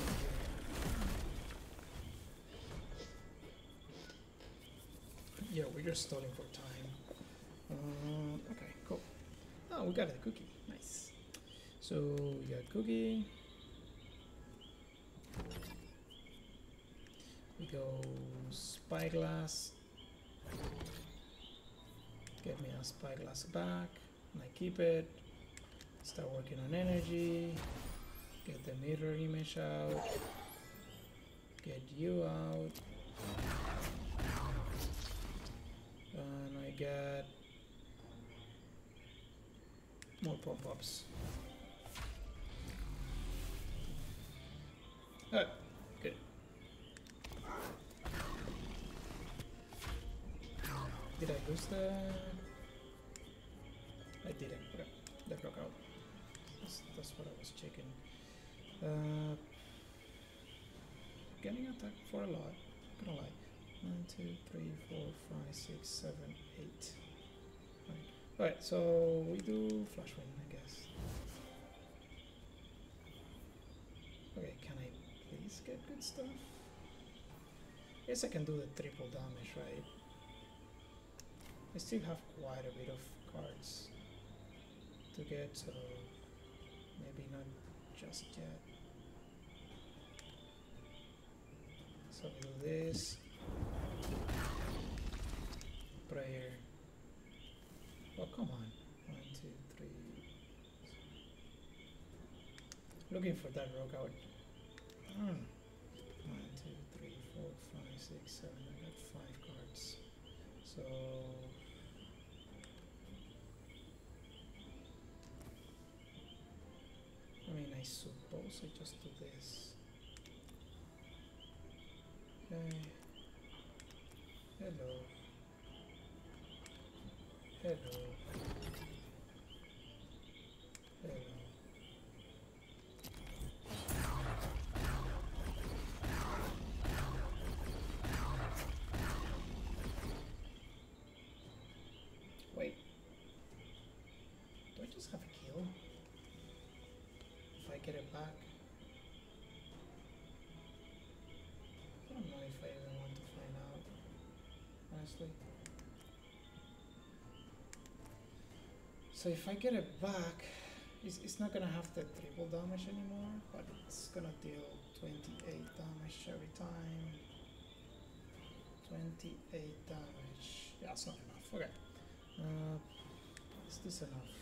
here. Yeah, we're just stalling for time. Um, okay, cool. Oh, we got a cookie. Nice. So we got cookie. We go Spyglass. Get me a Spyglass back. And I keep it. Start working on energy. Get the mirror image out. Get you out. And I get More pop-ups. Oh, good. Did I lose the... I didn't. Okay, that broke out. That's, that's what I was checking. Uh, getting attacked for a lot. Not gonna lie. One, two, three, four, five, six, seven, eight. Right. Alright, so we do flash win, I guess. Okay, can I please get good stuff? Guess I can do the triple damage, right? I still have quite a bit of cards to get, so maybe not just yet. So we do this. Prayer. Oh, come on. One, two, three. Looking for that rogue out. Hmm. One, two, three, four, five, six, seven. I got five cards. So. I mean, I suppose I just do this. Okay. Hello. Hello. Hello. Wait. Do I just have a kill? If I get it back? I don't know if I even want to find out, honestly. So if I get it back, it's, it's not gonna have the triple damage anymore, but it's gonna deal twenty-eight damage every time. twenty-eight damage. Yeah, it's not enough. Okay. Uh, is this enough?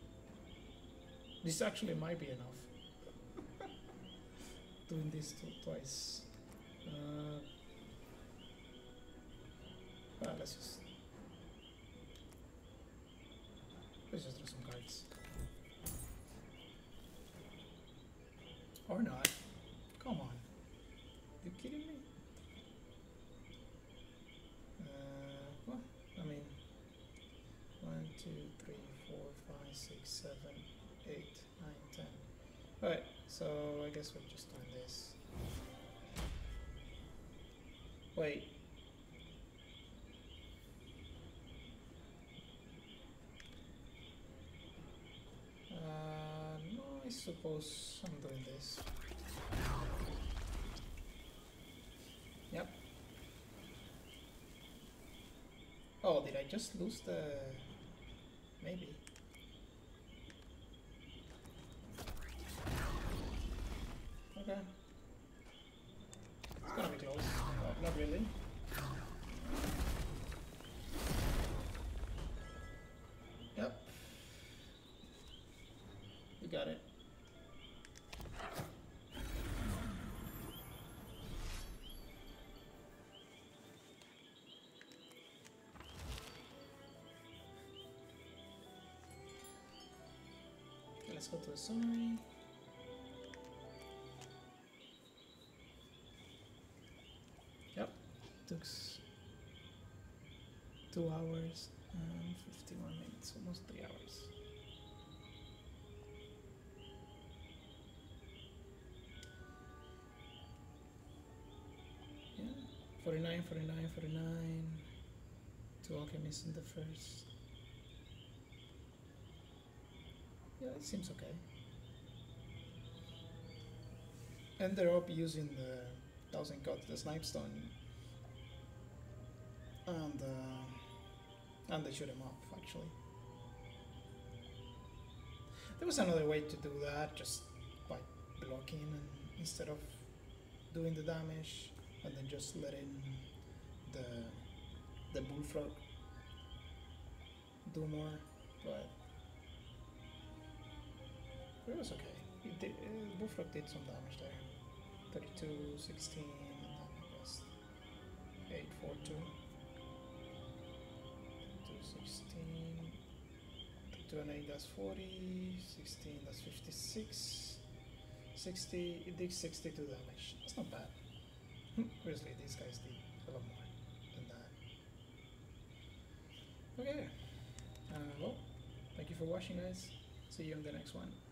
This actually might be enough. Doing this two, twice. Uh, well, let's just let's just draw some cards. Or not. Come on. You kidding me? Uh, what? I mean, one, two, three, four, five, six, seven, eight, nine, ten. Alright, so I guess we're just doing this. Wait. Uh, no, I suppose I'm doing this. Yep. Oh, did I just lose the... Maybe. Okay. It's gonna be close. No, not really. Yep. You got it. Okay, let's go to the summary. Yep, took two hours and fifty-one minutes, almost three hours. Yeah, forty-nine, forty-nine, forty-nine. Two alchemists in the first. Yeah, it seems okay. And they're up using the thousand gods, the snipe stone, and uh, and they shoot him up. Actually, there was another way to do that, just by blocking and instead of doing the damage, and then just letting the the bullfrog do more, but it was okay. It did, uh, bullfrog did some damage there. thirty-two, sixteen, and then I guess eight, four, two. thirty-two, sixteen, to an eight, that's forty, sixteen, that's fifty-six, sixty, it did sixty-two damage. That's not bad. Obviously, these guys did a lot more than that. Okay, uh, well, thank you for watching, guys. See you on the next one.